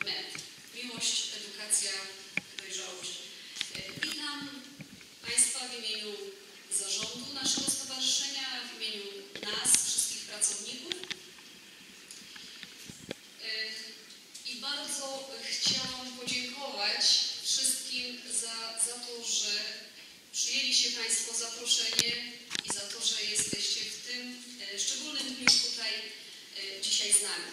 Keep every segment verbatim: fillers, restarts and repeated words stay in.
M E D. Miłość, edukacja, dojrzałość. Witam Państwa w imieniu zarządu naszego stowarzyszenia, w imieniu nas, wszystkich pracowników. I bardzo chciałam podziękować wszystkim za, za to, że przyjęliście Państwo zaproszenie i za to, że jesteście w tym szczególnym dniu tutaj dzisiaj z nami.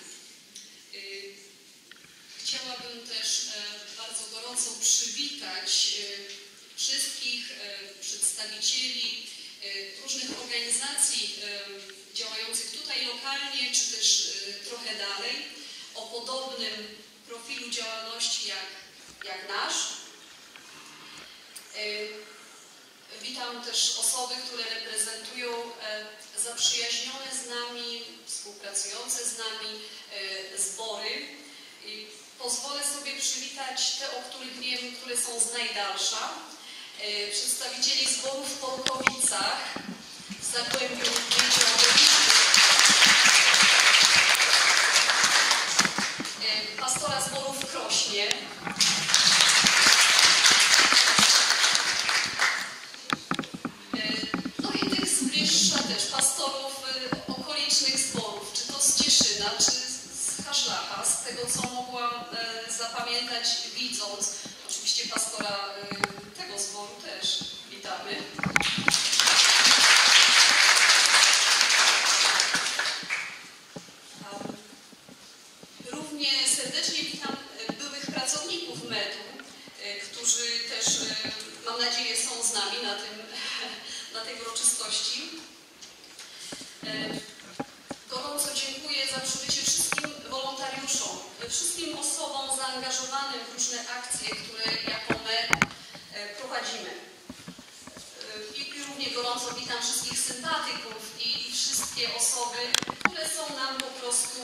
Chciałabym też bardzo gorąco przywitać wszystkich przedstawicieli różnych organizacji działających tutaj lokalnie, czy też trochę dalej, o podobnym profilu działalności jak, jak nasz. Witam też osoby, które reprezentują zaprzyjaźnione z nami, współpracujące z nami zbory. I pozwolę sobie przywitać te, o których wiem, które są z najdalsza. Przedstawicieli zborów w Polkowicach, w Zagłębiu Miedziowym, pastora zboru w Krośnie, no i tych z bliższa też, pastorów okolicznych zborów, czy to z Cieszyna, czy z Haszlacha, z tego co mogłam zapamiętać widząc. Oczywiście pastora tego zboru też witamy. Równie serdecznie witam byłych pracowników M E D-u, którzy też, mam nadzieję, są z nami na, tym, na tej uroczystości. Gorąco dziękuję za przybycie wszystkim wolontariuszom, wszystkim osobom zaangażowanym w różne akcje, które jako M E D prowadzimy. I równie gorąco witam wszystkich sympatyków i wszystkie osoby, które są nam po prostu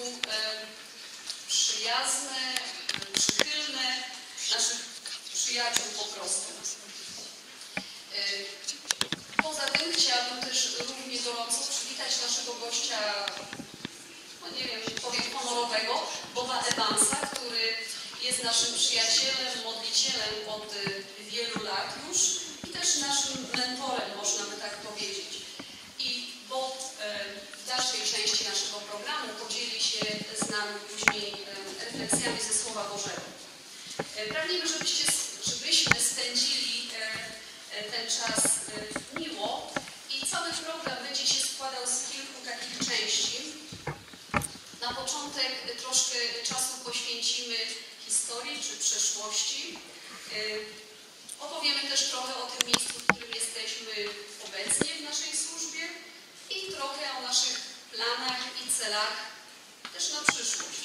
przyjazne, przychylne, naszych przyjaciół po prostu. Poza tym chciałabym też równie gorąco przywitać naszego gościa, no nie wiem, powiem honorowego, Boba Evansa, który jest naszym przyjacielem, modlicielem od wielu lat już i też naszym mentorem, można by tak powiedzieć. I Bob w dalszej części naszego programu podzieli się z nami później refleksjami ze Słowa Bożego. Pragniemy, żebyście, żebyśmy spędzili ten czas miło i cały program będzie się składał z kilku takich części. Na początek troszkę czasu poświęcimy historii czy przeszłości. Opowiemy też trochę o tym miejscu, w którym jesteśmy obecnie w naszej służbie i trochę o naszych planach i celach też na przyszłość.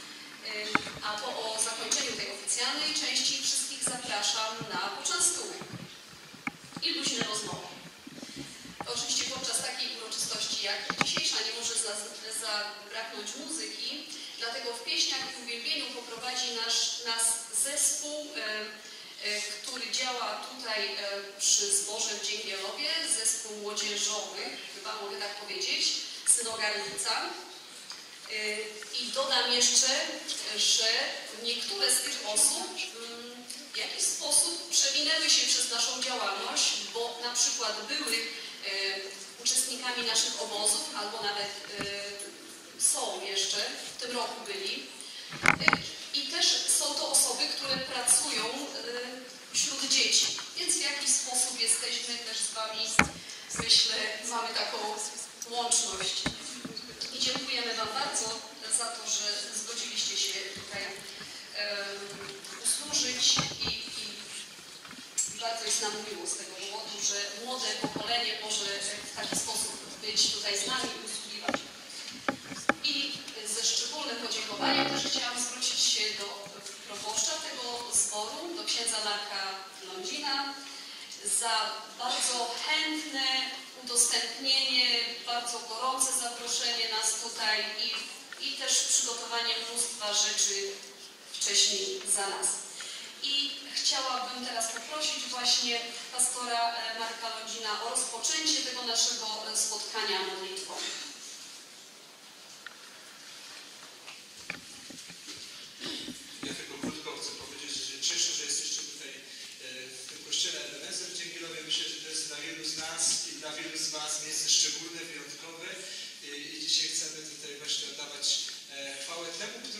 A po o zakończeniu tej oficjalnej części wszystkich zapraszam na poczęstunek i luźne rozmowy. Oczywiście podczas takiej uroczystości jak dzisiejsza nie może zabraknąć muzyki, dlatego w pieśniach i uwielbieniu poprowadzi nasz, nas zespół, e, e, który działa tutaj e, przy zborze w Dzięgielowie, zespół młodzieżowy, chyba mogę tak powiedzieć, Synogarnica. E, I dodam jeszcze, że niektóre z tych osób mm, w jakiś sposób przewinęły się przez naszą działalność, bo na przykład były e, uczestnikami naszych obozów, albo nawet e, są jeszcze, w tym roku byli. E, I też są to osoby, które pracują e, wśród dzieci, więc w jakiś sposób jesteśmy też z Wami, myślę, mamy taką łączność. I dziękujemy Wam bardzo za to, że zgodziliście się tutaj e, usłużyć i, i bardzo jest nam miło z tego powodu, że młode pokolenie może w taki sposób być tutaj z nami i usługiwać. I ze szczególnym podziękowaniem też chciałam zwrócić się do proboszcza tego zboru, do księdza Marka Lądzina, za bardzo chętne udostępnienie, bardzo gorące zaproszenie nas tutaj i, i też przygotowanie mnóstwa rzeczy wcześniej za nas. I chciałabym teraz poprosić właśnie pastora Marka Lądzina o rozpoczęcie tego naszego spotkania modlitwą. Ja tylko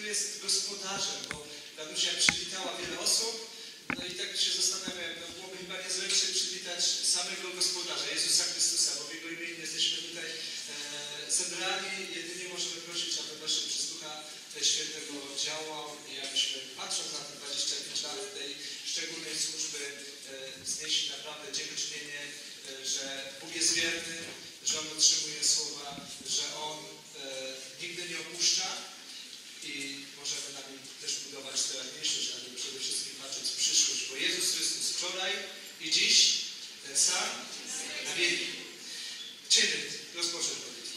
jest gospodarzem, bo Danusia przywitała wiele osób, no i tak się zastanawiam, no byłoby chyba niezręcznie przywitać samego gospodarza, Jezusa Chrystusa, bo w Jego imieniu jesteśmy tutaj e, zebrani. Jedynie możemy prosić, aby Wasze przez Ducha Świętego działał i abyśmy, patrząc na te dwadzieścia pięć lat tej szczególnej służby, e, znieśli naprawdę dziękczynienie, e, że Bóg jest wierny, że On otrzymuje słowa, że On e, nigdy nie opuszcza i możemy na nim też budować teraźniejszość, ale przede wszystkim patrzeć w przyszłość, bo Jezus Chrystus wczoraj i dziś ten sam na wieki. Czyny, rozpoczę modlitwę.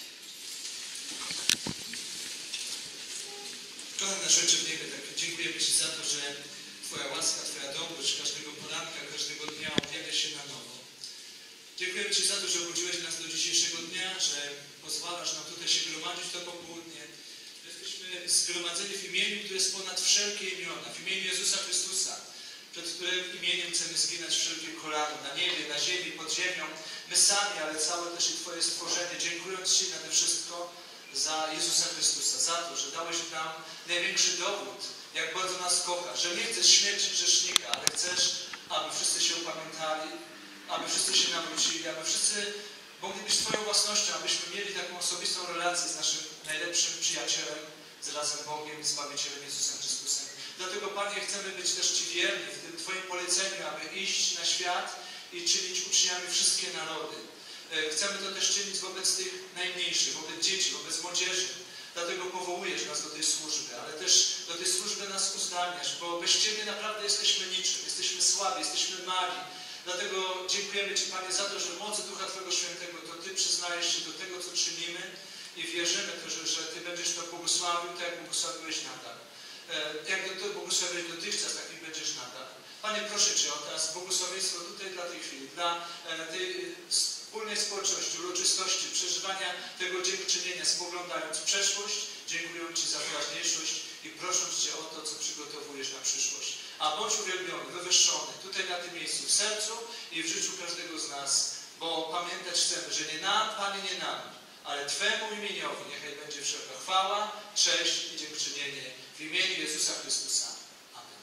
Kochany nasz Ojcze w niebie, tak dziękujemy Ci za to, że Twoja łaska, Twoja dobroć każdego poranka, każdego dnia objawia się na nowo. Dziękujemy Ci za to, że obudziłeś nas do dzisiejszego dnia, że pozwalasz nam tutaj się gromadzić to popołudnie. Jesteśmy zgromadzeni w imieniu, które jest ponad wszelkie imiona, w imieniu Jezusa Chrystusa, przed którym imieniem chcemy zginać wszelkie kolano, na niebie, na ziemi, pod ziemią. My sami, ale całe też i Twoje stworzenie, dziękując Ci nade wszystko za Jezusa Chrystusa, za to, że dałeś nam największy dowód, jak bardzo nas kochasz, że nie chcesz śmierci grzesznika, ale chcesz, aby wszyscy się upamiętali, aby wszyscy się nawrócili, aby wszyscy mogli być Twoją własnością, abyśmy mieli taką osobistą relację z naszym najlepszym przyjacielem, zarazem Bogiem i Zbawicielem Jezusem Chrystusem. Dlatego, Panie, chcemy być też Ci wierni w tym Twoim poleceniu, aby iść na świat i czynić uczniami wszystkie narody. Chcemy to też czynić wobec tych najmniejszych, wobec dzieci, wobec młodzieży. Dlatego powołujesz nas do tej służby, ale też do tej służby nas uzdalniasz, bo bez Ciebie naprawdę jesteśmy niczym, jesteśmy słabi, jesteśmy mali. Dlatego dziękujemy Ci, Panie, za to, że mocy Ducha Twojego Świętego to Ty przyznajesz się do tego, co czynimy i wierzymy też, że Ty będziesz to błogosławił, tak jak błogosławiłeś nadal. Jak to błogosławiłeś dotychczas, tak i będziesz nadal. Panie, proszę Cię o teraz błogosławieństwo tutaj dla tej chwili, dla tej wspólnej społeczności, uroczystości, przeżywania tego dziękczynienia, spoglądając w przeszłość, dziękuję Ci za teraźniejszość i prosząc Cię o to, co przygotowujesz na przyszłość. A bądź uwielbiony, wywyższony tutaj na tym miejscu, w sercu i w życiu każdego z nas, bo pamiętać chcemy, że nie nam, Panie, nie nam, ale Twemu imieniowi niechaj będzie wszelka chwała, cześć i dziękczynienie w imieniu Jezusa Chrystusa. Amen.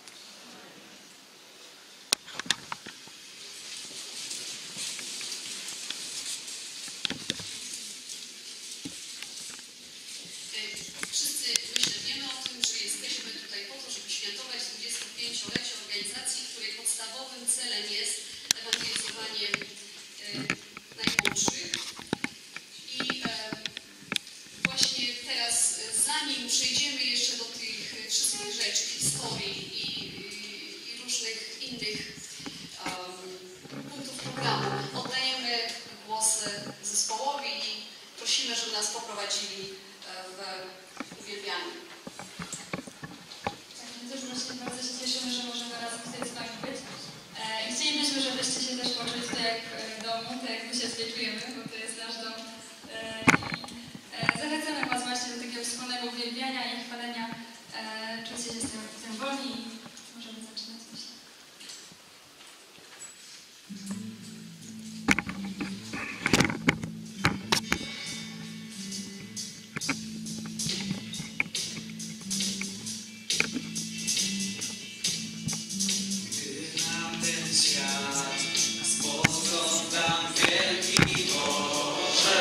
Wszyscy, myślę, wiemy o tym, że jesteśmy tutaj po to, żeby świętować dwudziestopięciolecie organizacji, której podstawowym celem jest ewangelizowanie e, najmłodszych. I e, właśnie teraz, zanim przejdziemy jeszcze do tych wszystkich rzeczy, historii i, i, i różnych innych um, punktów programu, oddajemy głos zespołowi i prosimy, żeby nas poprowadzili w uwielbianiu. Tak, my też właśnie bardzo się cieszymy, że możemy razem tutaj z Wami być. E, I chcielibyśmy, żebyście się też poczuli tutaj jak w domu, tak jak my się tutaj czujemy, bo to jest nasz dom. E, i, e, zachęcamy Was właśnie do takiego wspólnego uwielbiania i chwalenia. E, czujcie się z tym, z tym wolni i możemy zaczynać, myślę. Spoglądam wielki Boże.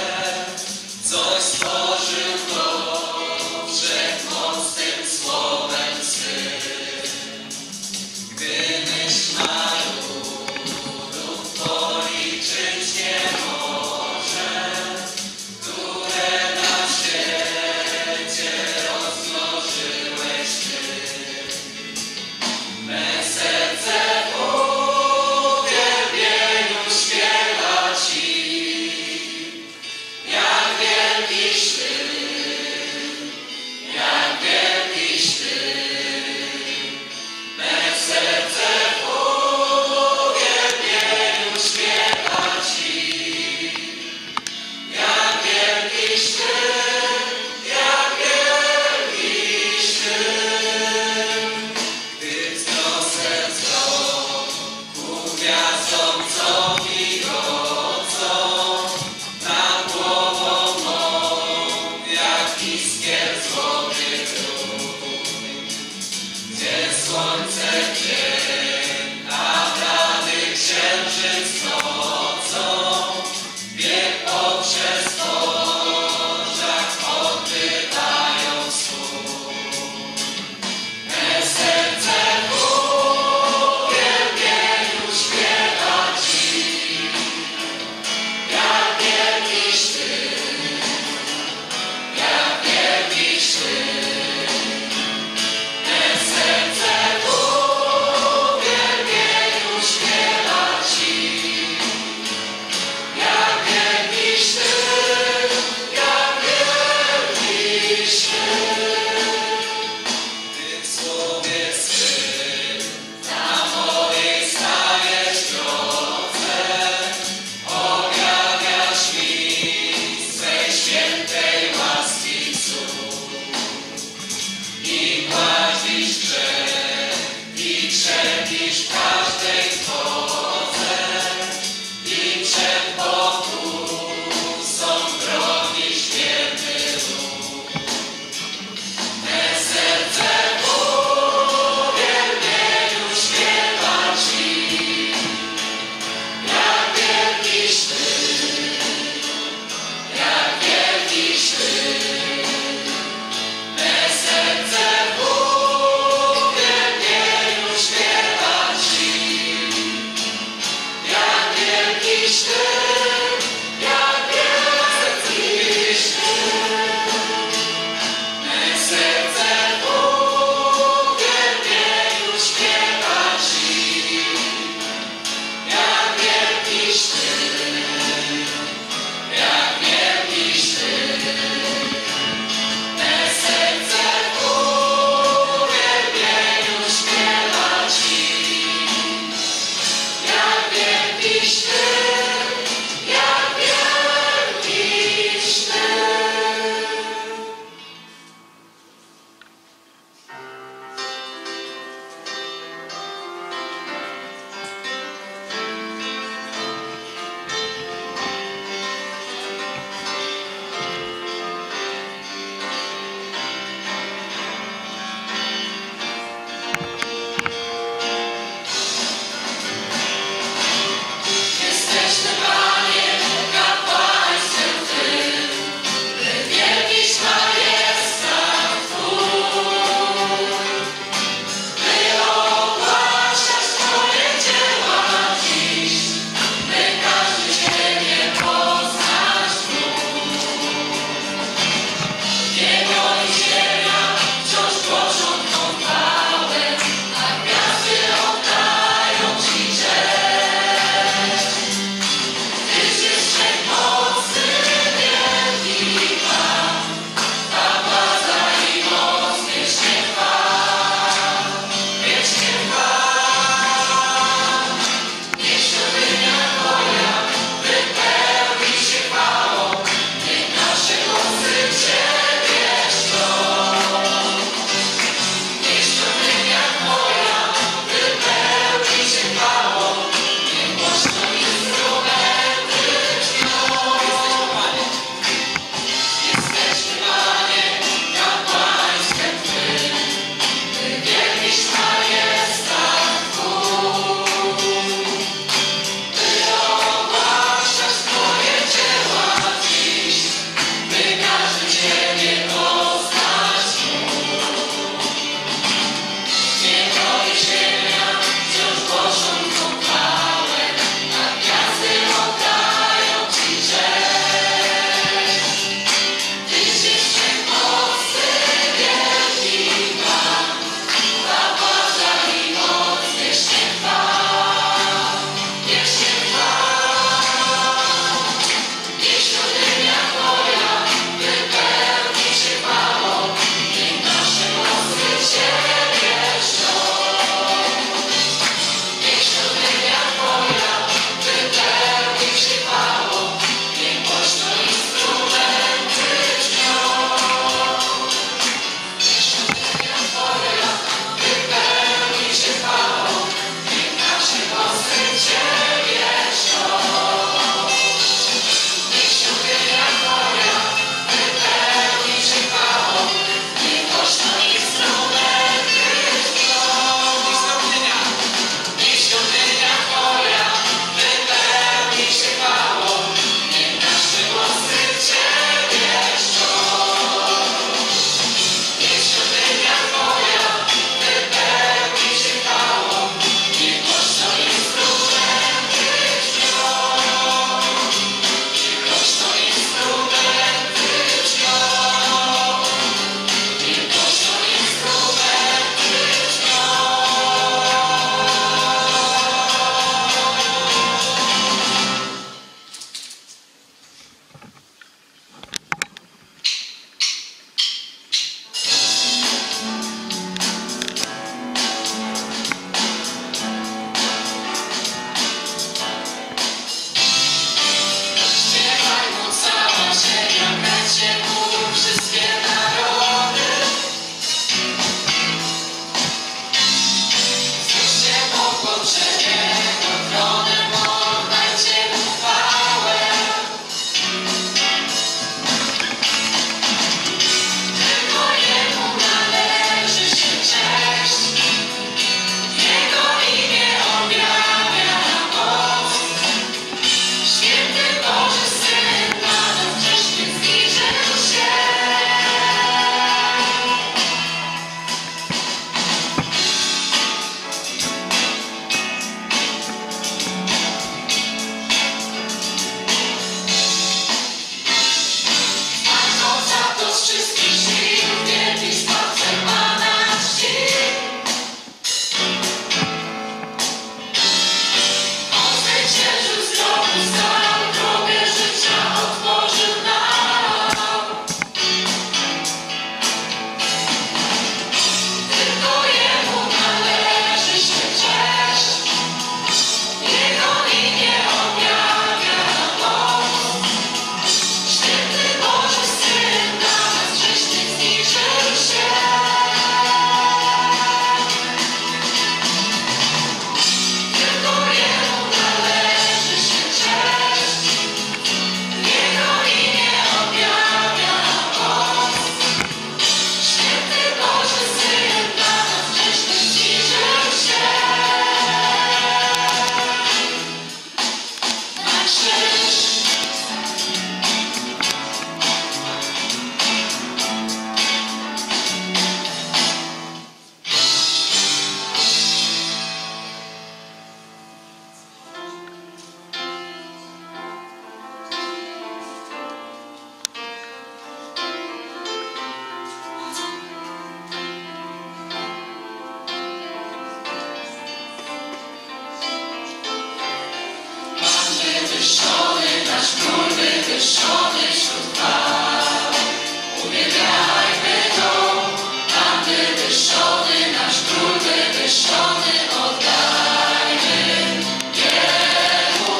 wywyższony wśród chwał. Uwielbiajmy Go, Pan wywyższony, nasz Król wywyższony, oddajmy Jemu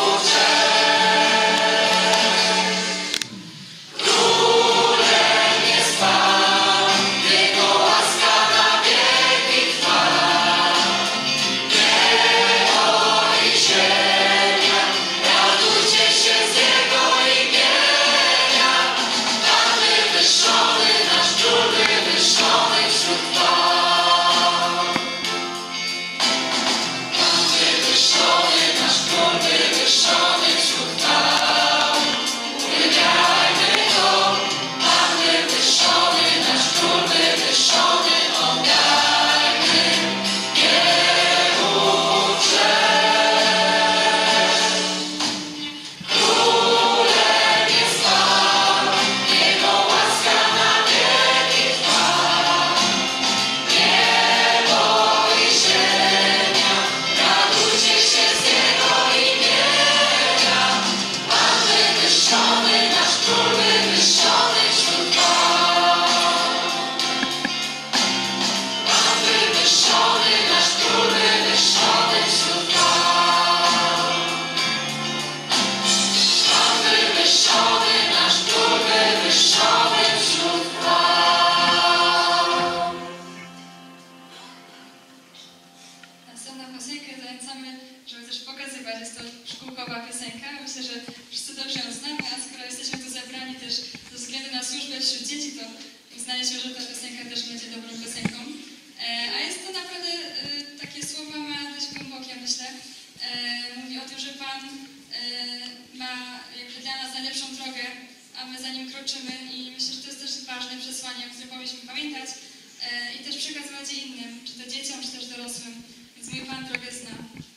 cześć. Królem jest Pan, Jego łaska na wieki trwa. Niebo i ziemia, radujcie się z Jego imienia. Pan wywyższony, nasz Król wywyższony wśród chwał. Pan wywyższony, nasz Król wywyższony wśród chwał. Uwielbiajmy Go, Pan wywyższony, nasz Król wywyższony, oddajmy Jemu cześć. Królem jest Pan, Jego łaska na wieki trwa. Niebo i ziemia, radujcie się z Jego imienia. Pan wywyższony, nasz Król wywyższony wśród chwał. Pan wywyższony, nasz Król wywyższony wśród chwał. Pan wywyższony, nasz Król wywyższony wśród chwał. Następną piosenkę zachęcamy, żeby też pokazywać. Jest to szkółkowa piosenka. Myślę, że wszyscy dobrze ją znamy, a skoro jesteśmy tu zebrani też ze względu na służbę wśród dzieci, to uznaliśmy, że ta piosenka też będzie dobrą piosenką. E, a jest to naprawdę e, takie słowa ma dość głębokie, myślę. E, mówi o tym, że Pan e, ma jakby dla nas najlepszą drogę, a my za Nim kroczymy i myślę, że to jest też ważne przesłanie, o którym powinniśmy pamiętać e, i też przekazywać je innym, czy to dzieciom, czy też dorosłym. Więc mój Pan drogę zna.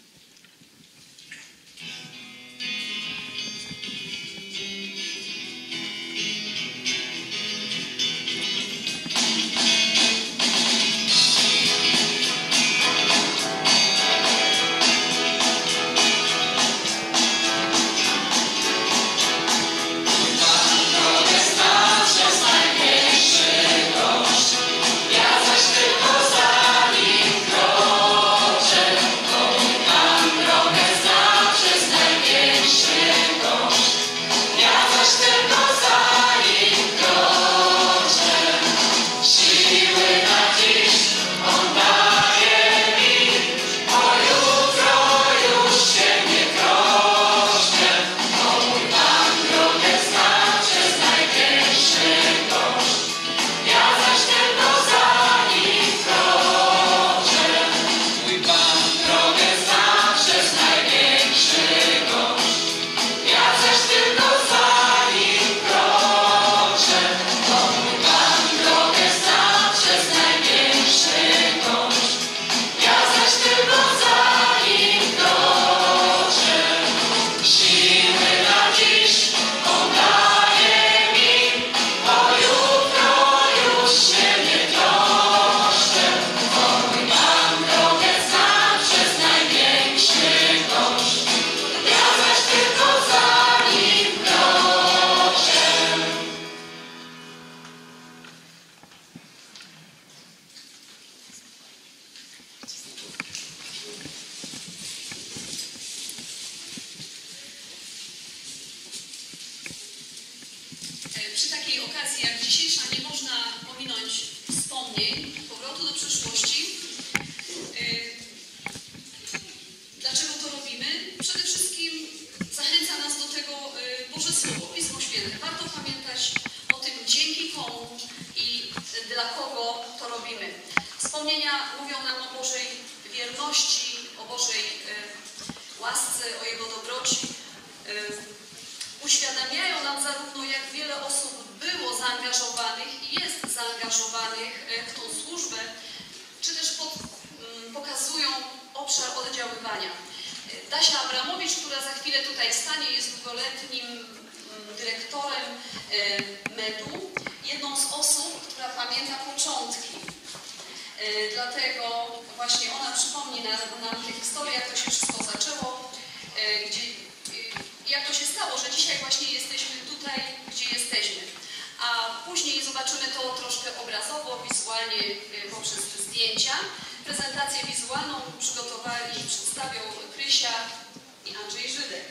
Drogę znam przez największy koszt, ja zaś tylko za Nim kroczę. To mój Pan drogę zna przez największy koszt, ja zaś tylko za Nim kroczę. Siły na dziś On daje mi, bo jutro już się nie troszczę. To mój Pan drogę zna przez największy koszt, ja zaś tylko za Nim kroczę. Mój Pan drogę zna przez największy koszt, ja zaś tylko za Nim kroczę. To mój Pan drogę zna przez największy koszt, ja zaś tylko za Nim kroczę. Siły na dziś On daje mi, bo jutro już się nie troszczę. Bo mój Pan drogę zna przez największy koszt, ja zaś tylko za Nim kroczę. Przy takiej okazji jak dzisiejsza nie można pominąć wspomnień, powrotu do przeszłości. Dlaczego to robimy? Przede wszystkim zachęca nas do tego Boże Słowo, Pismo Święte. Warto pamiętać o tym, dzięki komu i dla kogo to robimy. Wspomnienia mówią nam o Bożej wierności, o Bożej łasce, o Jego dobroci. Uświadamiają nam zarówno, jak wiele osób było zaangażowanych i jest zaangażowanych w tą służbę, czy też pod, pokazują obszar oddziaływania. Dasia Abramowicz, która za chwilę tutaj stanie, jest długoletnim dyrektorem medu, jedną z osób, która pamięta początki. Dlatego właśnie ona przypomni nam, nam tę historię, jak to się wszystko zaczęło, gdzie jak to się stało, że dzisiaj właśnie jesteśmy tutaj, gdzie jesteśmy. A później zobaczymy to troszkę obrazowo, wizualnie poprzez zdjęcia. Prezentację wizualną przygotowali i przedstawią Krysia i Andrzej Żydek.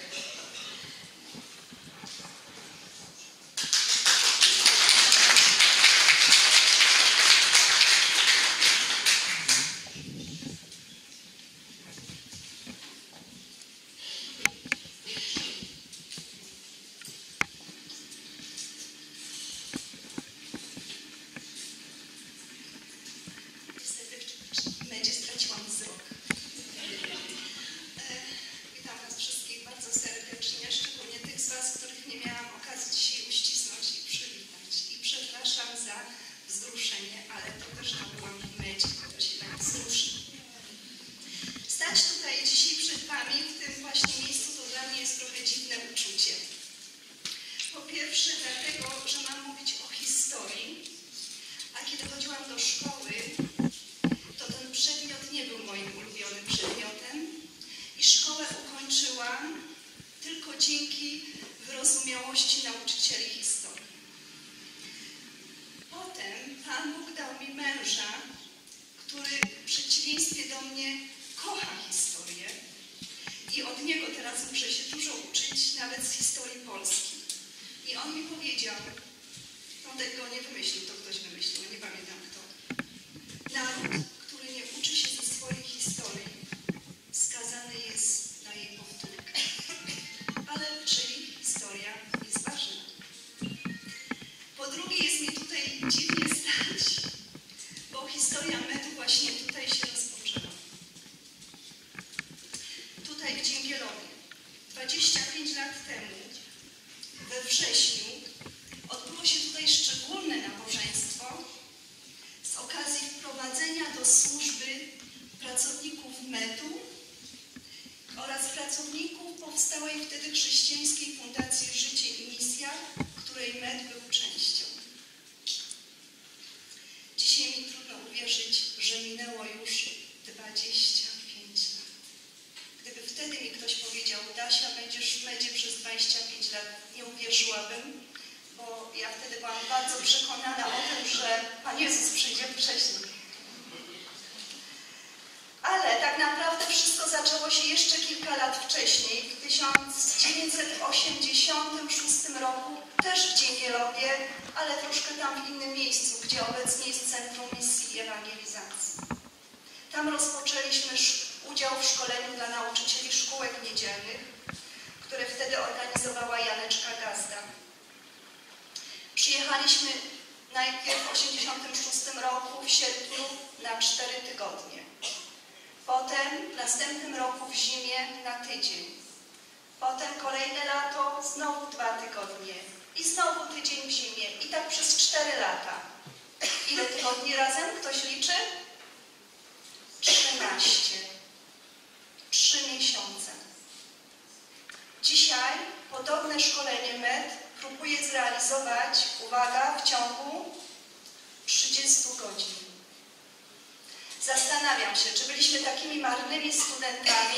Zastanawiam się, czy byliśmy takimi marnymi studentami,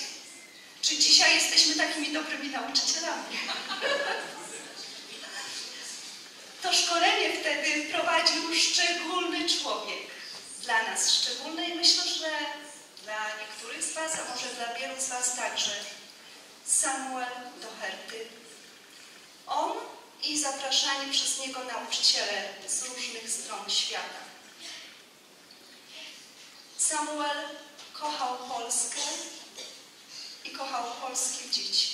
czy dzisiaj jesteśmy takimi dobrymi nauczycielami. To szkolenie wtedy prowadził szczególny człowiek. Dla nas szczególny i myślę, że dla niektórych z Was, a może dla wielu z Was także, Samuel Doherty. On i zapraszani przez niego nauczyciele z różnych stron świata. Samuel kochał Polskę i kochał polskie dzieci.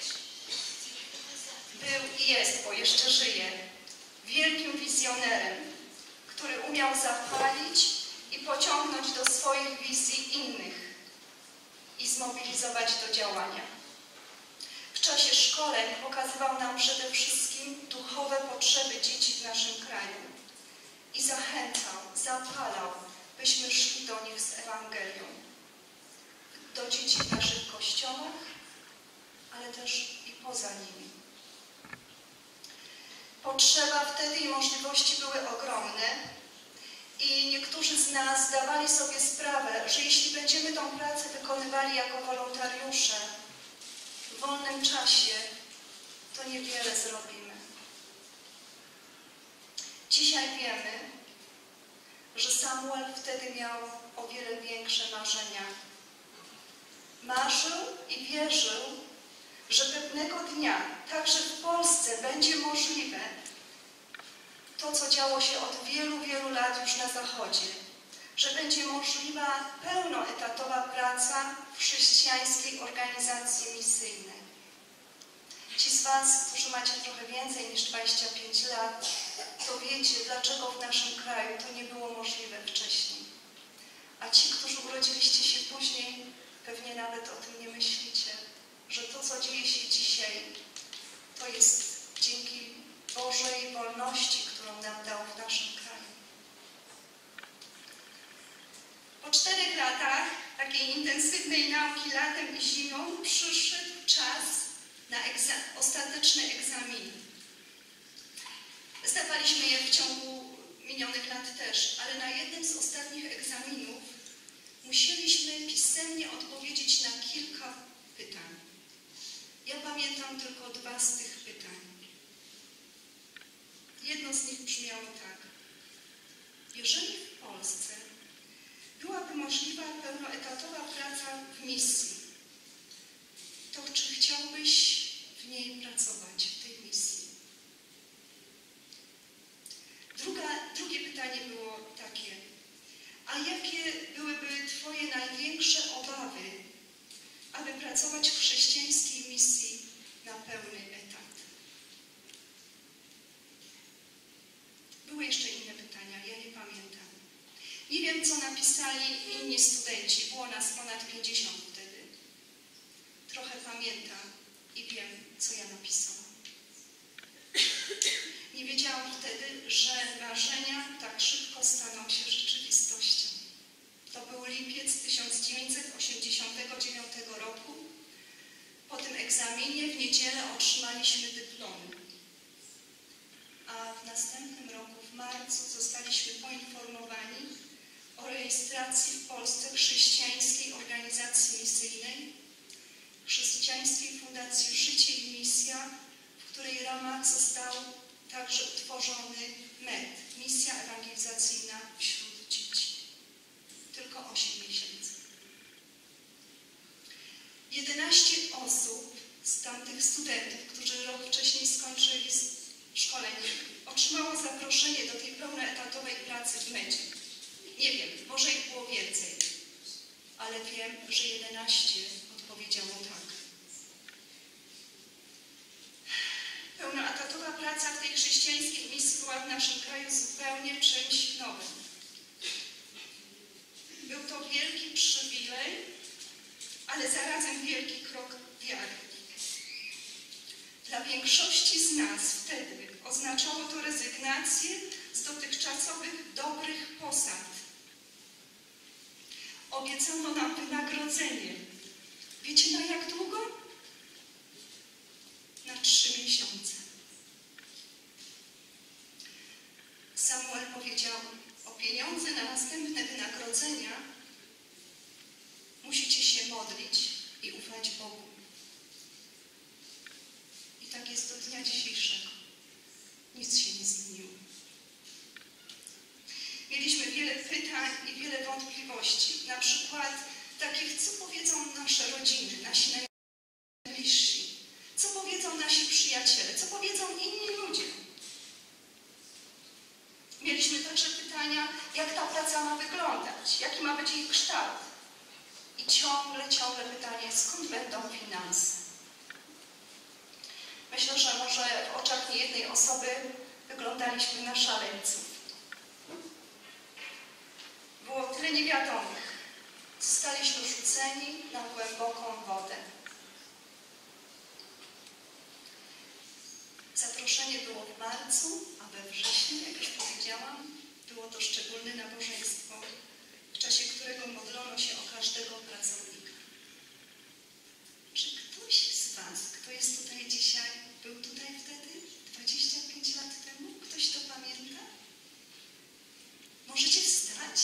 Był i jest, bo jeszcze żyje, wielkim wizjonerem, który umiał zapalić i pociągnąć do swoich wizji innych i zmobilizować do działania. W czasie szkoleń pokazywał nam przede wszystkim duchowe potrzeby dzieci w naszym kraju i zachęcał, zapalał, byśmy szli do nich z Ewangelią, do dzieci w naszych kościołach, ale też i poza nimi. Potrzeba wtedy i możliwości były ogromne i niektórzy z nas zdawali sobie sprawę, że jeśli będziemy tą pracę wykonywali jako wolontariusze, w wolnym czasie to niewiele zrobimy. Dzisiaj wiemy, że Samuel wtedy miał o wiele większe marzenia. Marzył i wierzył, że pewnego dnia także w Polsce będzie możliwe to, co działo się od wielu, wielu lat już na Zachodzie, że będzie możliwa pełnoetatowa praca w chrześcijańskiej organizacji misyjnej. Ci z Was, którzy macie trochę więcej niż dwadzieścia pięć lat, to wiecie, dlaczego w naszym kraju to nie było możliwe wcześniej. A ci, którzy urodziliście się później, pewnie nawet o tym nie myślicie, że to, co dzieje się dzisiaj, to jest dzięki Bożej wolności, którą nam dał w naszym kraju. Po czterech latach takiej intensywnej nauki latem i zimą przyszedł czas na egza- ostateczne egzaminy. Zdawaliśmy je w ciągu minionych lat też, ale na jednym z ostatnich egzaminów musieliśmy pisemnie odpowiedzieć na kilka pytań. Ja pamiętam tylko dwa z tych pytań. Jedno z nich brzmiało tak. Jeżeli w Polsce byłaby możliwa pełnoetatowa praca w misji, to czy chciałbyś w niej pracować, w tej misji? Druga, drugie pytanie było takie. A jakie byłyby Twoje największe obawy, aby pracować w chrześcijańskiej misji na pełny etat? Były jeszcze inne pytania, ja nie pamiętam. Nie wiem, co napisali inni studenci. Było nas ponad pięćdziesiąt wtedy. Trochę pamiętam i wiem, co ja napisałam. Nie wiedziałam wtedy, że marzenia tak szybko staną się rzeczywistością. To był lipiec tysiąc dziewięćset osiemdziesiątego dziewiątego roku. Po tym egzaminie w niedzielę otrzymaliśmy dyplomy. A w następnym roku, w marcu, zostaliśmy poinformowani o rejestracji w Polsce chrześcijańskiej organizacji misyjnej, Chrześcijańskiej Fundacji Życie i Misja, w której ramach został także utworzony M E D, Misja Ewangelizacyjna wśród dzieci. Tylko osiem miesięcy. jedenaście osób z tamtych studentów, którzy rok wcześniej skończyli szkolenie, otrzymało zaproszenie do tej pełnoetatowej pracy w medzie. Nie wiem, może ich było więcej, ale wiem, że jedenaście odpowiedziało tak. Pełnoetatowa praca w tej chrześcijańskiej misji była w naszym kraju zupełnie czymś nowym. Był to wielki przywilej, ale zarazem wielki krok wiary. Dla większości z nas wtedy oznaczało to rezygnację z dotychczasowych dobrych posad. Obiecano nam wynagrodzenie. Wiecie na jak długo? Na trzy miesiące. Samuel powiedział, o pieniądze na następne wynagrodzenia musicie się modlić i ufać Bogu. I tak jest do dnia dzisiejszego. Nic się nie zmieniło. Mieliśmy wiele pytań i wiele wątpliwości. Na przykład takich, co powiedzą nasze rodziny, nasi najbliżsi, co powiedzą nasi przyjaciele, co powiedzą inni ludzie. Mieliśmy także pytania, jak ta praca ma wyglądać, jaki ma być jej kształt. I ciągle, ciągle pytanie, skąd będą finanse. Myślę, że może w oczach niejednej osoby wyglądaliśmy na szaleńców. Było tyle niewiadomych. Zostaliśmy rzuceni na głęboką wodę. Zaproszenie było w marcu, a we wrześniu, jak już powiedziałam, było to szczególne nabożeństwo, w czasie którego modlono się o każdego pracownika. Czy ktoś z Was, kto jest tutaj dzisiaj, był tutaj wtedy, dwadzieścia pięć lat temu? Ktoś to pamięta? Możecie wstać.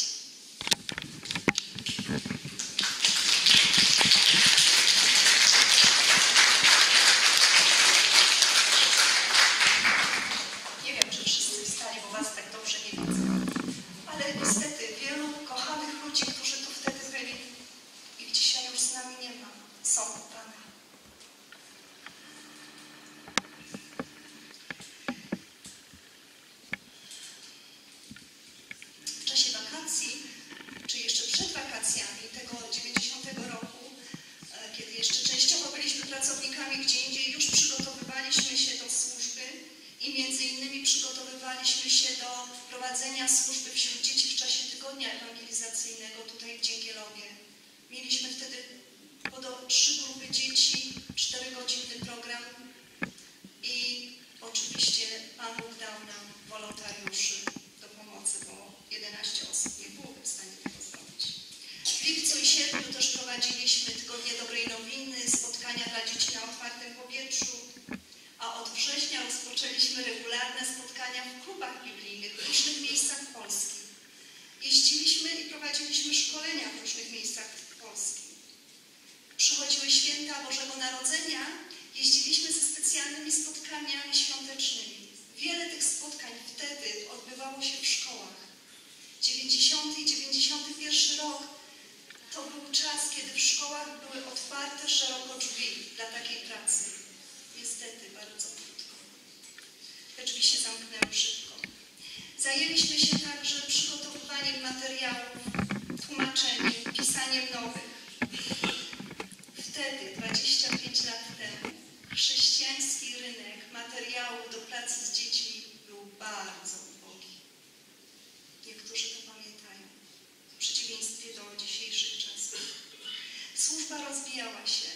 edukacyjnego tutaj w Dzięgielowie. Mieliśmy wtedy po trzy grupy dzieci, czterogodzinny program i oczywiście Pan Bóg dał nam wolontariuszy do pomocy, bo jedenaście osób nie byłoby w stanie tego zrobić. W lipcu i sierpniu też prowadziliśmy tygodnie dobrej nowiny, spotkania dla dzieci na otwartym powietrzu, a od września rozpoczęliśmy regularne spotkania w klubach biblijnych w różnych miejscach Polski. Jeździliśmy i prowadziliśmy szkolenia w różnych miejscach Polski. Przychodziły święta Bożego Narodzenia, jeździliśmy ze specjalnymi spotkaniami świątecznymi. Wiele tych spotkań wtedy odbywało się w szkołach. dziewięćdziesiąty i dziewięćdziesiąty pierwszy rok to był czas, kiedy w szkołach były otwarte szeroko drzwi dla takiej pracy. Niestety bardzo krótko. Te drzwi się zamknęły szybko. Zajęliśmy się także przygotowywaniem materiałów, tłumaczeniem, pisaniem nowych. Wtedy, dwadzieścia pięć lat temu, chrześcijański rynek materiału do pracy z dziećmi był bardzo ubogi. Niektórzy to pamiętają, w przeciwieństwie do dzisiejszych czasów. Służba rozwijała się.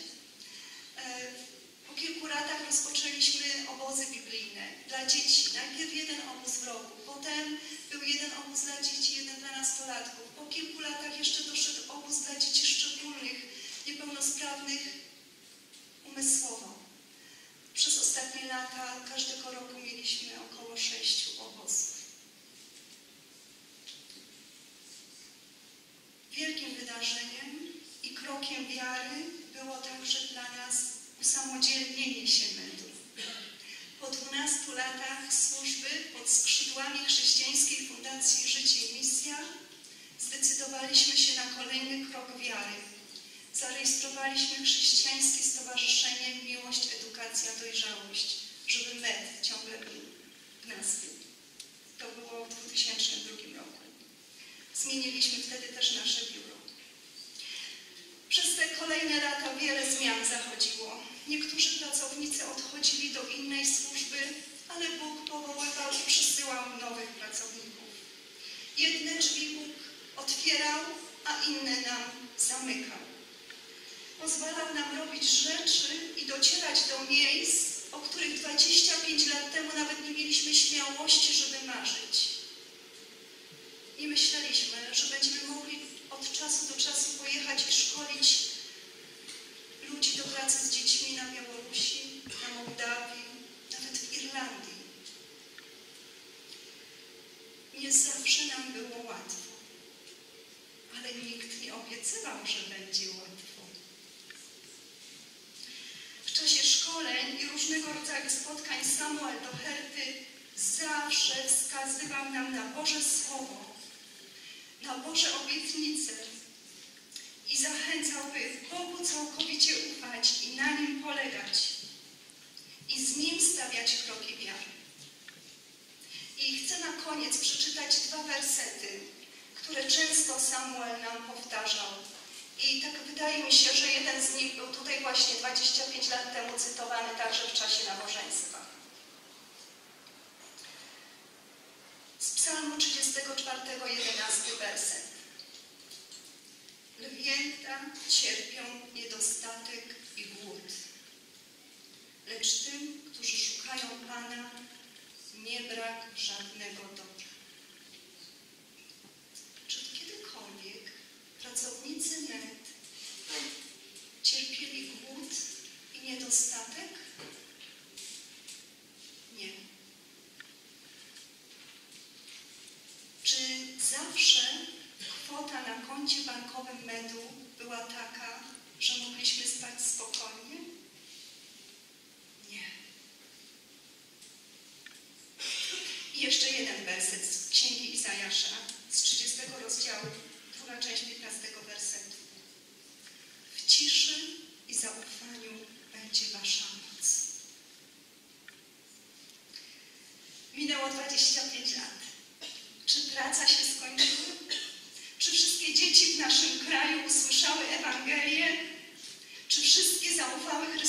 Po kilku latach rozpoczęliśmy obozy biblijne dla dzieci. Najpierw jeden obóz w roku, potem był jeden obóz dla dzieci, jeden dla nastolatków. Po kilku latach jeszcze doszedł obóz dla dzieci szczególnych, niepełnosprawnych umysłowo. Przez ostatnie lata każdego roku mieliśmy około sześciu obozów. Wielkim wydarzeniem i krokiem wiary było także dla nas usamodzielnienie się mediów. Po dwunastu latach służby pod skrzydłami Chrześcijańskiej Fundacji Życie i Misja zdecydowaliśmy się na kolejny krok wiary. Zarejestrowaliśmy Chrześcijańskie Stowarzyszenie Miłość, Edukacja, Dojrzałość, żeby med ciągle był w nazwie. To było w dwa tysiące drugim roku. Zmieniliśmy wtedy też nasze biuro. Przez te kolejne lata wiele zmian zachodziło. Niektórzy pracownicy odchodzili do innej służby, ale Bóg powoływał i przysyłał nowych pracowników. Jedne drzwi Bóg otwierał, a inne nam zamykał. Pozwalał nam robić rzeczy i docierać do miejsc, o których dwadzieścia pięć lat temu nawet nie mieliśmy śmiałości, żeby marzyć. I myśleliśmy, że będziemy mogli od czasu do czasu pojechać i szkolić ludzi do pracy z dziećmi na Białorusi, na Mołdawii, nawet w Irlandii. Nie zawsze nam było łatwo, ale nikt nie obiecywał, że będzie łatwo. W czasie szkoleń i różnego rodzaju spotkań Samuel Doherty zawsze wskazywał nam na Boże Słowo, na Boże obietnice i zachęcał, by Bogu całkowicie ufać i na Nim polegać i z Nim stawiać kroki wiary. I chcę na koniec przeczytać dwa wersety, które często Samuel nam powtarzał. I tak wydaje mi się, że jeden z nich był tutaj właśnie dwadzieścia pięć lat temu cytowany także w czasie nabożeństwa. Z Psalmu trzydziestego czwartego, jedenasty werset. Lwięta cierpią niedostatek i głód, lecz tym, którzy szukają Pana, nie brak żadnego dobra. Czy kiedykolwiek pracownicy N E T cierpieli głód i niedostatek? Nie. Czy zawsze kwota na koncie bankowym medu była taka, że mogliśmy spać spokojnie? Nie. I jeszcze jeden werset z Księgi Izajasza, z trzydziestego rozdziału, druga część piętnastego wersetu. W ciszy i zaufaniu będzie wasza moc. Minęło dwadzieścia pięć lat. Czy praca się skończyła? Czy wszystkie dzieci w naszym kraju usłyszały Ewangelię? Czy wszystkie zaufały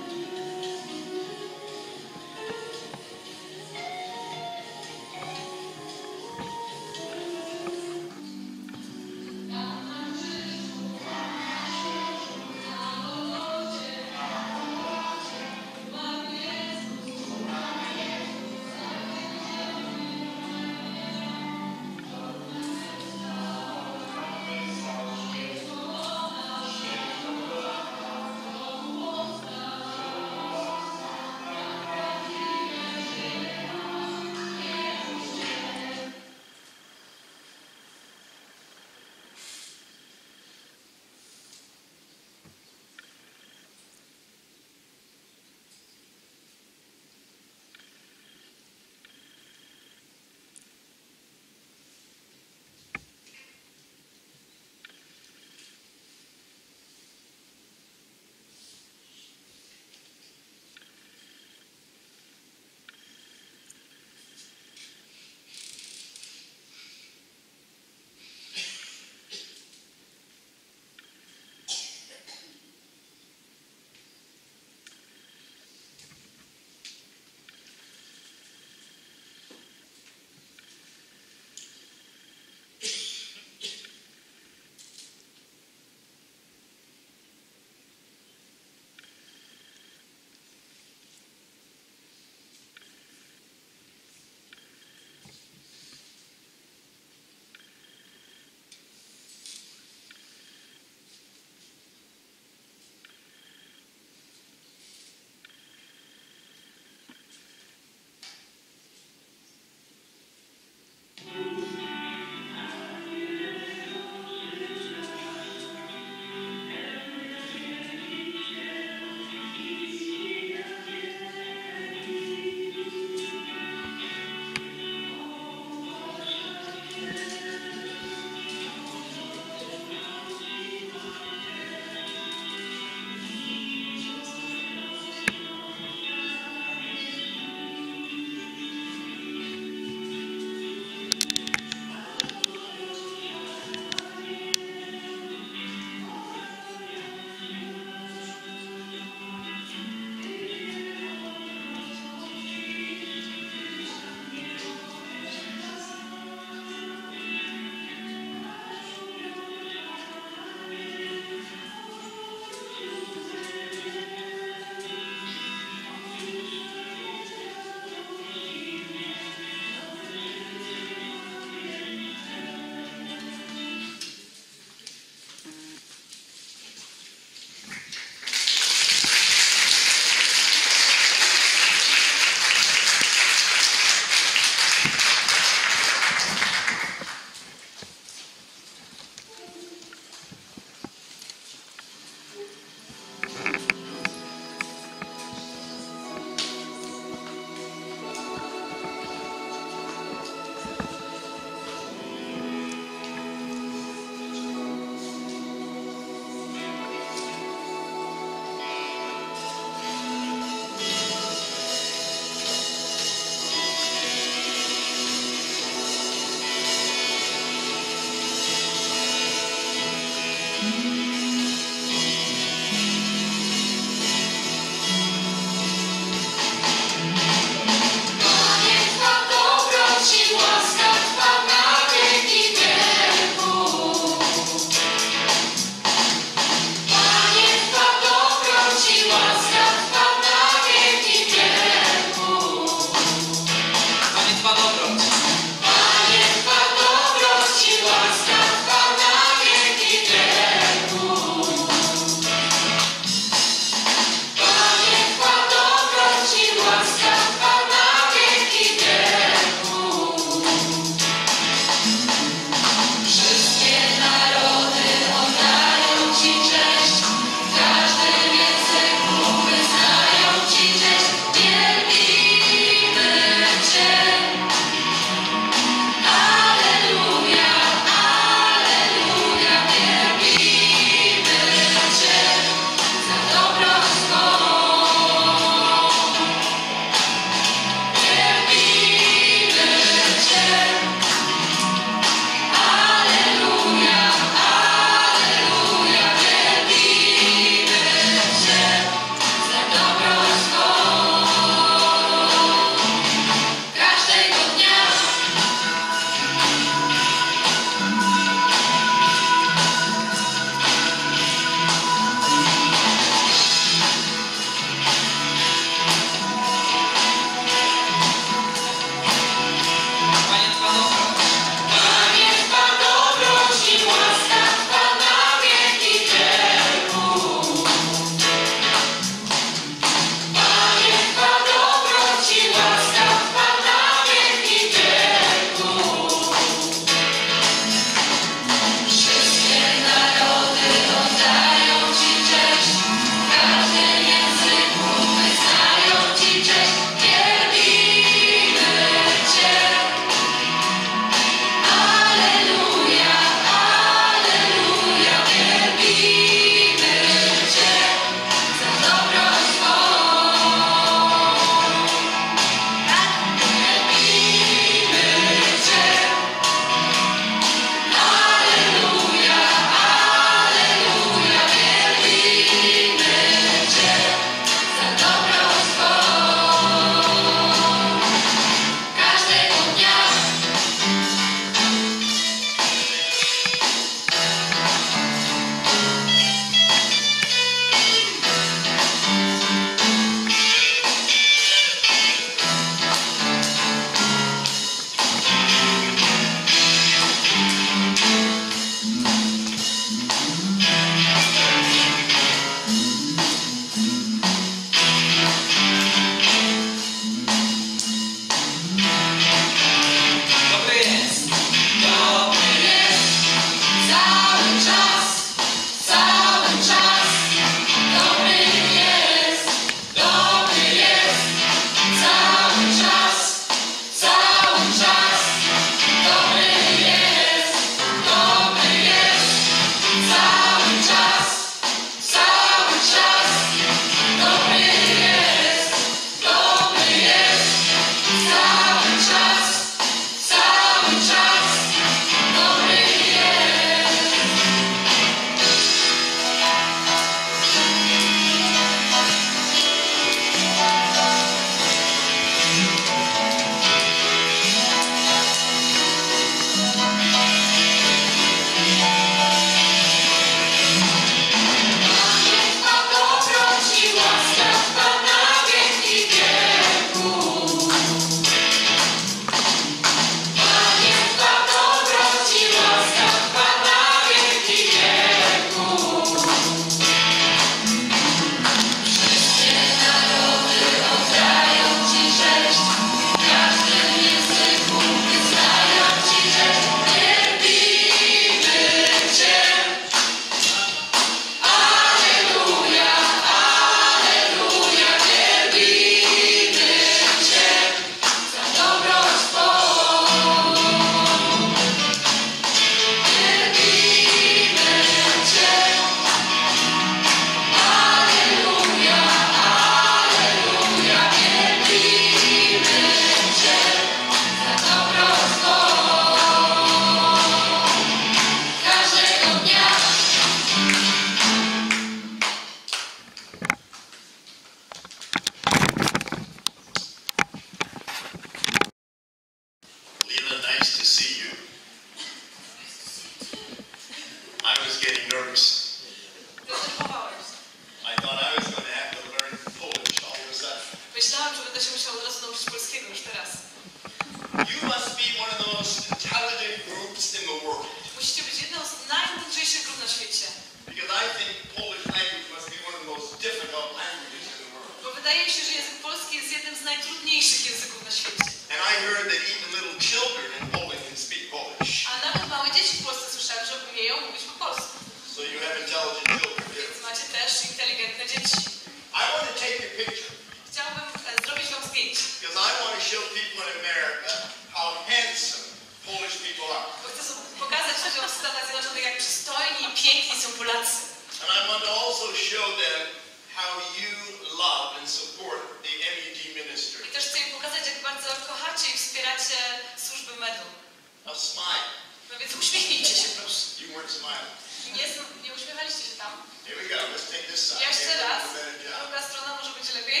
getting nervous. Zdenerwowałem się. I thought I was going to have to learn Polish all of a sudden. Myślałam, że będę się musiał od razu nauczyć polskiego już teraz. You must be one of the most intelligent groups in the world. Musicie być jedną z najmądrzejszych grup na świecie. Because I think Polish language must be one of the most difficult languages in the world. Bo wydaje mi się, że język polski jest jednym z najtrudniejszych języków na świecie. And I heard that even little children in Poland can speak Polish. A nawet małe dzieci w Polsce słyszałem, że umieją mówić po polsku. So you have intelligent children here. Więc macie też inteligentne dzieci. I want to take a picture. Chciałbym e, zrobić wam zdjęcie. Because I want to show people in America how handsome Polish people are. Bo chcę sobie pokazać ludziom w Stanach Zjednoczonych, jak przystojni i piękni są Polacy. And I want to also show them how you love and support the M E D ministry. I też chcę im pokazać, jak bardzo kochacie i wspieracie służby medu. Now smile. No więc uśmiechnijcie się, proszę. You weren't smiling. Nie, nie uśmiechaliście się tam? Here we go. Let's take this side. Jeszcze Maybe raz. we'll do a better job. Druga strona może być lepiej.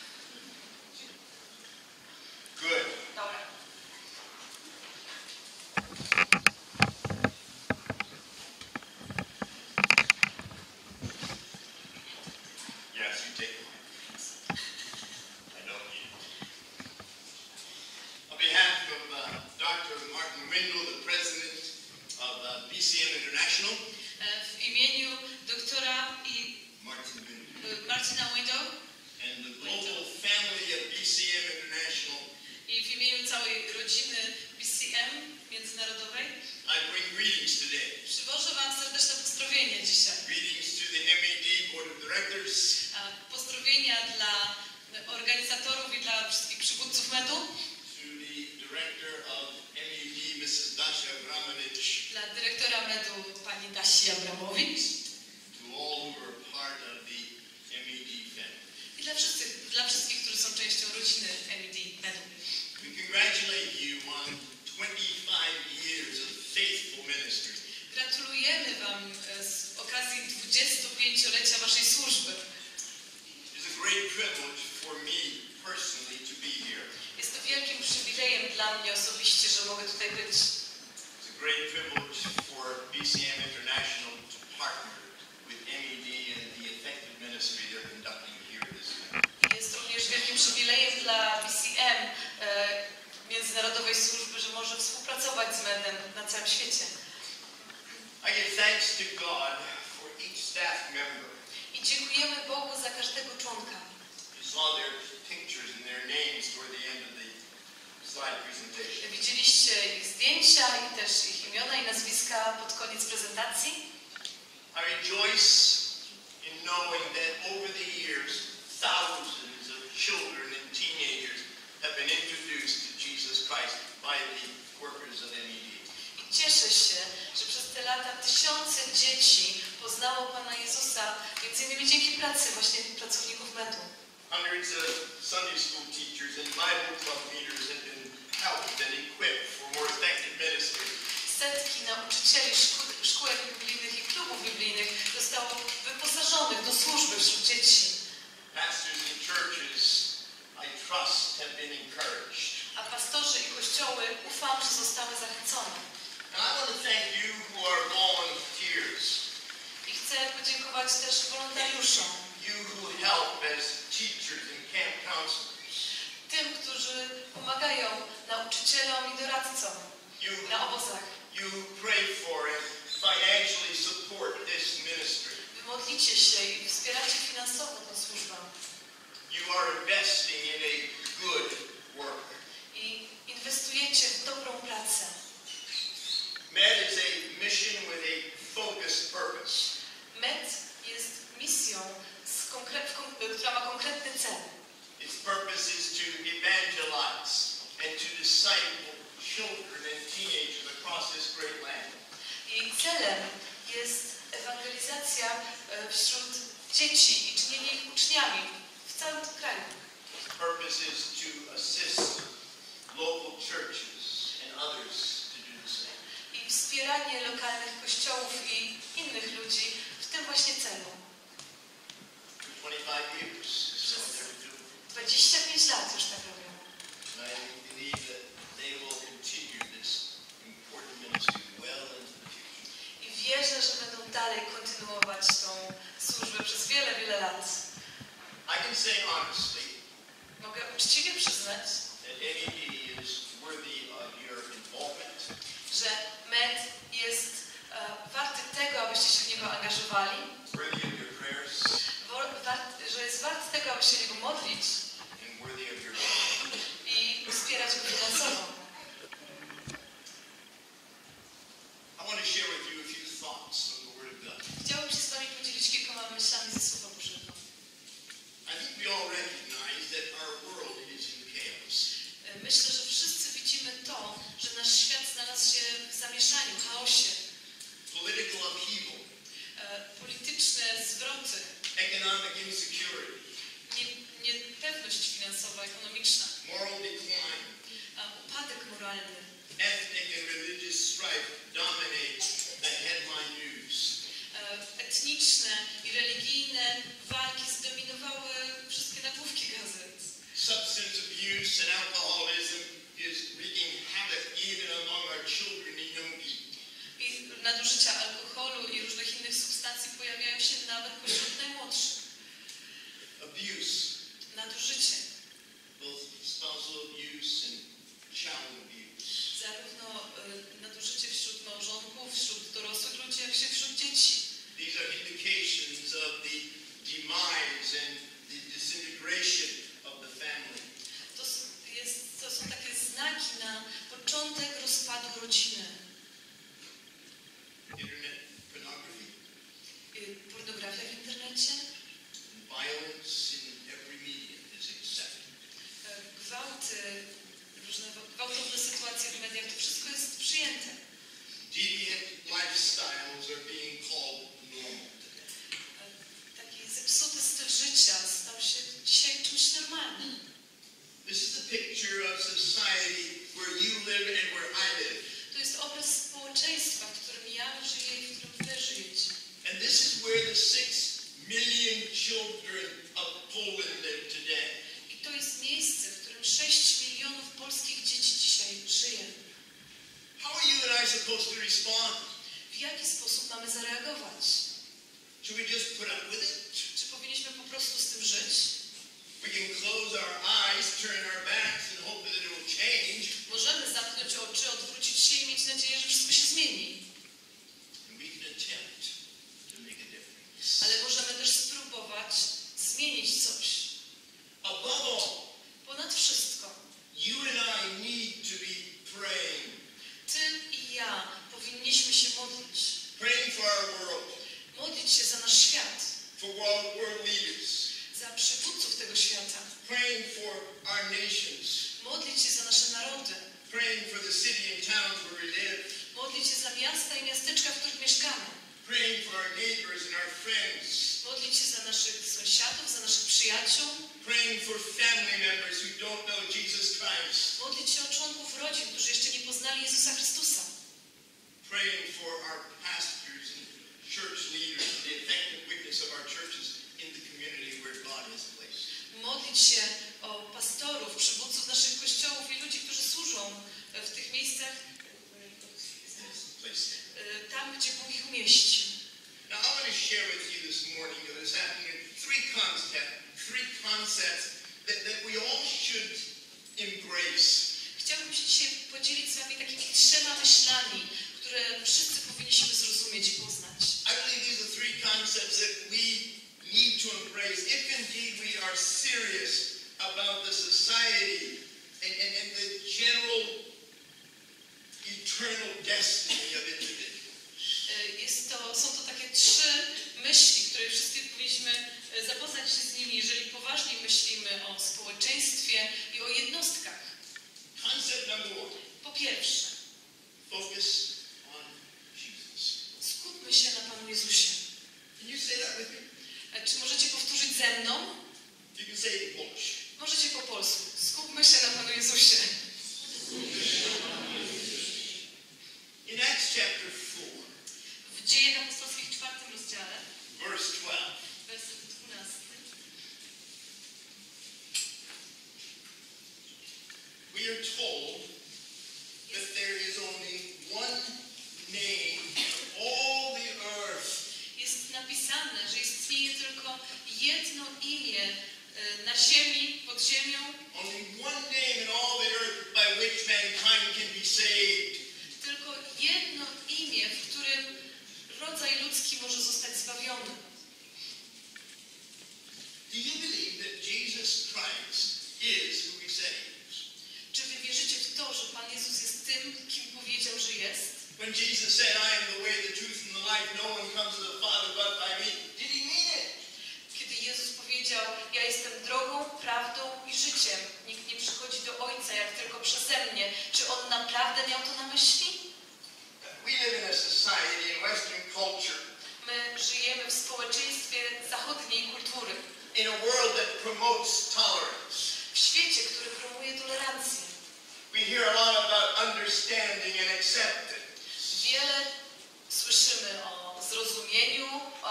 Good. Dobra. Yes, you take it. I don't need it. On behalf of uh, Doctor Martin Windle, the president of uh, B C M International, E, W imieniu doktora i Martin Windle, e, Marcina Window and the global family of B C M International, i w imieniu całej rodziny B C M międzynarodowej I bring greetings today. przywożę wam serdeczne pozdrowienia dzisiaj. Greetings to the M E D Board of Directors, A Pozdrowienia dla organizatorów i dla wszystkich przywódców medu, to the director of M E D, Missus Dasha Abramovich, dla dyrektora medu pani Dasi Abramowicz to all who are part of the M E D family. i dla wszystkich, dla wszystkich, którzy są częścią rodziny M E D medu. We congratulate you on twenty-five years of faithful ministry. Gratulujemy wam e, z okazji dwudziestopięciolecia waszej służby. It's a great privilege for me personally to be here. Jest to wielkim przywilejem dla mnie osobiście, że mogę tutaj być. It's a great privilege for B C M International to partner with M E D and the effective ministry they're conducting here this year. Jest również wielkim przywilejem dla B C M, e, międzynarodowej służby, że może współpracować z medem na całym świecie. I give thanks to God for each staff member. I dziękujemy Bogu za każdego członka. You saw their pictures and their names toward the end of the slide presentation. Widzieliście ich zdjęcia i też ich imiona i nazwiska pod koniec prezentacji. I rejoice in knowing that over the years, thousands of children and teenagers have been introduced to Jesus Christ by the workers of M E D. I cieszę się, że przez te lata tysiące dzieci poznało Pana Jezusa, między innymi dzięki pracy właśnie pracowników medu. Hundreds of Sunday school teachers and Bible club leaders have been helped and equipped for more effective ministry. Setki nauczycieli szkół, szkółek biblijnych i klubów biblijnych zostało wyposażonych do służby wśród dzieci. Pastors and churches, I trust, have been encouraged. A pastorzy i kościoły ufam, że zostały zachęcone. And I want to thank you who are volunteers, I chcę podziękować też wolontariuszom, you who help as teachers and camp counselors, tym, którzy pomagają nauczycielom i doradcom you, na obozach. you pray for and financially support this ministry. Wy modlicie się i wspieracie finansowo tę służbę. You are investing in a good work. I inwestujecie w dobrą pracę. M E D is a mission with a focused purpose. Med jest misją, z konkre- w kon- która ma konkretny cel. Its purpose is to evangelize and to disciple children and teenagers across this great land. Jej celem jest ewangelizacja e, wśród dzieci i czynienie ich uczniami w całym tym kraju. Its purpose is to assist local churches and others to do the same. I wspieranie lokalnych kościołów i innych ludzi w tym właśnie celu. For twenty-five years, is what they're doing. dwadzieścia pięć lat już tak robią. And I believe that they will continue this important ministry well into the future. I wierzę, że będą dalej wiele lat. I can say honestly Mogę uczciwie przyznać, that N E D is worthy of your involvement, że med jest e, warty tego, abyście się w niego angażowali, worthy of your prayers, wo- wart, że jest wart tego, aby się w niego modlić and worthy of your i wspierać go finansowo. I want to share with you a few thoughts from the Word of God. Chciałabym się z Wami podzielić kilkoma myślami ze Słowa Bożego. I think we all recognize that our world is in chaos. E, Myślę, że wszyscy widzimy to, że nasz świat znalazł się w zamieszaniu, chaosie, Political upheaval, e, polityczne zwroty, economic insecurity, nie, niepewność finansowa, ekonomiczna, moral decline, a upadek moralny, ethnic and religious strife dominate the headline news. e, etniczne i religijne walki zdominowały wszystkie nagłówki gazet. Substance abuse and alcoholism is wreaking havoc even among our children and young people. I nadużycia alkoholu i różnych innych substancji pojawiają się nawet pośród najmłodszych. Abuse, Nadużycie, both spousal abuse and child abuse. zarówno e, nadużycie wśród małżonków, wśród dorosłych ludzi, jak i wśród dzieci. These are indications of the demise and the disintegration of the family. To, s- jest, to są takie znaki na początek rozpadu rodziny. Internet pornography, Y, Pornografia w internecie, violence in every medium is accepted. e, gwałty, różne gwałtowne sytuacje w mediach, to wszystko jest przyjęte. Deviant lifestyles are being called normal today. E, Taki zepsuty styl życia stał się dzisiaj czymś normalnym. This is a picture of society where you live and where I live. To jest obraz społeczeństwa, w którym ja żyję i w którym wy żyjecie. And this is where the six million children of Poland live today. I to jest miejsce, w którym sześć milionów polskich dzieci dzisiaj żyje. How are you and I supposed to respond? W jaki sposób mamy zareagować? Should we just put up with it? Czy powinniśmy po prostu z tym żyć? We can close our eyes, turn our backs, and hope that it will change. Możemy zamknąć oczy, odwrócić się i mieć nadzieję, że wszystko się zmieni. And we can attempt to make a difference. Ale możemy też spróbować zmienić coś. Above all, Ponad wszystko, you and I need to be praying. ty i ja powinniśmy się modlić. Praying for our world, Modlić się za nasz świat, for world, world leaders. za przywódców tego świata. Praying for our nations. Modlić się za nasze narody. Praying for the city and towns where we live. Modlić się za miasta i miasteczka, w których mieszkamy. Praying for our neighbors and our friends. Modlić się za naszych sąsiadów, za naszych przyjaciół. Praying for family members who don't know Jesus Christ. Modlić się o członków rodzin, którzy jeszcze nie poznali Jezusa Chrystusa. Praying for our pastors and church leaders, the effective witness of our churches in the community where God has placed. Modlić się o pastorów, przywódców naszych kościołów i ludzi, którzy służą w tych miejscach, Placed. e, tam, gdzie Bóg ich umieścił. Now I want to share with you this morning of this afternoon three concepts, three concepts that, that we all should embrace. Chciałabym się dzisiaj podzielić z Wami takimi trzema myślami, które wszyscy powinniśmy zrozumieć i poznać. I believe these are three concepts that we need to embrace if indeed we are serious about the society and, and, and the general eternal destiny of individuals. E, Jest to, są to takie trzy myśli, które wszystkie powinniśmy e, zapoznać się z nimi, jeżeli poważnie myślimy o społeczeństwie i o jednostkach. Concept number one, Po pierwsze, focus on Jesus. skupmy się na Panu Jezusie. Can you say that with me? E, Czy możecie powtórzyć ze mną? You can say it in Polish. Możecie po polsku. Skupmy się na Panu Jezusie. In Acts chapter four, W Dziejach Apostolskich czwartym rozdziale, verse twelve, werset dwunasty, we are told that there is only one name in all the earth jest napisane, że istnieje tylko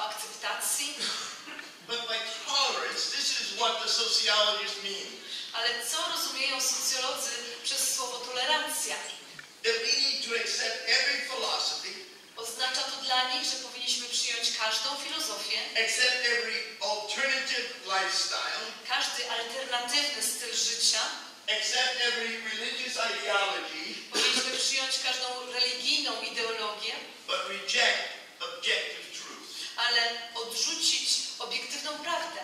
akceptacji. But by tolerance, this is what the sociologists mean. Ale co rozumieją socjolodzy przez słowo tolerancja? That we need to accept every philosophy, Oznacza to dla nich, że powinniśmy przyjąć każdą filozofię, accept every alternative lifestyle, każdy alternatywny styl życia, accept every religious ideology, powinniśmy przyjąć każdą religijną ideologię, but reject objective truth. ale odrzucić obiektywną prawdę.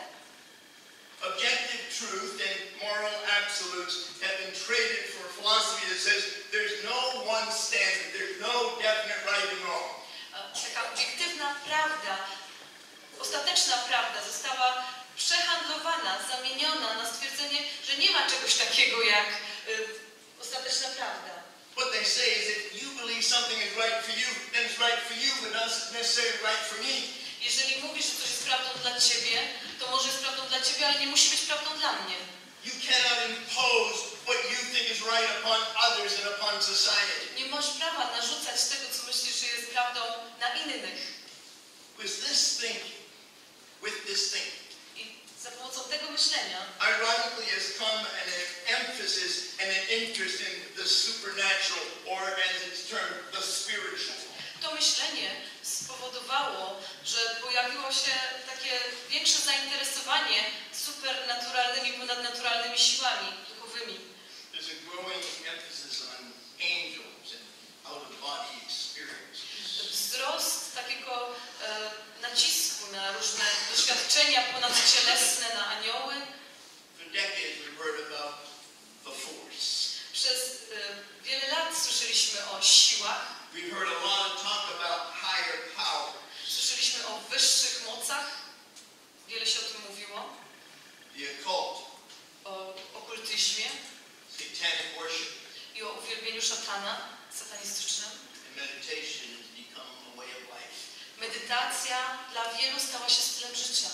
Objective truth and moral absolutes have been traded for a philosophy that says there's no one standard, there's no definite right and wrong. Taka obiektywna prawda, ostateczna prawda została przehandlowana, zamieniona na stwierdzenie, że nie ma czegoś takiego jak y, ostateczna prawda. What they say is if you believe something is right for you, then it's right for you, but not necessarily right for me. Jeżeli mówisz, że coś jest prawdą dla ciebie, to może jest prawdą dla ciebie, ale nie musi być prawdą dla mnie. You cannot impose what you think is right upon others and upon society. Nie masz prawa narzucać tego, co myślisz, że jest prawdą na innych. With this thinking, with this thinking, I za pomocą tego myślenia ironically has come an emphasis and an interest in the supernatural, or as it's termed, the spiritual. to myślenie spowodowało, że pojawiło się takie większe zainteresowanie supernaturalnymi, ponadnaturalnymi siłami duchowymi. There's a growing emphasis on angels and out-of-body experiences. Wzrost takiego e, nacisku na różne doświadczenia ponadcielesne, na anioły. For decades we've heard about the force. Przez e, wiele lat słyszeliśmy o siłach, We've heard a lot of talk about higher power. słyszeliśmy o wyższych mocach, wiele się o tym mówiło, The occult, o okultyzmie satanic worship, i o uwielbieniu szatana satanistycznym. and meditation has become a way of life. Medytacja dla wielu stała się stylem życia.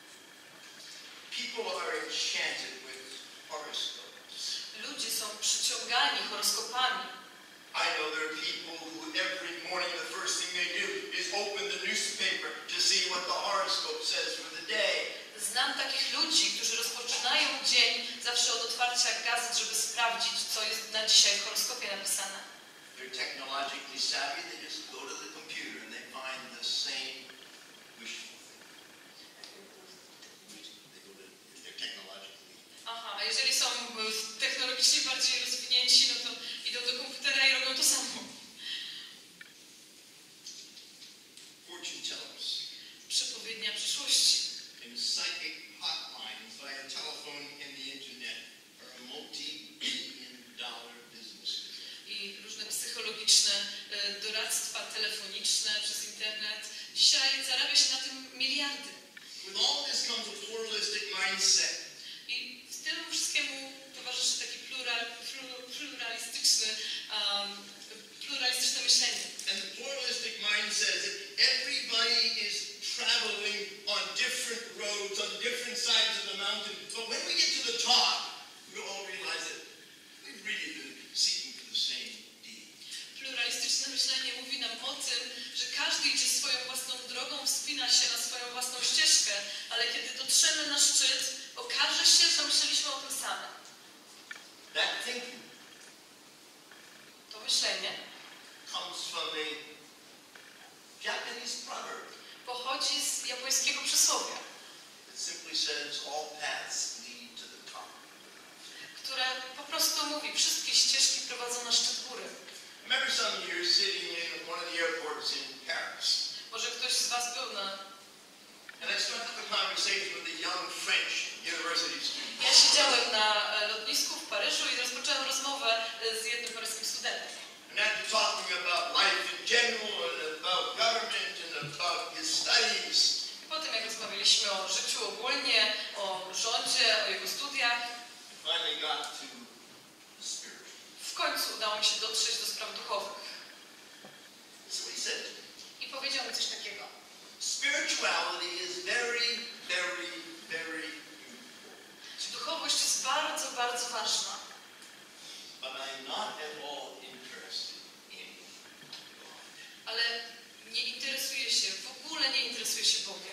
People are enchanted with horoscopes. Ludzie są przyciągani horoskopami. I know there are people who every morning the first thing they do is open the newspaper to see what the horoscope says for the day. Znam takich ludzi, którzy rozpoczynają dzień zawsze od otwarcia gazet, żeby sprawdzić, co jest na dzisiaj w horoskopie napisane. They're technologically savvy, they just go to the computer and they find the same wishful thing. They go to, if they're technologically. Aha, a jeżeli są e, technologicznie bardziej rozwinięci, no to idą do komputera i robią to samo. Fortune tellers Przepowiednia przyszłości. and psychic hotlines via telephone and the internet are a multi-billion dollar business. I różne psychologiczne e, doradztwa telefoniczne przez internet. Dzisiaj zarabia się na tym miliardy. With all this comes a pluralistic mindset. I w tym wszystkiemu towarzyszy taki plural, plu, pluralistyczny, um, pluralistyczne myślenie. And the pluralistic mind says that everybody is traveling on different roads, on different sides of the mountain. But when we get to the top, we all realize that we've really been seeking for the same deed. Pluralistyczne myślenie mówi nam o tym, że każdy idzie swoją własną drogą, wspina się na swoją własną ścieżkę, ale kiedy dotrzemy na szczyt, okaże się, że myśleliśmy o tym samym. That thinking To myślenie comes from a Japanese proverb pochodzi z japońskiego przysłowia, that simply says all paths lead to the top. które po prostu mówi, wszystkie ścieżki prowadzą na szczyt góry. I remember some years sitting in one of the airports in Paris, Może ktoś z was był na... and I struck up a conversation with a young French university student. Ja siedziałem na e, lotnisku w Paryżu i rozpocząłem rozmowę e, z jednym paryskim studentem. And after talking about life in general and about government and about his studies, Po tym, jak rozmawialiśmy o życiu ogólnie, o rządzie, o jego studiach, I finally got to the spiritual. w końcu udało mi się dotrzeć do spraw duchowych. So he said, I powiedział mi coś takiego. spirituality is very, very, very important. Duchowość jest bardzo, bardzo ważna. But I'm not at all interested in God. Ale nie interesuje się, w ogóle nie interesuje się Bogiem.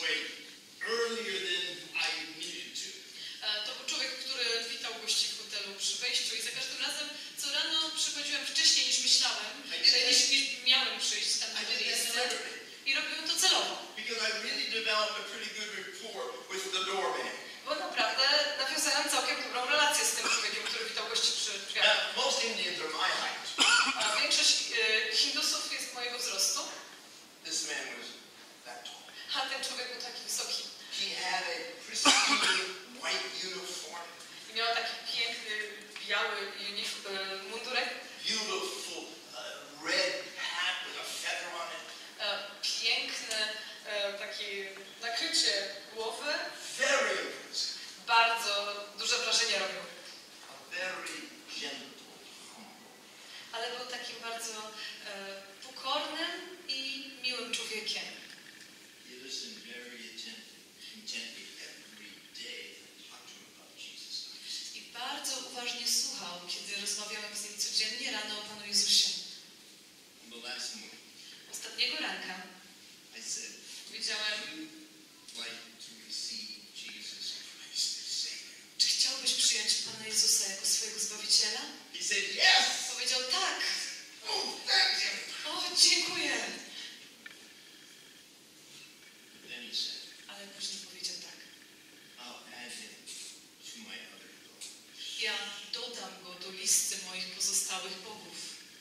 way earlier than I needed to. E, To był człowiek, który witał gości w hotelu przy wejściu i za każdym razem co rano przychodziłem wcześniej niż myślałem, e, niż, niż miałem przyjść tam I na to did that miejsce deliberately i robiłem to celowo. because I really developed a pretty good rapport with the doorman. Bo naprawdę nawiązałem całkiem dobrą relację z tym człowiekiem, który witał gości przy drzwiach. Now, most Indians are my height. A większość e, Hindusów jest mojego wzrostu, This man was that tall. a ten człowiek był taki wysoki. He had a pristine white uniform, I miał taki piękny, biały unif- e, mundurek, beautiful uh, red hat with a feather on it, e, piękne e, takie nakrycie głowy. very impressive, Bardzo duże wrażenie robił. a very gentle, humble. Ale był takim bardzo e, pokornym i miłym człowiekiem. He listened very attentively, intently every day and talked to him about Jesus Christ. I bardzo uważnie słuchał, kiedy rozmawiałem z nim codziennie rano o Panu Jezusie. On the last morning, Ostatniego ranka I said, powiedziałem, "Would you like to receive Jesus Christ as Savior?" czy chciałbyś przyjąć Pana Jezusa jako swojego Zbawiciela? He said, "Yes." Powiedział tak. Oh, thank you. O, dziękuję. Then he said, Ale później powiedział tak. "I'll add him to my other gods." Ja dodam go do listy moich pozostałych bogów.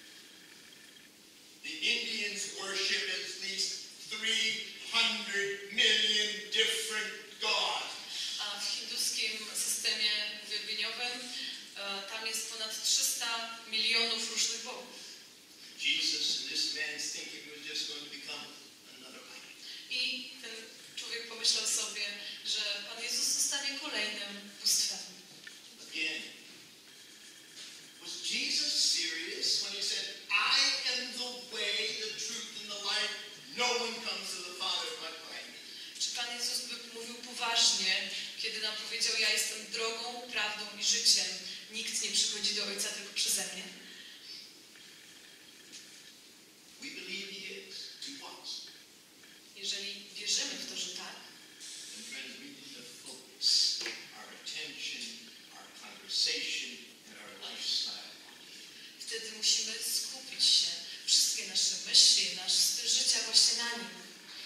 The Indians worship at least three hundred million different gods. A w hinduskim systemie uwielbieniowym e, tam jest ponad trzysta milionów różnych bogów. Jesus and this man's thinking was just going to become another idol. I ten człowiek pomyślał sobie, że Pan Jezus zostanie kolejnym bóstwem. Again, was Jesus serious when he said, "I am the way, the truth, and the life. No one comes to the Father but by me"? Czy Pan Jezus by mówił poważnie, kiedy nam powiedział, ja jestem drogą, prawdą i życiem. Nikt nie przychodzi do Ojca tylko przeze mnie. We believe he is. He was. Jeżeli wierzymy w to, że tak, And friends, we need to focus our attention, our conversation, and our lifestyle on him. wtedy musimy skupić się, wszystkie nasze myśli, nasz styl życia właśnie na nim.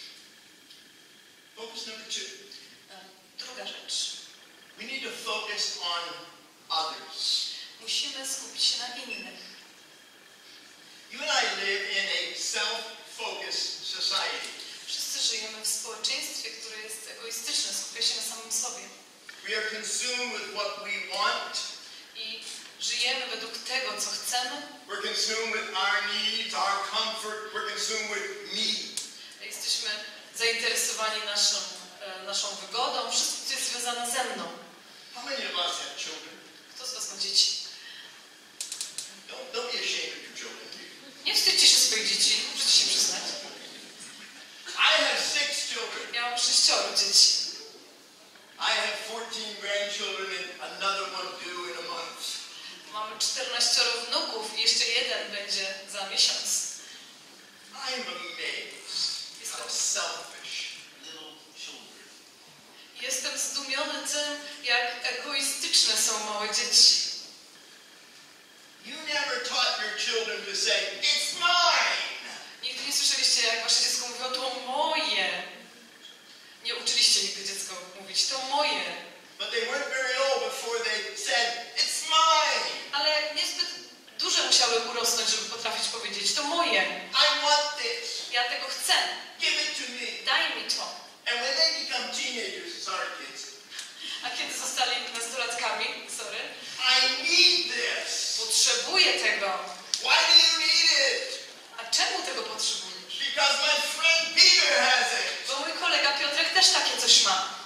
Focus number two. E, Druga rzecz. We need to focus on others. Musimy skupić się na innych. You and I live in a self-focused society. Wszyscy żyjemy w społeczeństwie, które jest egoistyczne, skupia się na samym sobie. We are consumed with what we want. I żyjemy według tego, co chcemy. We're consumed with our needs, our comfort. We're consumed with me. Jesteśmy zainteresowani naszą, e, naszą wygodą, wszystko, co jest związane ze mną. How many of us have children? Kto z Was ma dzieci? Don't, don't be ashamed of your children. Nie wstydźcie się swoich dzieci, możecie się przyznać. I have six children. Ja mam sześcioro dzieci. I have fourteen grandchildren and another one due in a month. Mamy czternaścioro wnuków i jeszcze jeden będzie za miesiąc. I'm amazed how selfish little children. Jestem zdumiony tym, jak egoistyczne są małe dzieci. You never taught your children to say, "It's mine." Nigdy nie słyszeliście, jak wasze dziecko mówiło, to moje. Nie uczyliście nigdy dziecko mówić, to moje. But they weren't very old before they said, "It's mine. Ale niezbyt duże musiały urosnąć, żeby potrafić powiedzieć, to moje. I want this. Ja tego chcę. Give it to me." Daj mi to. And when they become teenagers, sorry kids, A kiedy zostali nastolatkami, sorry, I need this. potrzebuję tego. Why do you need it? A czemu tego potrzebujesz? Because my friend Peter has it. Bo mój kolega Piotrek też takie coś ma.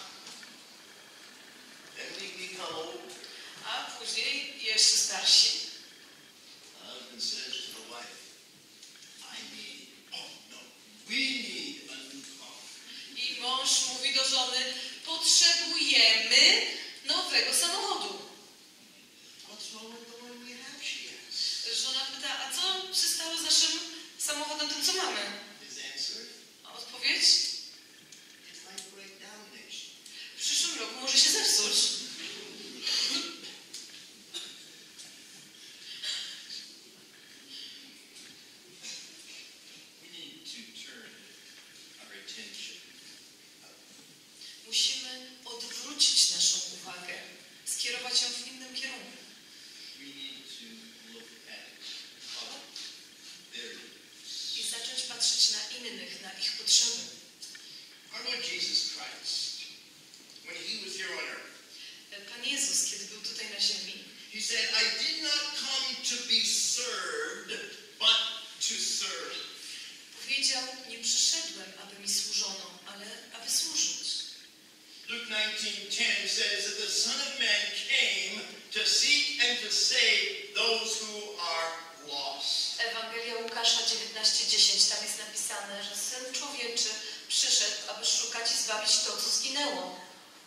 And we become old. A później jeszcze starsi. The husband says to the wife, "I need, oh no, we need a new car." I mąż mówi do żony, potrzebujemy nowego samochodu. What's wrong with the one we have? She asks. Żona pyta, a co się stało z naszym samochodem, tym co mamy? His answer, A odpowiedź? "It's like breaking Our Lord Jesus Christ, when he was here on earth, Pan Jezus, kiedy był tutaj na ziemi, he said, I did not come to be served, but to serve. powiedział, nie przyszedłem, aby mi służono, ale aby służyć. Luke nineteen ten says that the Son of Man came to seek and to save those who are lost. Ewangelia Łukasza dziewiętnaście dziesięć, tam jest napisane, że Syn Człowieczy przyszedł, aby szukać i zbawić to, co zginęło.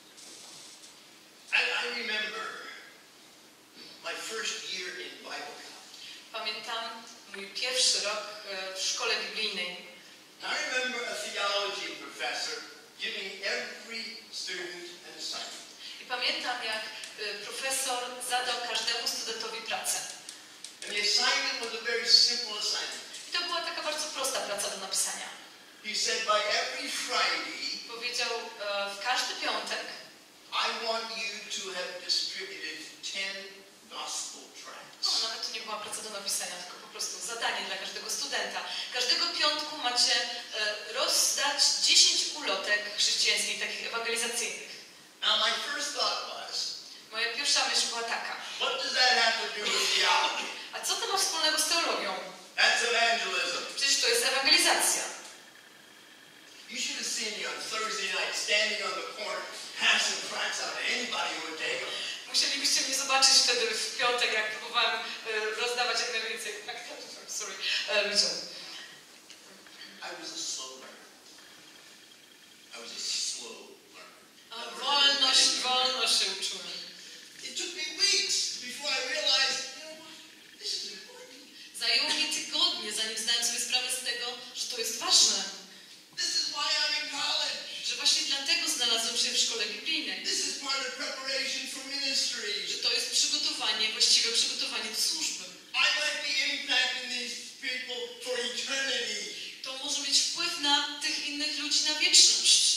I, I remember my first year in Bible college. Pamiętam mój pierwszy rok e, w szkole biblijnej. I remember a theology professor giving every student an assignment. I pamiętam, jak e, profesor zadał każdemu studentowi pracę. And the assignment was a very simple assignment. I to była taka bardzo prosta praca do napisania. He said, by every Friday, Powiedział, e, w każdy piątek I want you to have distributed ten gospel tracts. no, nawet to nie była praca do napisania, tylko po prostu zadanie dla każdego studenta. Każdego piątku macie e, rozdać dziesięć ulotek chrześcijańskich, takich ewangelizacyjnych. Now my first thought was, Moja pierwsza myśl była taka, what does that have to do with theology? a co to ma wspólnego z teologią? That's evangelism. Przecież to jest ewangelizacja. You should have seen me on Thursday night standing on the corner, passing tracts out to anybody who would take them. Musielibyście mnie zobaczyć wtedy w piątek, jak próbowałem e, rozdawać jak najwięcej. Sorry, e, ludziom. I was a slow learner. I was a slow learner. A wolność, wolność się uczyłem. It took me weeks before I realized, you know what, this is important. Zajęło mnie tygodnie, zanim zdałem sobie sprawę z tego, że to jest ważne. This is why I'm in college. Że właśnie dlatego znalazłem się w szkole biblijnej. This is part of preparation for ministry. Że to jest przygotowanie, właściwe przygotowanie do służby. I might be impacting these people for eternity. To może mieć wpływ na tych innych ludzi na wieczność.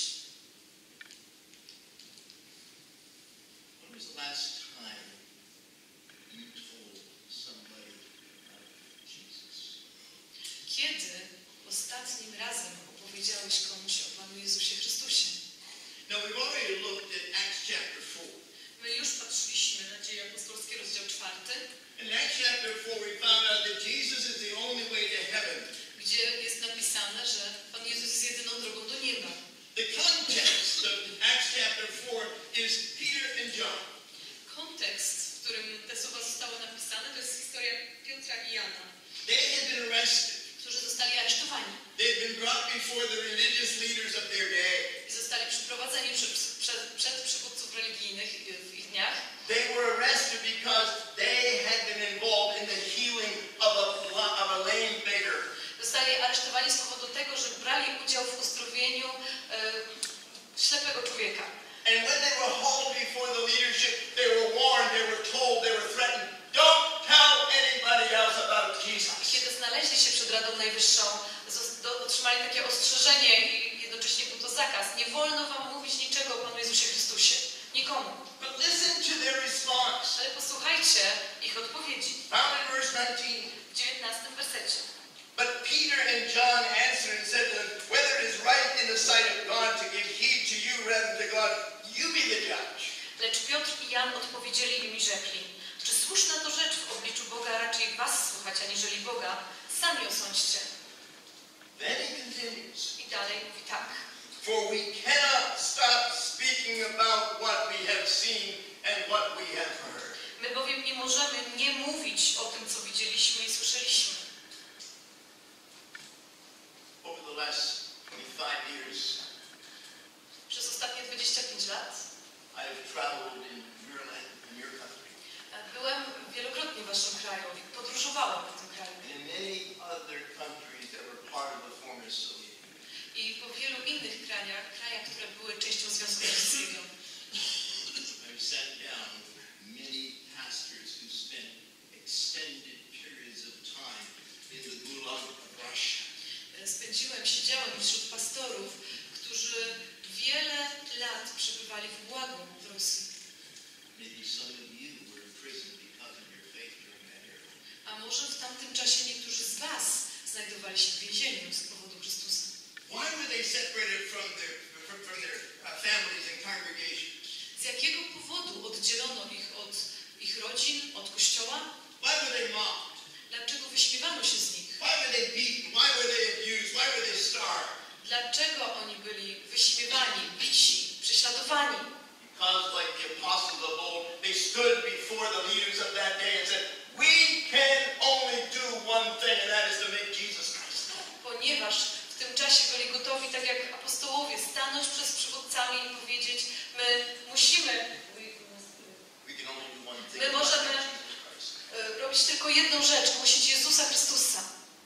When was the last time you told somebody about Jesus? Kiedy ostatnim razem opowiedziałeś komuś o Panu Jezusie Chrystusie? Now we've already looked at Acts chapter four. My już patrzyliśmy na Dzieje Apostolskie, rozdział czwarty, In Acts chapter four we found out that Jesus is the only way to heaven. gdzie jest napisane, że Pan Jezus jest jedyną drogą do nieba. The context of Acts chapter four is Peter and John. Kontekst, w którym te słowa zostały napisane, to jest historia Piotra i Jana, They had been arrested. którzy zostali aresztowani They had been brought before the religious leaders of their day. i zostali przyprowadzeni przed, przed, przed przywódców religijnych w ich dniach. They were arrested because they had been involved in the healing of a, of a lame beggar. Zostali aresztowani z powodu tego, że brali udział w uzdrowieniu e, ślepego człowieka. And when they were hauled before the leadership, they were warned, they were told, they were threatened, don't tell anybody else about Jesus. Kiedy znaleźli się przed Radą Najwyższą, zos- do- otrzymali takie ostrzeżenie i jednocześnie był to zakaz. Nie wolno wam mówić niczego o Panu Jezusie Chrystusie. Nikomu. But listen to their response. Ale posłuchajcie ich odpowiedzi. Found in verse nineteen. W dziewiętnastym wersecie. But Peter and John answered and said to them, whether it is right in the sight of God to give heed to you rather than to God, you be the judge. Lecz Piotr i Jan odpowiedzieli im i rzekli, czy słuszna to rzecz w obliczu Boga raczej was słuchać, aniżeli Boga? Sami osądźcie. Then he continues. I dalej mówi tak. For we cannot stop speaking about what we have seen and what we have heard. My bowiem nie możemy nie mówić o tym, co widzieliśmy i słyszeliśmy. Over the last twenty-five years, Przez ostatnie dwadzieścia pięć lat I have traveled in your land, in your country, byłem wielokrotnie w waszym kraju i podróżowałem po tym kraju. and in many other countries that were part of the former Soviet Union. I po wielu innych krajach, krajach, które były częścią Związku Radzieckiego. I've sat down with many pastors who spent extended periods of time in the gulag of Russia. Spędziłem, siedziałem wśród pastorów, którzy wiele lat przebywali w Gulagu w Rosji. Maybe some of you were in prison because of your faith during that era. A może w tamtym czasie niektórzy z was znajdowali się w więzieniu z powodu Chrystusa. Why were they separated from their from, from their uh, families and congregations? Z jakiego powodu oddzielono ich od ich rodzin, od kościoła? Why were they mocked? Dlaczego wyśmiewano się z nich? Why were they beaten? Why were they abused? Why were they starved? Dlaczego oni byli wyśmiewani, bici, prześladowani? Because, like the apostles of old, they stood before the leaders of that day and said, we can only do one thing, and that is to make Jesus Christ known. Ponieważ w tym czasie byli gotowi, tak jak apostołowie, stanąć przed przywódcami i powiedzieć, my musimy, We can only do one thing. my and that's możemy make Jesus Christ. e, robić tylko jedną rzecz, głosić Jezusa Chrystusa.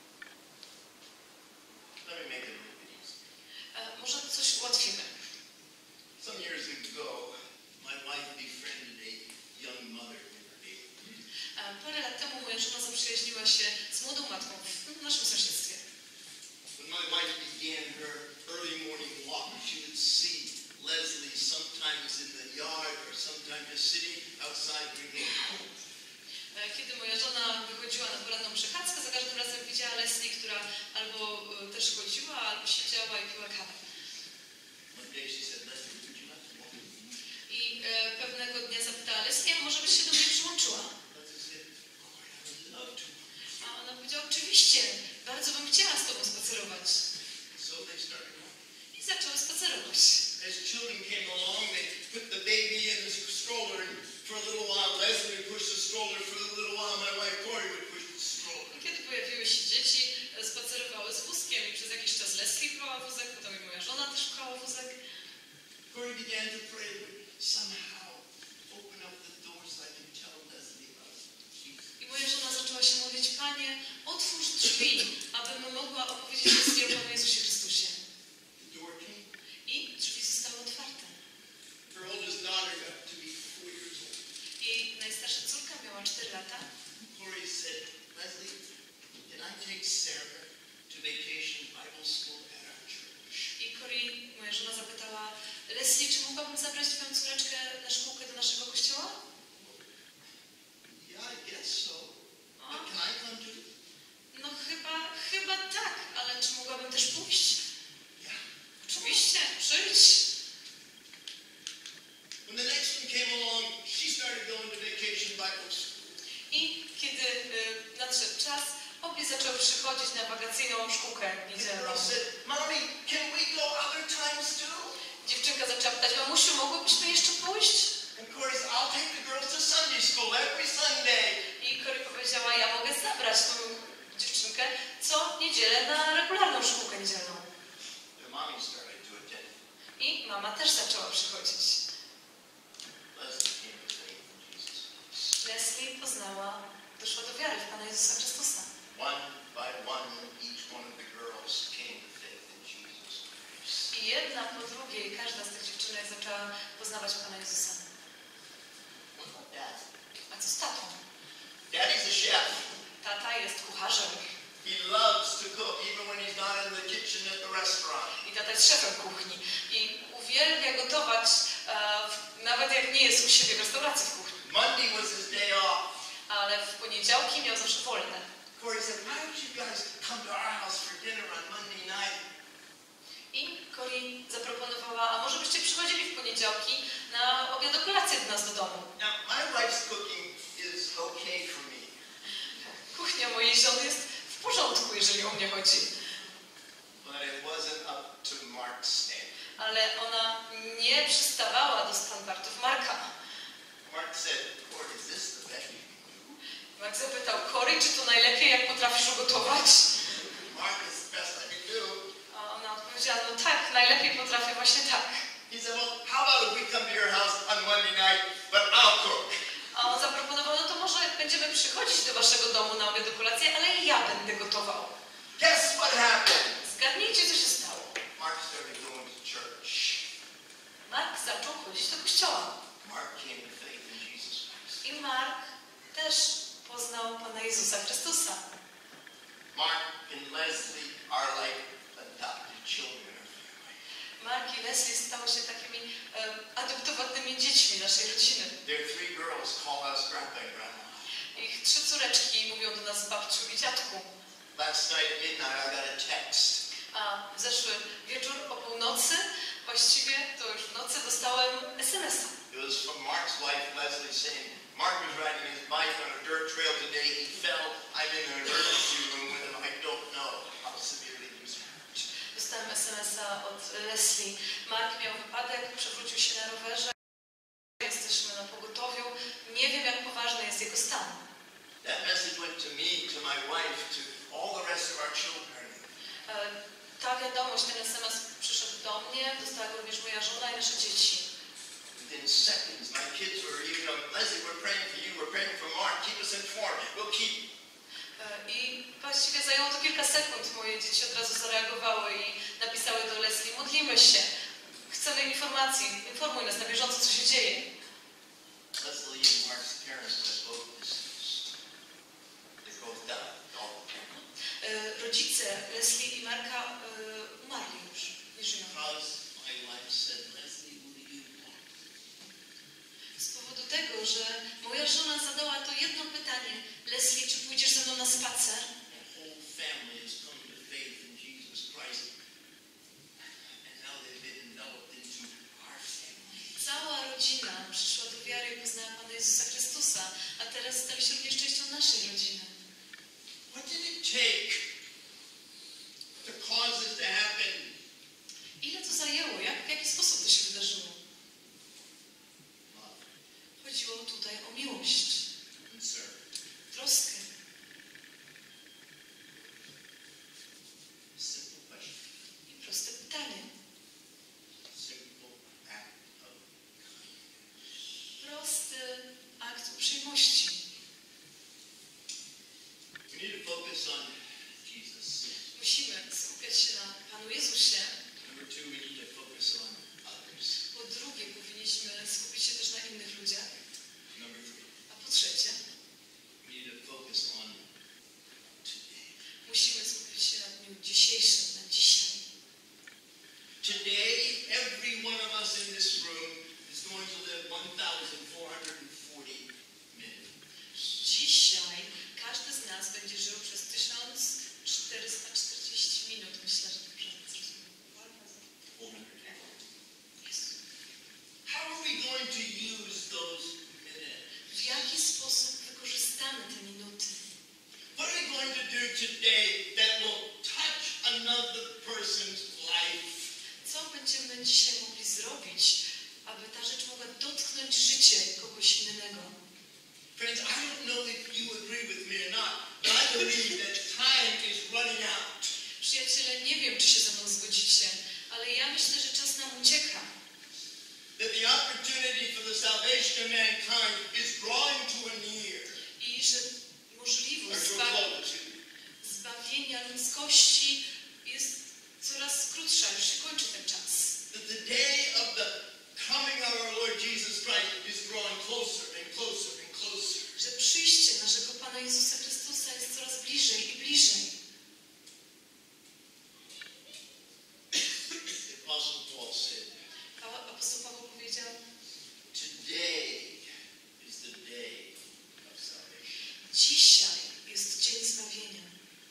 Let me make it a little bit easy. E, może coś ułatwimy. Some years ago, my wife befriended a young mother in her neighborhood. E, Parę lat temu moja żona zaprzyjaźniła się z młodą matką w naszym sąsiedztwie. When my wife began her early morning walk, she would see Leslie sometimes in the yard or sometimes just sitting outside drinking coffee. E, Kiedy moja żona wychodziła na poranną przechadzkę, za każdym razem widziała Leslie, która albo e, też chodziła, albo siedziała i piła kawę. One day she said, Leslie, would you like to walk with me? I e, pewnego dnia zapytała Leslie, może byś się do mnie przyłączyła? Leslie said, oh, I would love to. A ona powiedziała, oczywiście, bardzo bym chciała z tobą spacerować. So they started walking. I zaczęły spacerować. As children came along, they put the baby in the stroller, and for a little while Leslie would push the stroller, for a little while my wife Corey would push the stroller. I kiedy pojawiły się dzieci, e, spacerowały z wózkiem i przez jakiś czas Leslie pchała wózek, potem i moja żona też pchała wózek. Corey began to pray, would somehow open up the doors so I can tell Leslie about Jesus. I moja żona zaczęła się modlić, Panie, otwórz drzwi, abym mogła opowiedzieć Leslie o Panu Jezusie Chrystusie. The door came. I drzwi zostały otwarte. Her oldest daughter got to be four years old. Jej najstarsza córka miała cztery lata. Corey said, Leslie, can I take Sarah to vacation Bible school at our church? I Cory, moja żona, zapytała, Leslie, czy mogłabym zabrać twoją córeczkę na szkółkę do naszego kościoła? Yeah, I guess so. But can I come too? No chyba, chyba tak, ale czy mogłabym też pójść? Yeah. Oczywiście, przyjdź. When the next one came along, she started going to vacation Bible school. I kiedy y, nadszedł czas, obie zaczęły przychodzić na wakacyjną szkółkę And the niedzielną. girl said, Mommy, can we go other times too? Dziewczynka zaczęła pytać, mamusiu, mogłybyśmy jeszcze pójść? And Corey said, I'll take the girls to Sunday school every Sunday. I Cory powiedziała, ja mogę zabrać tą dziewczynkę co niedzielę na regularną szkółkę niedzielną. Their mommy started to attend. I mama też zaczęła przychodzić. Leslie came to faith in Jesus Christ. Leslie poznała, doszła do wiary w Pana Jezusa Chrystusa. One by one, each one of the girls came to faith in Jesus Christ. I jedna po drugiej, każda z tych dziewczynek zaczęła poznawać Pana Jezusa. What about Dad? A co z tatą? Daddy's a chef. Tata jest kucharzem. He loves to cook, even when he's not in the kitchen at the restaurant. I tata jest szefem kuchni. I uwielbia gotować, e, w, nawet jak nie jest u siebie w restauracji w kuchni. Monday was his day off. Ale w poniedziałki miał zawsze wolne. Corey said, why don't you guys come to our house for dinner on Monday night? I Cory zaproponowała, a może byście przychodzili w poniedziałki na obiad o kolację do nas do domu. Now, my wife's cooking is okay for me. Kuchnia mojej żony jest w porządku, jeżeli o mnie chodzi. But it wasn't up to Mark's standard. Ale ona nie przystawała do standardów Marka. Mark said, Corey, is this the best you can do? Mark zapytał, Cory, czy to najlepiej, jak potrafisz ugotować? Mark is the best I can do. A ona odpowiedziała, no tak, najlepiej potrafię właśnie tak. He said, well, how about if we come to your house on Monday night, but I'll cook? A on zaproponował, no to może będziemy przychodzić do waszego domu na obiad o kolację, ale i ja będę gotował. Guess what happened? Zgadnijcie, co się stało. Mark started going to church. Mark zaczął chodzić do kościoła. Mark came to faith in Jesus Christ. I Mark też poznał Pana Jezusa Chrystusa. Mark and Leslie are like adopted children of our family. Mark i Leslie stały się takimi e, adoptowanymi dziećmi naszej rodziny. Their three girls call us grandpa and grandma. Ich trzy córeczki mówią do nas babciu i dziadku. Last night at midnight I got a text. A w zeszły wieczór o północy właściwie es em es a od Leslie. Mark miał wypadek, przewrócił się na rowerze. Jesteśmy na pogotowiu. Nie wiem, jak poważny jest jego stan. That message went to me, to my wife, to all the rest of our children. E, Ta wiadomość, ten es em es przyszedł do mnie, dostała go również moja żona i nasze dzieci. Within seconds, my kids were, you know, Leslie, we're praying for you, we're praying for Mark, keep us informed, we'll keep. E, I właściwie zajęło to kilka sekund. Moje dzieci od razu zareagowały i napisały do Leslie: modlimy się, chcemy informacji, informuj nas na bieżąco, co się dzieje. Leslie and Mark's parents were both deceased. They both died, all of them. E, Rodzice Leslie i Marka e, umarli już, nie żyją. Because my wife said, Leslie, will you walk? Z powodu tego, że moja żona zadała to jedno pytanie: Leslie, czy pójdziesz ze mną na spacer? My whole family has come to faith in Jesus Christ. And now they've been enveloped into our family. Cała rodzina przyszła do wiary i poznała Pana Jezusa Chrystusa, a teraz stali się również częścią naszej rodziny. What did it take to cause this to happen? Ile to zajęło? Jak, w jaki sposób to się wydarzyło? Love Chodziło tutaj o miłość, and service. troskę. Simple question. I proste pytanie. Simple act of kindness. Prosty akt uprzejmości. We need to focus on Jesus. Musimy skupiać się na Panu Jezusie. Number two, we need to focus on others. Po drugie, powinniśmy skupić się też na innych ludziach. Number three, A po trzecie, we need to focus on today. musimy skupić się na dniu dzisiejszym, na dzisiaj. Today, every one of us in this room is going to live one thousand four hundred forty minutes. Dzisiaj każdy z nas będzie żył przez tysiąc czterysta czterdzieści minut. Myślę, że dobrze zrozumiałam. four hundred forty. Jezu. How are we going to use those minutes? W jaki sposób wykorzystamy te minuty? What are we going to do today that will touch another person's life? Co będziemy dzisiaj mogli zrobić, aby ta rzecz mogła dotknąć życie kogoś innego? Friends, I don't know if you agree with me or not, but I believe that time is running out. Przyjaciele, nie wiem, czy się ze mną zgodzicie, ale ja myślę, że czas nam ucieka. That the opportunity for the salvation of mankind is drawing to a near. I że możliwość Or to a zbaw close. zbawienia ludzkości jest coraz krótsza, już się kończy ten czas. That the day of the coming of our Lord Jesus Christ is drawing closer and closer and closer. Że przyjście naszego Pana Jezusa Chrystusa jest coraz bliżej i bliżej. The Apostle Paul said, Pa- Apostoł Paweł powiedział: today is the day of salvation. dzisiaj jest dzień zbawienia.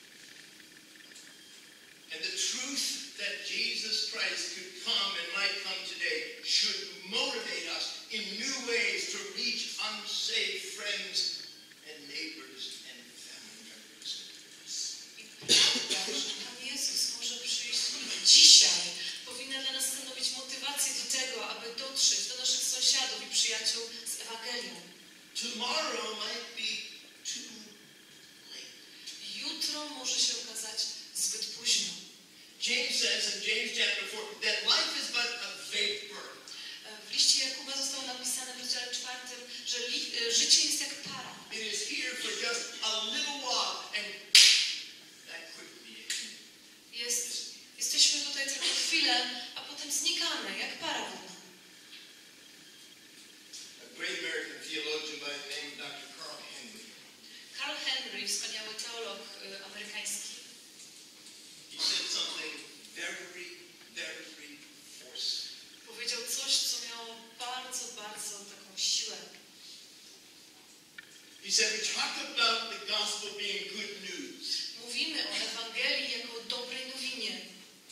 And the truth that Jesus Christ could come and might come today should motivate us in new ways to reach unsaved friends and neighbors and family members. I prawda, że Pan Jezus może przyjść dzisiaj, powinna dla nas stanowić motywację do tego, aby dotrzeć do naszych sąsiadów i przyjaciół z Ewangelią. Tomorrow might be too late. Jutro może się okazać zbyt późno. James says in James chapter four that life is but a vapor. W liście Jakuba zostało napisane w rozdziale czwartym, że li, e, życie jest jak para. It is here for just a little while and that quickly it can Jest, jesteśmy tutaj tylko chwilę, a potem znikamy, jak para wodna. A great American theologian by the name of Doctor Carl Henry. Carl Henry, wspaniały teolog e, amerykański, He said something very, very forceful. powiedział coś, co miało bardzo, bardzo taką siłę. He said, we talk about the gospel being good news. Mówimy o Ewangelii jako o dobrej nowinie,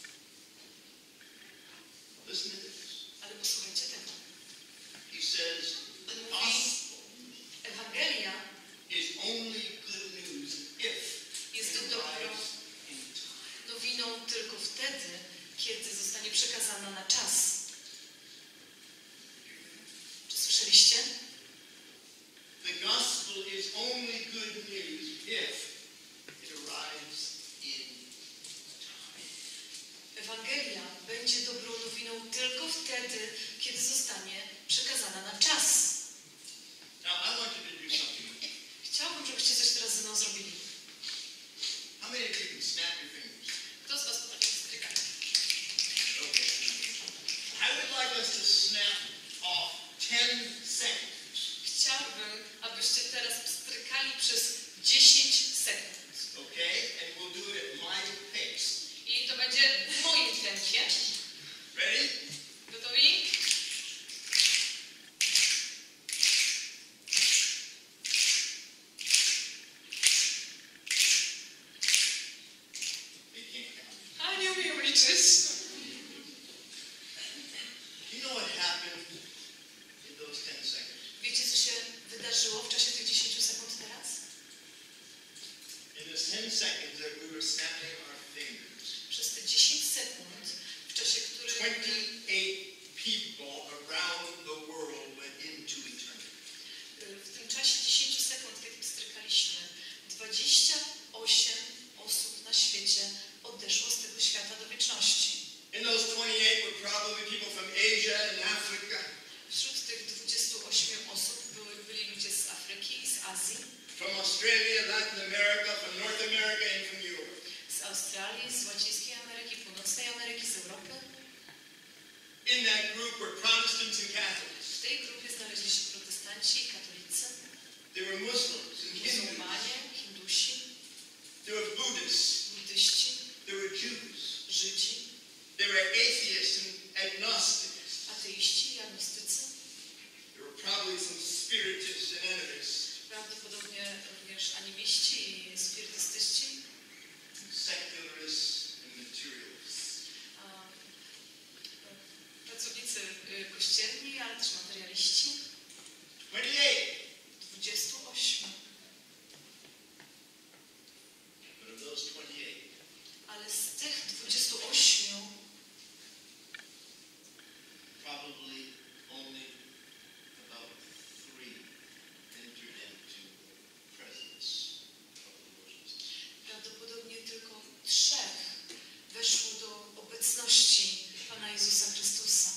Listen to this. ale posłuchajcie tego. He says, the gospel Ewangelia is only good news if jest it dobrą arrives in time. nowiną tylko wtedy, kiedy zostanie przekazana na czas. Czy słyszeliście? The gospel is only good news if it arrives in time. Ewangelia będzie dobrą nowiną tylko wtedy, kiedy zostanie przekazana na czas. Now, I want you to do something. Chciałabym, żebyście coś teraz ze mną zrobili. How many of you can snap your fingers? Kto z was potrafi strykać? Okay. I would like us to snap off ten seconds. Chciałbym, abyście teraz pstrykali przez dziesięć sekund. Okay? And we'll do it at my pace. I to będzie w moim tempie. Ready? Gotowi? They can't count. A nie umiem liczyć. You know what happened in those ten seconds? Wiecie, co się wydarzyło w czasie tych dziesięciu sekund teraz? In those ten seconds that we were snapping our fingers, Przez te dziesięć sekund, w czasie których twenty-eight people around the world went into eternity. w tym czasie dziesięciu sekund, kiedy pstrykaliśmy, dwadzieścia osiem osób na świecie odeszło z tego świata do wieczności. In those twenty-eight were probably people from Asia and Africa, Wśród tych dwudziestu ośmiu osób były, byli ludzie z Afryki i z Azji, from Australia, Latin America, from North America, and from Europe. z Australii, z Łacińskiej Ameryki, Północnej Ameryki, z Europy. In that group were Protestants and Catholics. W tej grupie znaleźli się protestanci i katolicy, There were Muslims and Hindus. muzułmanie, hindusi, There were Buddhists. buddyści, There were Jews. Żydzi, There were atheists and agnostics. ateiści i agnostycy, There were probably some spiritists and animists. prawdopodobnie również animiści i spirytystyści, Secularists and materialists. a, pracownicy y, kościelni, ale też materialiści. twenty-eight. dwudziestu ośmiu. But of those twenty-eight, Ale z tych dwudziestu ośmiu probably only about three entered into presence of the Lord Jesus. prawdopodobnie tylko trzech weszło do obecności Pana Jezusa Chrystusa.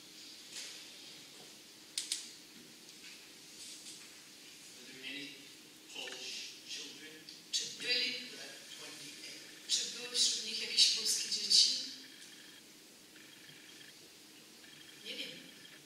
Were there any Polish children Czy byli, in that twenty-eight? czy były wśród nich jakieś polskie dzieci? Nie wiem.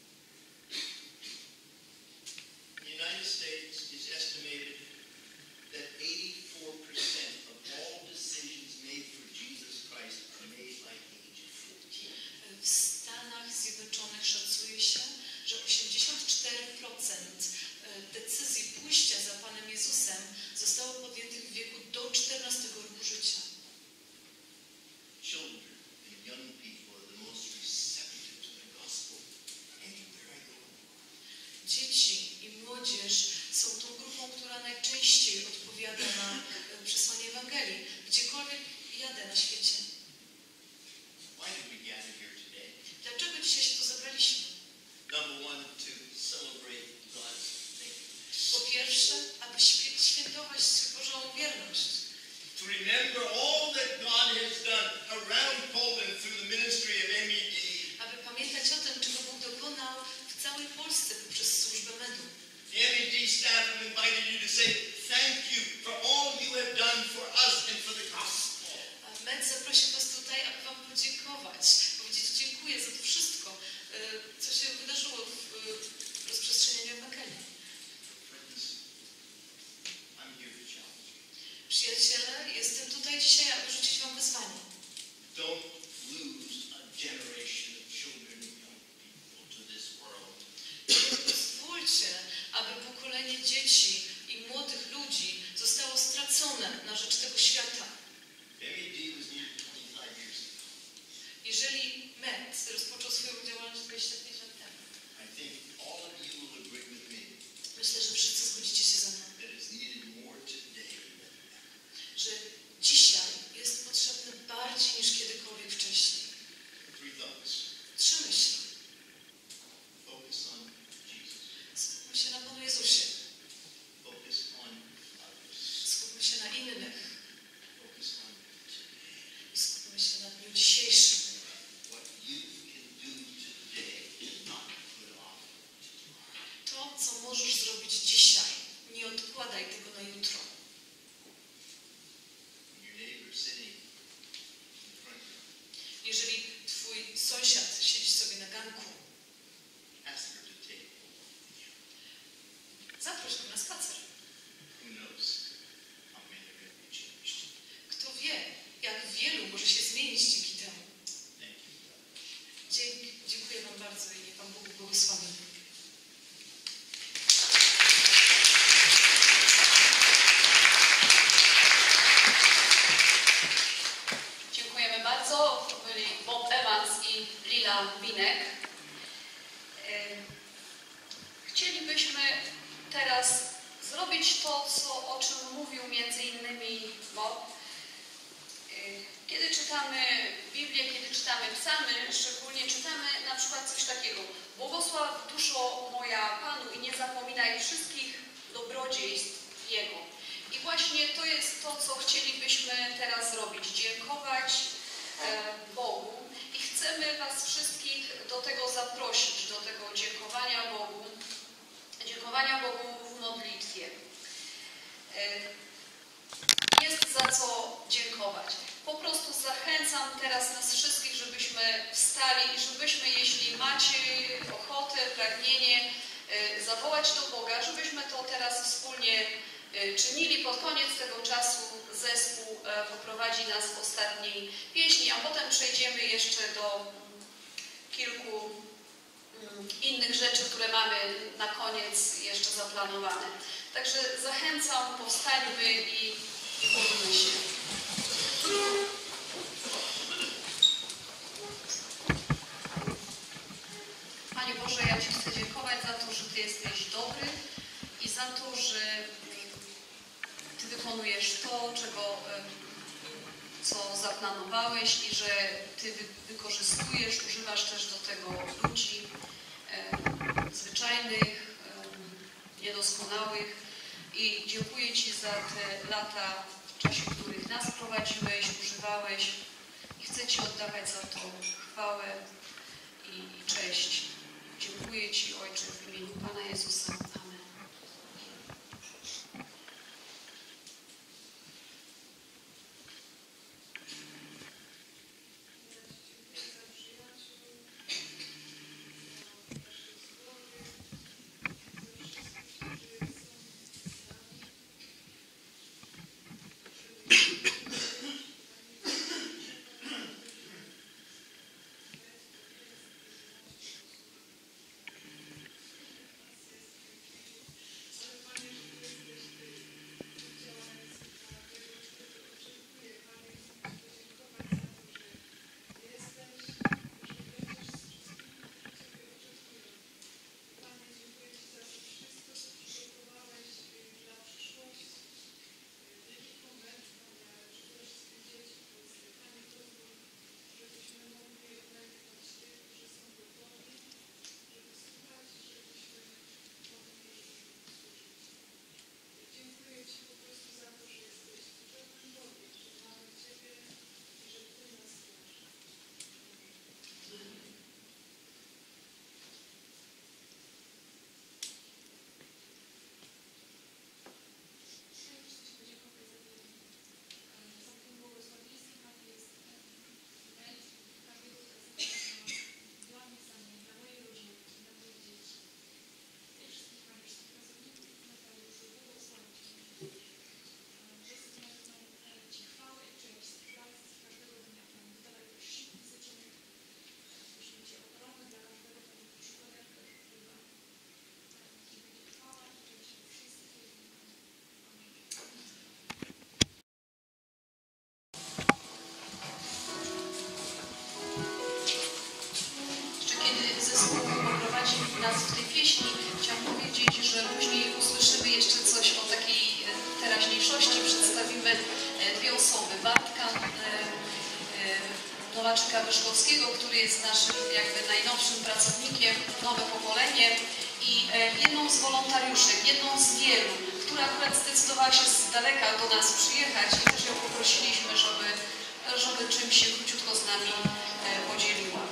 The United States is estimated that eighty-four percent of all decisions made for Jesus Christ are made by age fourteen. W Stanach Zjednoczonych szacuje się, że osiemdziesiąt cztery procent decyzji pójścia za Panem Jezusem zostało podjętych w wieku do czternastego roku życia. Children and young people are the most receptive to the gospel anywhere I go. Dzieci i młodzież są tą grupą, która najczęściej odpowiada na e, przesłanie Ewangelii, gdziekolwiek jadę na świecie. Why did we gather here today? Dlaczego dzisiaj się tu zebraliśmy? Number one, to celebrate God's faithfulness. Po pierwsze, aby świe- świętować Bożą wierność. To remember all that God has done around Poland through the ministry of M E D. Aby pamiętać o tym, czego Bóg dokonał w całej Polsce poprzez służbę medu. The M E D staff have invited you to say thank you for all you have done for us and for the gospel. A Med zaprosił Was tutaj, aby Wam podziękować, powiedzieć dziękuję za to wszystko, e, co się wydarzyło w e, rozprzestrzenianiu Ewangelii. Friends, I'm here to challenge you. Przyjaciele, jestem tutaj dzisiaj, aby rzucić Wam wyzwanie. Don't lose a generation of children and young people to this world. Nie pozwólcie, aby pokolenie dzieci i młodych ludzi zostało stracone na rzecz tego świata. M E D was needed twenty-five years ago. Jeżeli Med rozpoczął swoją działalność dwadzieścia pięć lat temu, I think all of you will agree with me myślę, że wszyscy zgodzicie się ze mną, that it's needed more today than ever. że dzisiaj jest potrzebny bardziej niż kiedykolwiek Jeżeli twój sąsiad siedzi sobie na ganku, ask her to take a walk with you. zaproś go na spacer. Who knows how many are going to be changed. Kto wie, jak wielu może się zmienić dzięki temu. Thank you, brother. Dzięki, dziękuję wam bardzo i niech Pan Bóg błogosławi. Dziękujemy bardzo. To byli Bob Evans i Lila Binek. Ym, Chcielibyśmy teraz zrobić to, co, o czym mówił między innymi Bob. Ym, Kiedy czytamy Biblię, kiedy czytamy psalmy, szczególnie czytamy na przykład coś takiego. Błogosław duszo moja Panu i nie zapominaj wszystkich dobrodziejstw Jego. I właśnie to jest to, co chcielibyśmy teraz zrobić. Dziękować e, Bogu i chcemy Was wszystkich do tego zaprosić, do tego dziękowania Bogu, dziękowania Bogu w modlitwie. E, jest za co dziękować. Po prostu zachęcam teraz nas wszystkich, żebyśmy wstali i żebyśmy, jeśli macie ochotę, pragnienie, e, zawołać do Boga, żebyśmy to teraz wspólnie czynili. Pod koniec tego czasu zespół poprowadzi nas w ostatniej pieśni, a potem przejdziemy jeszcze do kilku innych rzeczy, które mamy na koniec jeszcze zaplanowane. Także zachęcam, powstańmy i módlmy się. Panie Boże, ja Ci chcę dziękować za to, że Ty jesteś dobry i za to, że Ty wykonujesz to, czego, co zaplanowałeś i że Ty wykorzystujesz, używasz też do tego ludzi e, zwyczajnych, e, niedoskonałych i dziękuję Ci za te lata, w czasie których nas prowadziłeś, używałeś i chcę Ci oddawać za to chwałę i, i cześć. Dziękuję Ci, Ojcze, w imieniu Pana Jezusa. Amen. nas w tej pieśni, chciałam powiedzieć, że później usłyszymy jeszcze coś o takiej teraźniejszości. Przedstawimy dwie osoby. Bartka Nowaczyka-Wyszkowskiego, który jest naszym jakby najnowszym pracownikiem, nowe pokolenie, i jedną z wolontariuszek, jedną z wielu, która akurat zdecydowała się z daleka do nas przyjechać i też ją poprosiliśmy, żeby, żeby czymś się króciutko z nami podzieliła.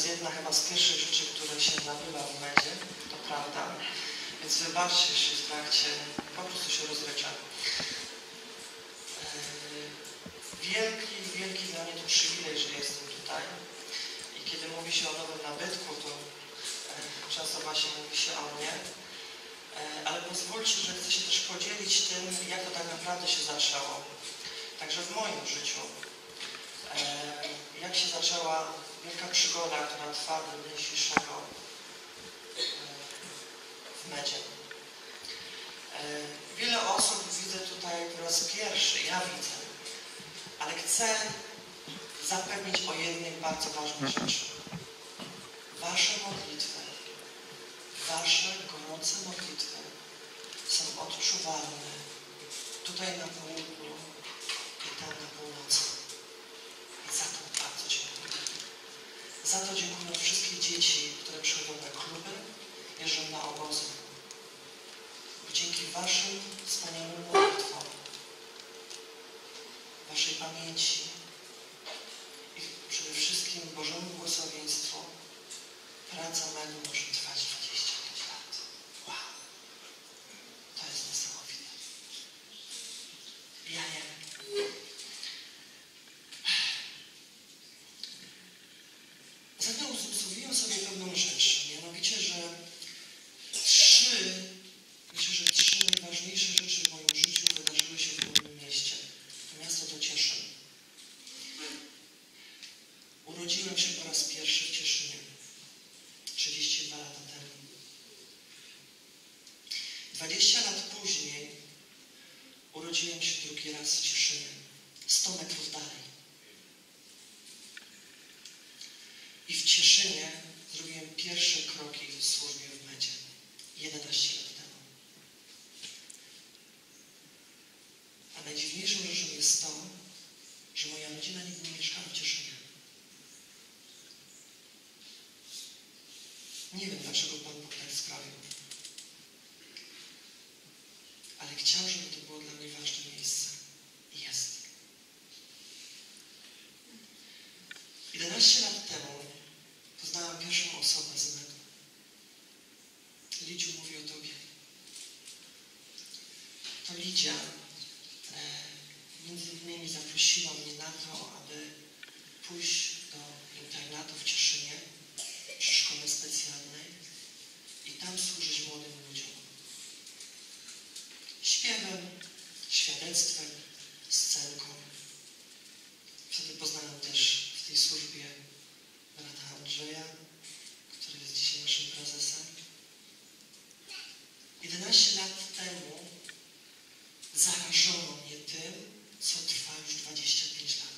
jedna chyba z pierwszych rzeczy, które się nabywa w medzie, to prawda. Więc wybaczcie, jeśli w trakcie po prostu się rozryczę. Wielki, wielki dla mnie to przywilej, że jestem tutaj. I kiedy mówi się o nowym nabytku, to często właśnie mówi się o mnie. Ale pozwólcie, że chcę się też podzielić tym, jak to tak naprawdę się zaczęło. Także w moim życiu. Jak się zaczęła wielka przygoda, która trwa do dnia dzisiejszego w medzie. Wiele osób widzę tutaj po raz pierwszy, ja widzę, ale chcę zapewnić o jednej bardzo ważnej rzeczy. Wasze modlitwy, wasze gorące modlitwy są odczuwalne tutaj na południu i tam na północy. I za to bardzo dziękuję. Za to dziękuję wszystkie dzieci, które przychodzą na kluby, jeżdżą na obozy. Dzięki waszym wspaniałym modlitwom, waszej pamięci i przede wszystkim Bożemu błogosławieństwu praca medu może trwać dwadzieścia pięć lat. Wow! To jest niesamowite. Ja nie wiem. Zatem uzmysłowiłem sobie pewną rzecz, mianowicie, że trzy, myślę, że trzy najważniejsze rzeczy w moim życiu wydarzyły się w moim mieście. To miasto to Cieszyn. Urodziłem się po raz pierwszy w Cieszynie. trzydzieści dwa lata temu. dwadzieścia lat później urodziłem się drugi raz w Cieszynie. sto metrów dalej. I w Cieszynie zrobiłem pierwsze kroki w służbie w medzie. jedenaście lat temu. A najdziwniejszą rzeczą jest to, że moja rodzina nigdy nie mieszkała w Cieszynie. Nie wiem, dlaczego Pan Bóg tak sprawił. Ale chciał, żeby to było dla mnie ważne miejsce. I jest. jedenaście lat temu poznałam pierwszą osobę z medu. Lidziu mówi o Tobie. To Lidzia e, między innymi zaprosiła mnie na to, aby pójść do internatu w Cieszynie przy szkole specjalnej i tam służyć młodym ludziom. Śpiewem, świadectwem, scenką. Wtedy poznałem też w tej służbie brata Andrzeja, który jest dzisiaj naszym prezesem. jedenaście lat temu zarażono mnie tym, co trwa już dwadzieścia pięć lat.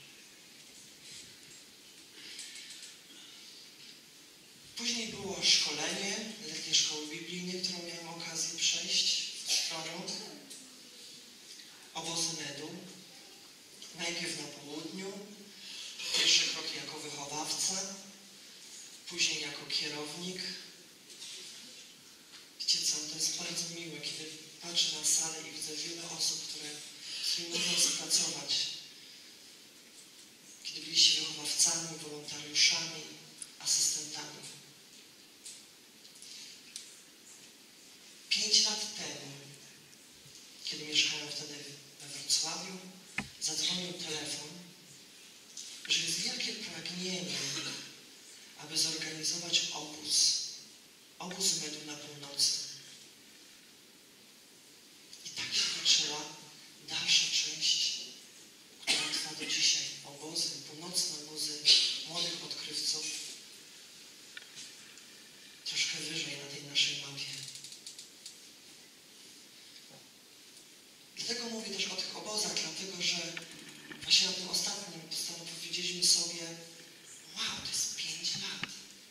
Później było szkolenie, letnie szkoły biblijne, którą miałem okazję przejść w Stroniu. Obozy medu. Najpierw na południu, pierwsze kroki jako wychowawca, później jako kierownik. Wiecie co, to jest bardzo miłe, kiedy patrzę na salę i widzę wiele osób, które z którymi można współpracować. Kiedy byliście wychowawcami, wolontariuszami, asystentami. Pięć lat temu, kiedy mieszkałem wtedy we Wrocławiu, zadzwonił telefon, że jest wielkie pragnienie, aby zorganizować obóz, obóz medu na północy. I tak się zaczęła dalsza część, która trwa do dzisiaj. Obozy, północne obozy młodych odkrywców, troszkę wyżej na tej naszej mapie. Dlatego mówię też o tych obozach, dlatego że właśnie na tym ostatnim powiedzieliśmy sobie, wow, to jest pięć lat.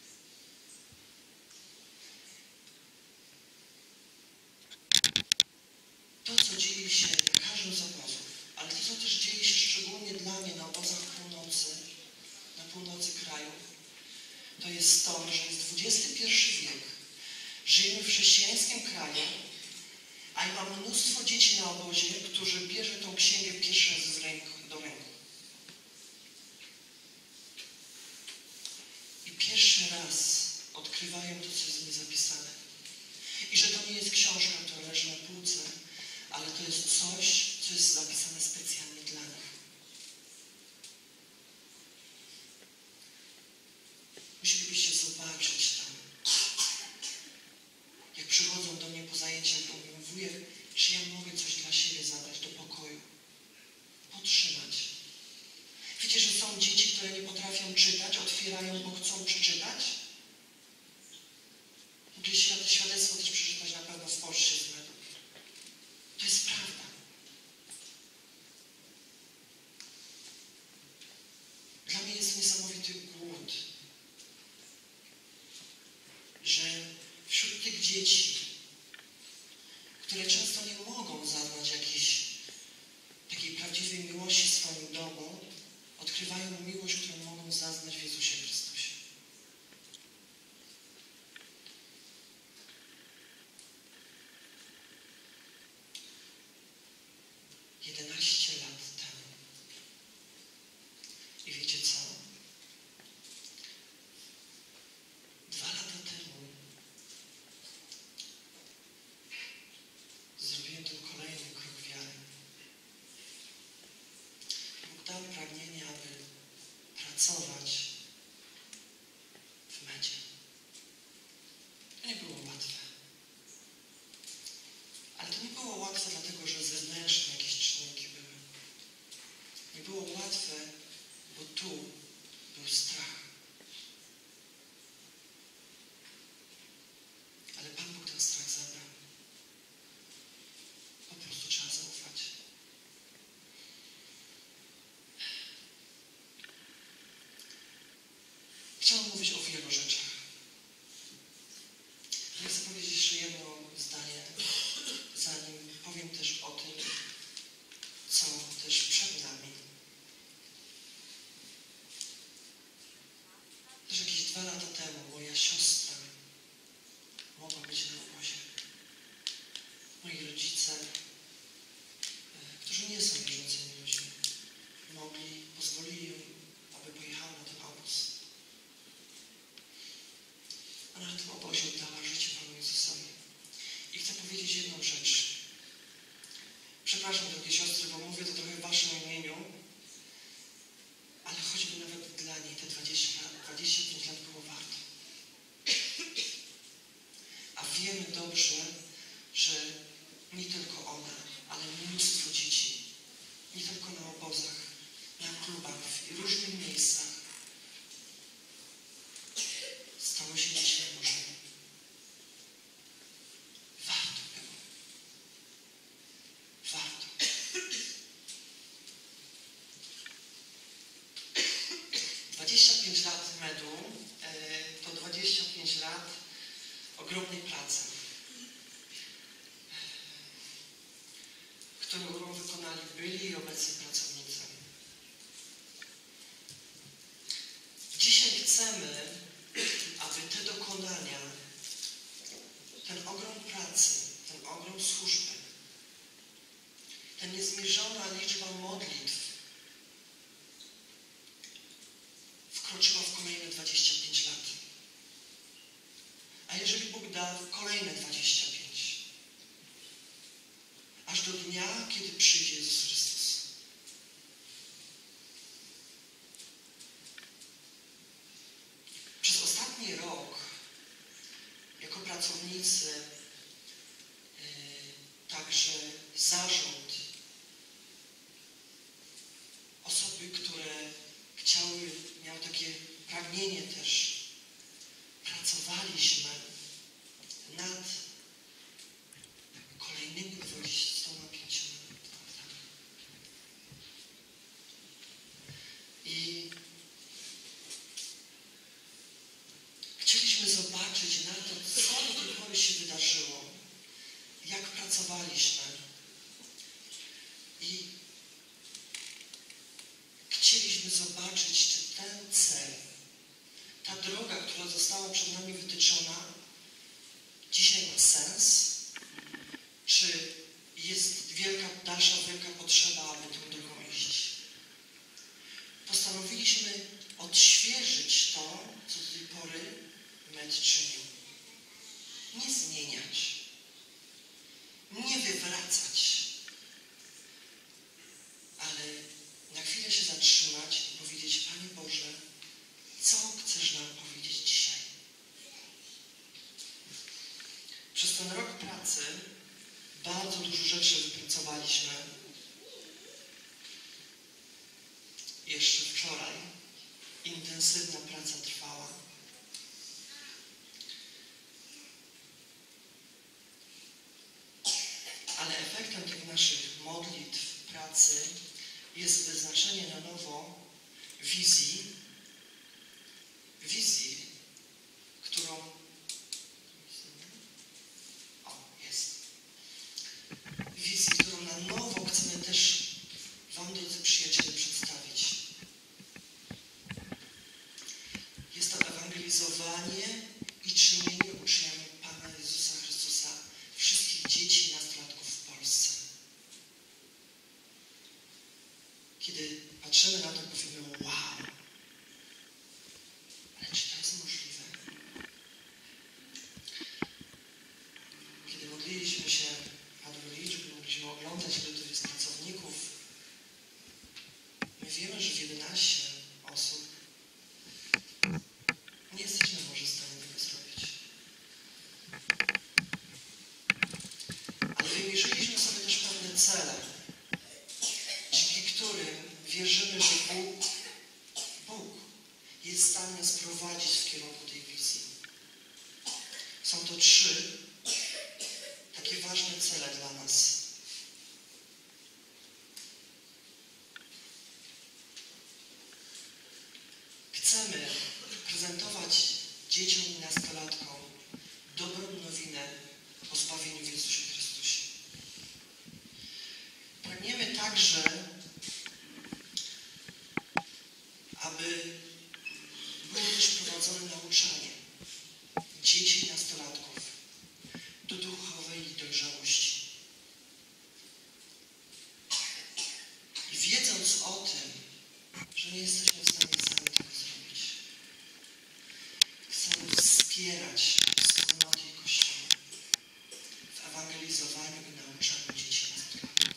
To, co dzieje się na każdym z obozów, ale to, co też dzieje się szczególnie dla mnie na obozach północy, na północy kraju, to jest to, że jest dwudziesty pierwszy wiek. Żyjemy w chrześcijańskim kraju, a ja mam mnóstwo dzieci na obozie, którzy bierze tą księgę pierwszy raz z ręku, do ręki. I pierwszy pierwszy raz odkrywają to, co jest w niej zapisane. I że to nie jest książka, która leży na półce, ale to jest coś, co jest zapisane specjalnie dla nich. Musielibyście zobaczyć tam. Jak przychodzą do mnie po zajęciach, to mówią, wujek, czy ja mogę coś dla siebie zabrać do pokoju? Podtrzymać. Wiecie, że są dzieci, które nie potrafią czytać, otwierają, bo chcą przeczytać? Mogliście świadectwo też przeczytać na pewno w Poczcie z Medu. To jest prawda. Dla mnie jest niesamowity głód, że wśród tych dzieci, które często nie mogą zaznać jakiejś takiej prawdziwej miłości w swoim domu, odkrywają miłość, którą mogą zaznać w Jezusie Chrystusie. jedenaście lat temu. I wiecie co? Dwa lata temu zrobiłem ten kolejny krok wiary. Bóg dał pragnienie, aby pracować w Medzie. To nie było łatwe. Ale to nie było łatwe dlatego, że zewnętrzne jakieś czynniki były. Nie było łatwe, bo tu był strach. Ale Pan Bóg ten strach zabrał. Po prostu trzeba zaufać. Chciałam mówić o wielu rzeczach. Ale chcę powiedzieć jeszcze jedno zdanie, zanim powiem też o tym, co też przed nami. Też jakieś dwa lata temu moja siostra mogła być na obozie. Moi rodzice, którzy nie są wierzącymi ludźmi, mogli, pozwolili jej, aby pojechała na ten obóz. Ona na tym obozie oddała życie Panu Jezusowi. I chcę powiedzieć jedną rzecz. Przepraszam, drogie siostry, bo mówię to trochę w waszym imieniu, ale choćby nawet dla niej te dwadzieścia lat, dwadzieścia pięć lat było warto. A wiemy dobrze, że nie tylko ona, ale mnóstwo dzieci, nie tylko na obozach, na klubach, w różnych miejscach, stało się dziećmi Bożymi. Warto było. Warto. dwadzieścia pięć lat medu to dwadzieścia pięć lat ogromnej pracy, którą wykonali byli i obecni pracownicy. Dzisiaj chcemy, aby te dokonania, ten ogrom pracy, ten ogrom służby, ta niezmierzona liczba modlitw wkroczyła w kolejne dwadzieścia pięć lat. A jeżeli Bóg da kolejne dwadzieścia pięć, aż do dnia, kiedy przyjdzie Jezus Chrystus. Przez ostatni rok, jako pracownicy, yy, także zarząd, osoby, które chciały, miały takie pragnienie też, pracowaliśmy nad kolejnymi dwudziestoma pięcioma latami. I chcieliśmy zobaczyć na to, co do tej pory się wydarzyło, jak pracowaliśmy. I chcieliśmy zobaczyć, czy ten cel, ta droga, która została przed nami wytyczona, dzisiaj ma sens? Czy jest wielka, dalsza wielka potrzeba, aby tą drogą iść? Postanowiliśmy odświeżyć to, co do tej pory mędrczynią. Nie zmieniać, nie wywracać, ale na chwilę się zatrzymać i powiedzieć: Panie Boże, co chcesz nam powiedzieć dzisiaj? Przez ten rok pracy bardzo dużo rzeczy wypracowaliśmy. Jeszcze wczoraj intensywna praca trwała. Ale efektem tych naszych modlitw, pracy jest wyznaczenie na nowo wizji, wizji, którą o, jest. Wizji, którą na nowo chcemy też Wam, drodzy przyjaciele, przedstawić. Jest to ewangelizowanie i czynienie uczniami Pana Jezusa Chrystusa wszystkich dzieci i nastolatków w Polsce. Kiedy patrzymy na to, powiemy: wow, ale czy to jest możliwe? Kiedy modliliśmy się, padły liczby, mogliśmy oglądać, ile to jest pracowników. My wiemy, że w jedenaście osób nie jesteśmy może w stanie tego zrobić. Ale wymierzyliśmy sobie też pewne cele, dzięki którym wierzymy, że Bóg, Bóg jest w stanie nas prowadzić w kierunku tej wizji. Są to trzy takie ważne cele dla nas. Chcemy prezentować dzieciom i nastolatkom dobrą nowinę o zbawieniu w Jezusie Chrystusie. Pragniemy także, aby było też prowadzone nauczanie dzieci i nastolatków do duchowej dojrzałości. I wiedząc o tym, że nie jesteśmy w stanie sami tego zrobić, chcemy wspierać wspólnoty i Kościoła w ewangelizowaniu i nauczaniu dzieci i nastolatków.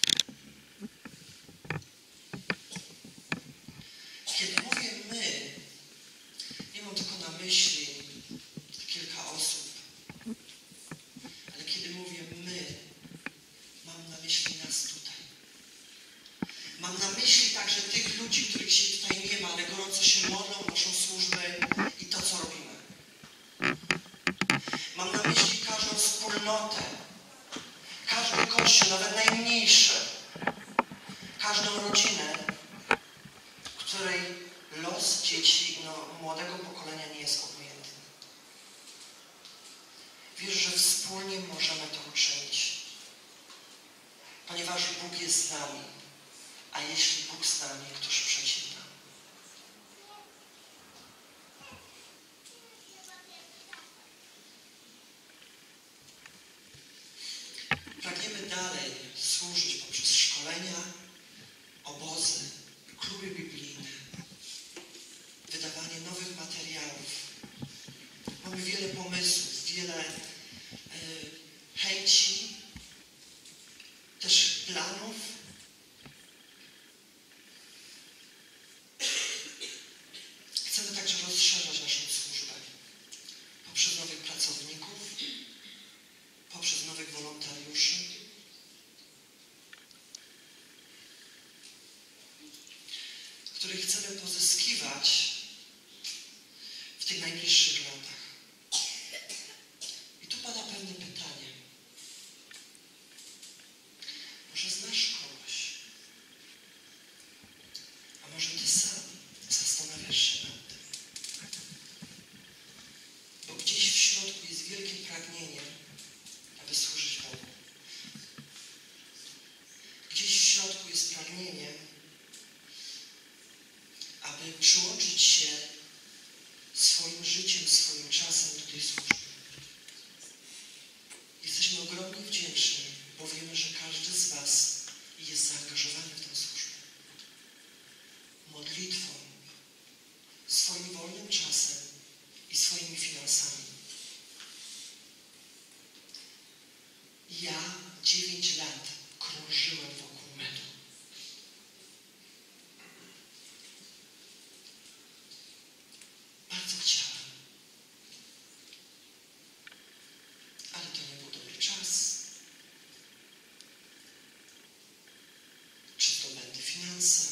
Kiedy mówię my, nie mam tylko na myśli kilka osób, ale kiedy mówię my, mam na myśli nas tutaj. Mam na myśli także tych ludzi, których się tutaj nie ma, ale gorąco się modlą, noszą służby i to, co robimy. Mam na myśli każdą wspólnotę, każdy kościół, nawet najmniejszy, każdą rodzinę, w której los dzieci, no, młodego pokolenia nie jest obojętny. Wierzę, że wspólnie możemy to uczynić, ponieważ Bóg jest z nami. A jeśli Bóg z nami, któż przeciw nam? Pragniemy dalej służyć poprzez szkolenia, obozy, kluby biblijne, wydawanie nowych materiałów. Mamy wiele pomysłów, wiele e, chęci, też planów. Chcemy także rozszerzać naszą służbę poprzez nowych pracowników, poprzez nowych wolontariuszy. Których chcemy pozyskiwać w tych najbliższych latach. I tu pada pewne pytanie. Może znasz kogoś? A może ty sam zastanawiasz się nad tym? Bo gdzieś w środku jest wielkie pragnienie, aby służyć Bogu. Gdzieś w środku jest pragnienie, aby przyłączyć się swoim życiem, swoim czasem do tej służby. Jesteśmy ogromnie wdzięczni, bo wiemy, że każdy z was jest zaangażowany w tę służbę. Modlitwą, swoim wolnym czasem i swoimi finansami. Ja dziewięć lat krążyłem wokół medu. Bardzo chciałem. Ale to nie był dobry czas. Czy zdobędę finanse?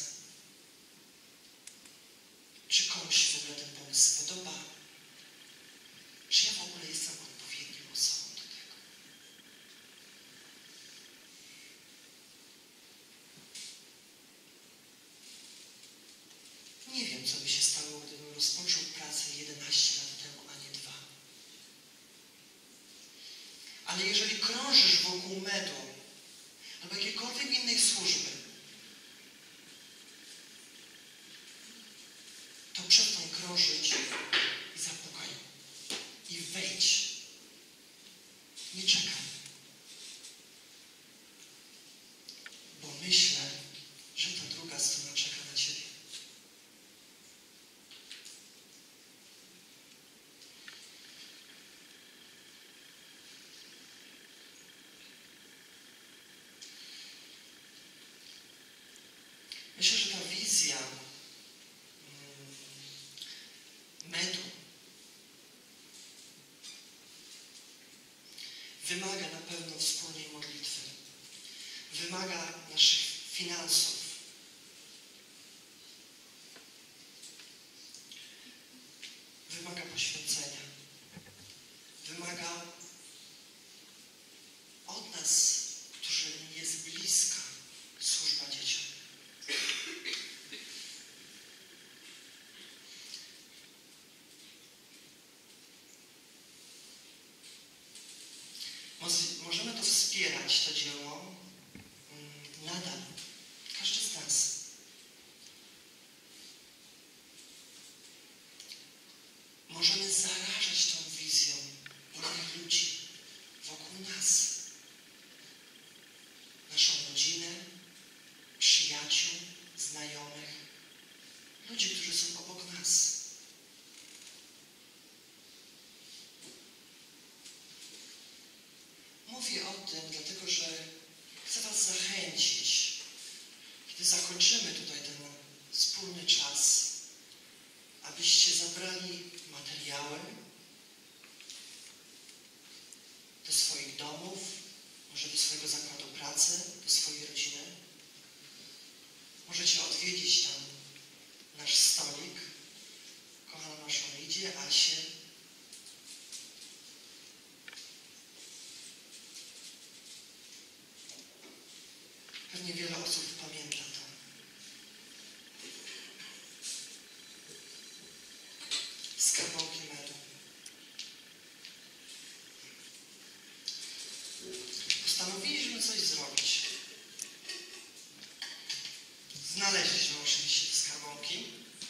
Czy komuś się w ogóle ten pomysł spodoba? Czy ja w ogóle jestem odpowiednią osobą do tego? Nie wiem, co by się stało, gdybym rozpoczął pracę jedenaście lat temu, a nie dwa. Ale jeżeli krążysz wokół medu albo jakiejkolwiek innej służby, to przestań krążyć i zapukaj. I wejdź. Nie czekaj. Bo myślę, że ta druga strona czeka na ciebie. Myślę, że ta wizja medu wymaga na pewno wspólnej modlitwy. Wymaga naszych finansów. Wymaga poświęcenia. Wymaga od nas, którzy jest bliska służba dzieciom. Możemy to wspierać, to dzieło, nadal. Każdy z nas. Możemy zarażać tą wizją innych ludzi wokół nas. Naszą rodzinę, przyjaciół, znajomych, ludzi, którzy są obok nas. Mówię o tym, dlatego że chcę was zachęcić, kiedy zakończymy tutaj ten wspólny czas, abyście zabrali materiały do swoich domów, może do swojego zakładu pracy, do swojej rodziny. Możecie odwiedzić tam nasz stolik, kochaną naszą Lidię, Asię. Pewnie wiele osób pamięta to. Skarbonki medu. Postanowiliśmy coś zrobić. Znaleźliśmy oczywiście te skarbonki.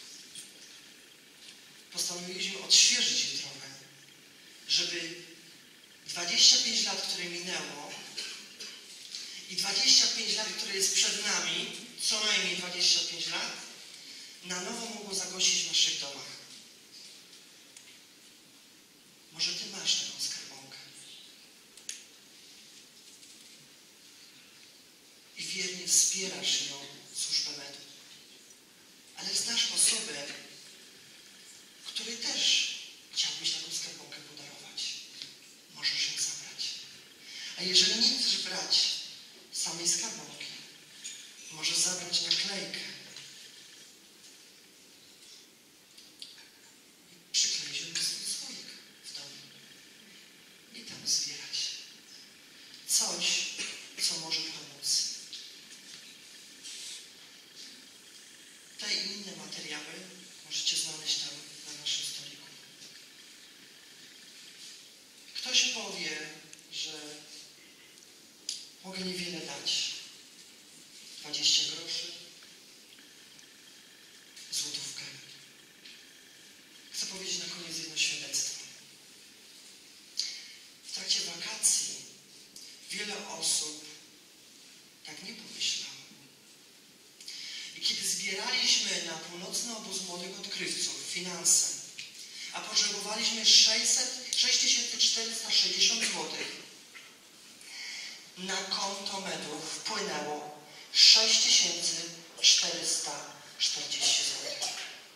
Postanowiliśmy odświeżyć je trochę, żeby dwadzieścia pięć lat, które minęło, i dwadzieścia pięć lat, które jest przed nami, co najmniej dwadzieścia pięć lat, na nowo mogło zagościć w naszych domach. Może ty masz taką skarbonkę. I wiernie wspierasz ją, służbę medu. Ale znasz osobę, której też chciałbyś taką skarbonkę podarować. Możesz ją zabrać. A jeżeli nie chcesz brać samej skarbonki, możesz zabrać naklejkę i przykleić ją do swój słoik w domu i tam zbierać coś, co może pomóc. Te i inne materiały możecie znaleźć tam na naszym stoliku. Ktoś powie, że mogę niewiele dać. dwadzieścia groszy, złotówkę. Chcę powiedzieć na koniec jedno świadectwo. W trakcie wakacji wiele osób tak nie pomyślało. I kiedy zbieraliśmy na północny obóz młodych odkrywców finanse, a potrzebowaliśmy sześć tysięcy czterysta sześćdziesiąt złotych. Na konto medu wpłynęło sześć tysięcy czterysta czterdzieści złotych.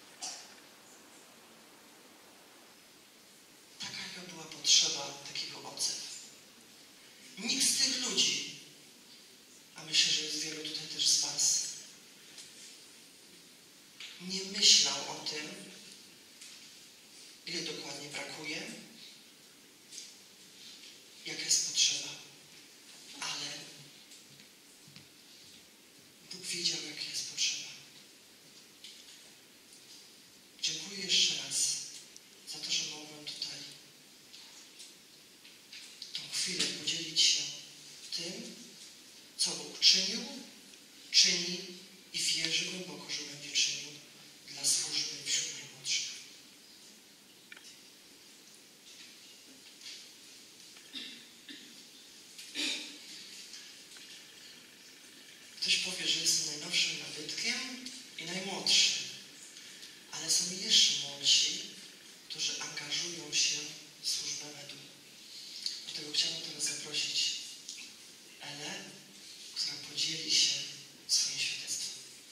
Taka była potrzeba takiego odzewu. Nikt z tych ludzi, a myślę, że jest wielu tutaj też z was, nie myślał o tym, ile dokładnie brakuje, jaka jest potrzeba, ale Bóg wiedział, jaka jest potrzeba. Dziękuję jeszcze raz za to, że mogłem tutaj tą chwilę podzielić się tym, co Bóg czynił, czyni i wierzę głęboko, że będzie czynił dla służby wśród najmłodszych. Ktoś powie, że jestem najnowszym nabytkiem i najmłodszy, ale są jeszcze młodsi, którzy angażują się w służbę medu. Dlatego chciałbym teraz zaprosić Elę, która podzieli się swoim świadectwem.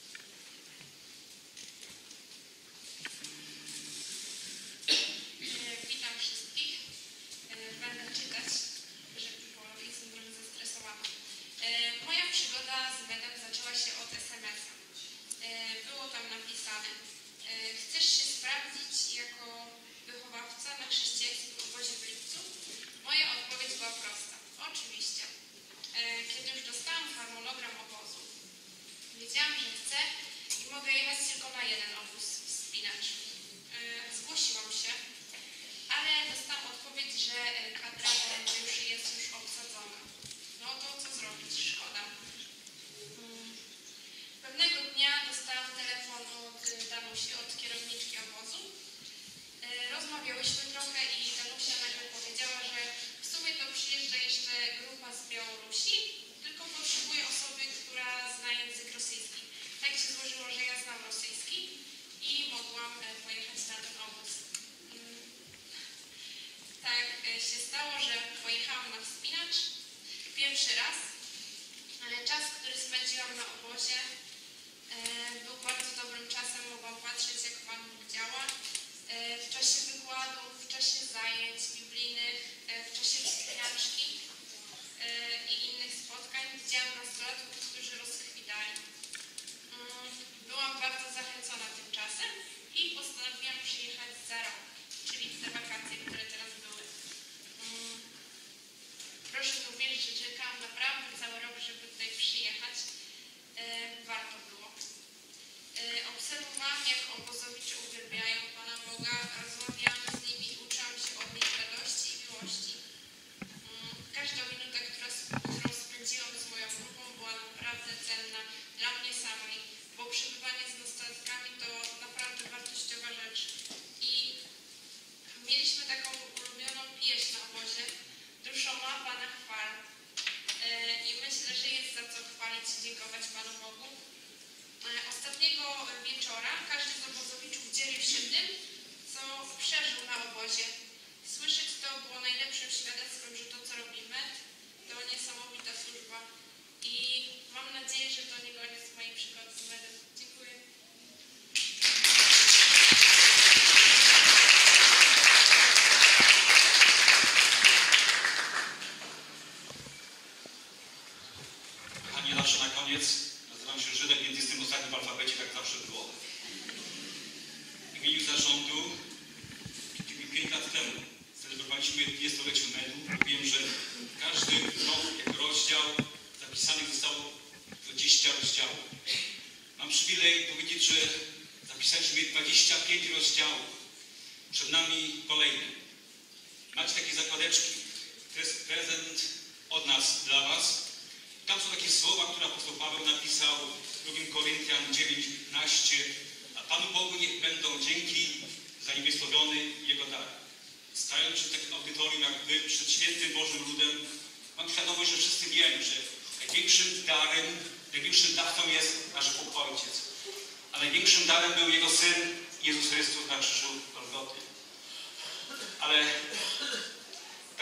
Witam wszystkich. Będę czytać, żeby, bo jestem trochę zestresowana. Moja przygoda z medem zaczęła się od es em es a. Było tam napisane: chcesz się sprawdzić jako wychowawca na chrześcijańskim obozie w lipcu? Moja odpowiedź była prosta. Oczywiście. Kiedy już dostałam harmonogram obozu, wiedziałam, że chcę i mogę jechać tylko na jeden obóz, wspinacz. Zgłosiłam się, ale dostałam odpowiedź, że kadra wolontariuszy jest już obsadzona. No to co zrobić? Szkoda. Pewnego dnia dostałam telefon od Danusi, od kierowniczki obozu. Rozmawiałyśmy trochę i Danusia nagle powiedziała, że w sumie to przyjeżdża jeszcze grupa z Białorusi, tylko potrzebuje osoby, która zna język rosyjski. Tak się złożyło, że ja znam rosyjski i mogłam pojechać na ten obóz. Tak się stało, że pojechałam na wspinacz pierwszy raz, ale czas, który spędziłam na obozie, był bardzo dobrym czasem. Mogłam patrzeć, jak Pan Bóg działa. W czasie wykładów, w czasie zajęć biblijnych, w czasie wspinaczki i innych spotkań widziałam nastolatków, którzy rozkwitali. Byłam bardzo zachęcona tym czasem i postanowiłam przyjechać za rok, czyli w te wakacje, które teraz były. Proszę mi uwierzyć, że czekałam naprawdę cały rok, żeby tutaj przyjechać. Warto było. Obserwowałam, jak obozowicze uwielbiają Pana Boga, rozmawiałam z nimi i uczyłam się od nich radości i miłości. Każda minuta, która, którą spędziłam z moją grupą, była naprawdę cenna dla mnie samej, bo przebywanie z nastolatkami to naprawdę wartościowa rzecz. I mieliśmy taką ulubioną pieśń na obozie: duszo ma Pana chwal. I myślę, że jest za co chwalić i dziękować Panu Bogu. Ostatniego wieczora każdy z obozowiczów dzielił się tym, co przeżył na obozie. Słyszeć to było najlepszym świadectwem, że to, co robimy, to niesamowita służba. I mam nadzieję, że to nie koniec mojej przygody z medem. Dziękuję. A nie zawsze na koniec. Nazywam się Żydek, więc jestem ostatni w alfabecie, tak zawsze było. W imieniu zarządu pięć lat temu celebrowaliśmy dwudziestolecie medu. Wiem, że każdy rok, jako rozdział zapisanych zostało dwadzieścia rozdziałów. Mam przywilej powiedzieć, że zapisaliśmy dwadzieścia pięć rozdziałów. Przed nami kolejne. Macie takie zakładeczki. To jest prezent od nas dla was. Tam są takie słowa, które apostoł Paweł napisał w drugim Koryntian dziewięć piętnaście. A Panu Bogu niech będą dzięki za niebiestowiony Jego dar. Stając przed takim audytorium jak wy, przed świętym Bożym ludem, mam świadomość, że wszyscy wiemy, że największym darem, największym dawcą jest nasz Bóg Ojciec. A największym darem był Jego Syn Jezus Chrystus na krzyżu Golgoty.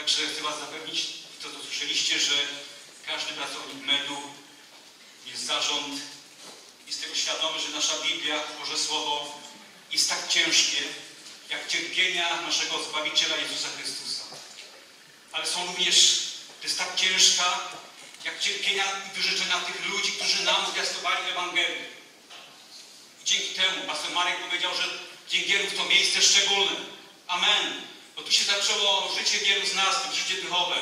Także chcę Was zapewnić, to co słyszeliście, że każdy pracownik medu jest zarząd, jest tego świadomy, że nasza Biblia, Boże Słowo jest tak ciężkie, jak cierpienia naszego Zbawiciela Jezusa Chrystusa. Ale są również, to jest tak ciężka, jak cierpienia i wyrzeczenia tych ludzi, którzy nam zwiastowali Ewangelię. I dzięki temu pastor Marek powiedział, że Dzień Gielów to miejsce szczególne. Amen. Bo tu się zaczęło życie wielu z nas, to życie duchowe.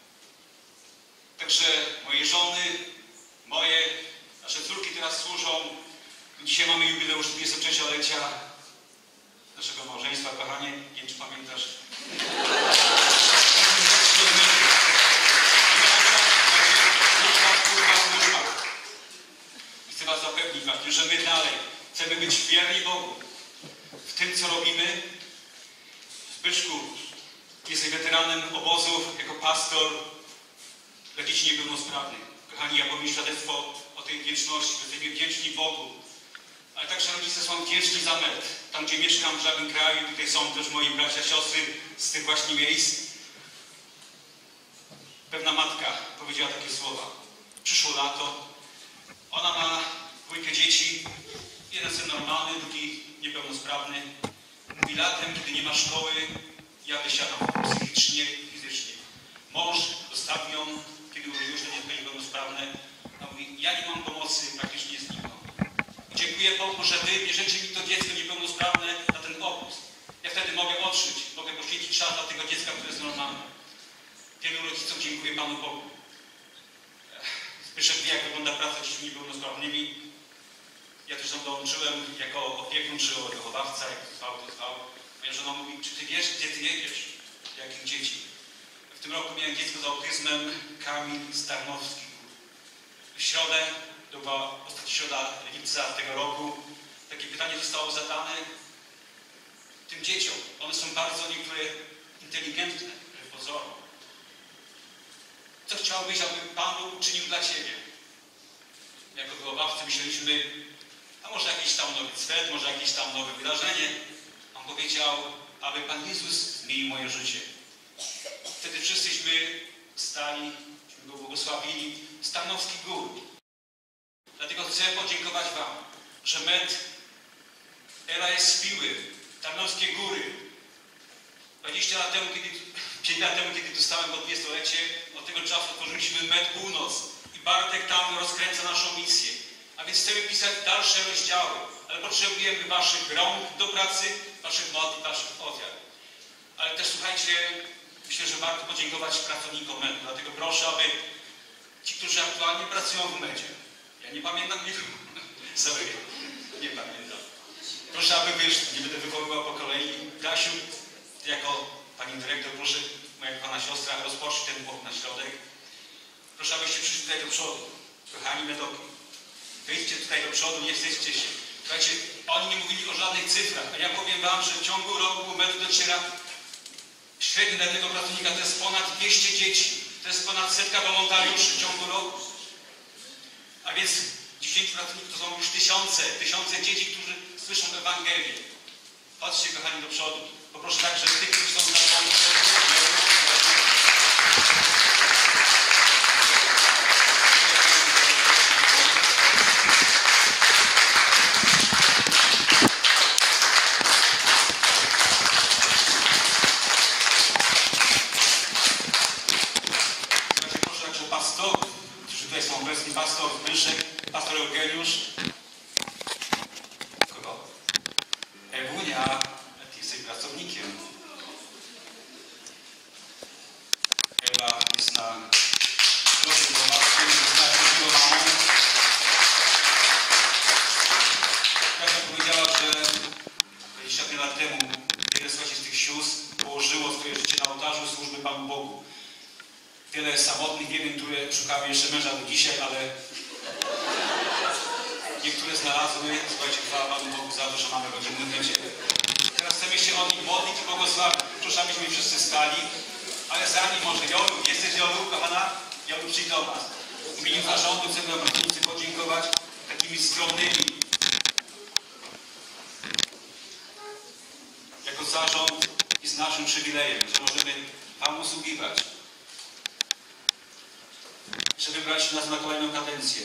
Także moje żony, moje, nasze córki teraz służą. Dzisiaj mamy jubileusz dwudziestolecicia naszego małżeństwa, kochanie. Nie wiem, czy pamiętasz. I chcę Was zapewnić, Martin, że my dalej chcemy być wierni Bogu w tym, co robimy. Zbyszku, jesteś weteranem obozów jako pastor dla dzieci niepełnosprawnych. Kochani, ja powiem świadectwo o tej wdzięczności, że jesteśmy wdzięczni Bogu. Ale także rodzice są wdzięczni za med. Tam, gdzie mieszkam, w żadnym kraju, tutaj są też moi bracia, siostry z tych właśnie miejsc. Pewna matka powiedziała takie słowa. Przyszło lato, ona ma dwójkę dzieci, jeden syn normalny, drugi niepełnosprawny. Mówi, latem, kiedy nie ma szkoły, ja wysiadam psychicznie, fizycznie. Mąż zostawił ją, kiedy urodziło się dziecko niepełnosprawne. A mówi, ja nie mam pomocy praktycznie z nikim. Dziękuję Bogu, że Wy bierzecie mi to dziecko niepełnosprawne na ten obóz. Ja wtedy mogę otrzeć, mogę poświęcić czas dla tego dziecka, które jest normalne. Wielu rodzicom dziękuję Panu Bogu. Zbyszek wie, jak wygląda praca z dziećmi niepełnosprawnymi. Ja też tam dołączyłem jako opiekun czy wychowawca, jak to zwał, to zwał. Moja żona mówi, czy Ty wiesz, gdzie Ty jedziesz? Jakich dzieci? W tym roku miałem dziecko z autyzmem, Kamil Starnowski. W środę, to była ostatnia środa lipca tego roku, takie pytanie zostało zadane tym dzieciom. One są bardzo niektóre inteligentne, wbrew pozorom. Co chciałbyś, aby Pan Bóg uczynił dla Ciebie? Jako wychowawcy myśleliśmy, a może jakiś tam nowy cwet, może jakieś tam nowe wydarzenie. On powiedział, aby Pan Jezus zmienił moje życie. Wtedy wszyscyśmy stali, go błogosławili, Starnowski Gór. Dlatego chcę podziękować Wam, że med Era jest z Piły, Tarnowskie Góry. dwadzieścia lat temu, kiedy, pięć lat temu, kiedy dostałem po dwudziestolecie, od tego czasu otworzyliśmy Med Północ i Bartek tam rozkręca naszą misję. A więc chcemy pisać dalsze rozdziały, ale potrzebujemy Waszych rąk do pracy, Waszych modlitw, Waszych ofiar. Ale też słuchajcie, myślę, że warto podziękować pracownikom Medu, dlatego proszę, aby ci, którzy aktualnie pracują w Medzie, ja nie pamiętam, nie sorry, nie pamiętam. Proszę, aby wiesz, nie będę wywoływał po kolei. Dasiu, jako pani dyrektor, proszę, moja pana siostra, rozpocznij ten bok na środek. Proszę, abyście przyszli tutaj do przodu. Kochani medoki, wyjdźcie tutaj do przodu, nie wstydźcie się. Słuchajcie, oni nie mówili o żadnych cyfrach, a ja powiem wam, że w ciągu roku Medu dociera średnio dla tego pracownika to jest ponad dwieście dzieci. To jest ponad setka wolontariuszy w ciągu roku. A więc dziesięciu pracowników to są już tysiące, tysiące dzieci, którzy słyszą Ewangelię. Patrzcie, kochani, do przodu. Poproszę także tych, którzy są na wami. Proszę także pastor, którzy tutaj są obecni, pastor Zbyszek, pastor Eugeniusz. Kogo? Ewunia, ty jesteś pracownikiem. Ewa jest na proszę zobaczcie, jest na mamą. Kasia powiedziała, że dwadzieścia pięć lat temu wiele słuchajcie z tych sióstr położyło swoje życie na ołtarzu służby Panu Bogu. Wiele samotnych, nie wiem, które szukały jeszcze męża do dzisiaj, ale niektóre znalazły. Słuchajcie, chwała Panu Bogu za to, że mamy rodzinne bycie. Teraz chcemy się o nich modlić i błogosławić. Proszę, abyśmy wszyscy stali. Ale zanim może Jolu, jesteś Jolu, kochana? Jolu, przyjdź do nas. W imieniu zarządu chcemy pracownicy podziękować takimi skromnymi. Jako zarząd jest naszym przywilejem, że możemy Wam usługiwać. Że wybraliście nas na kolejną kadencję.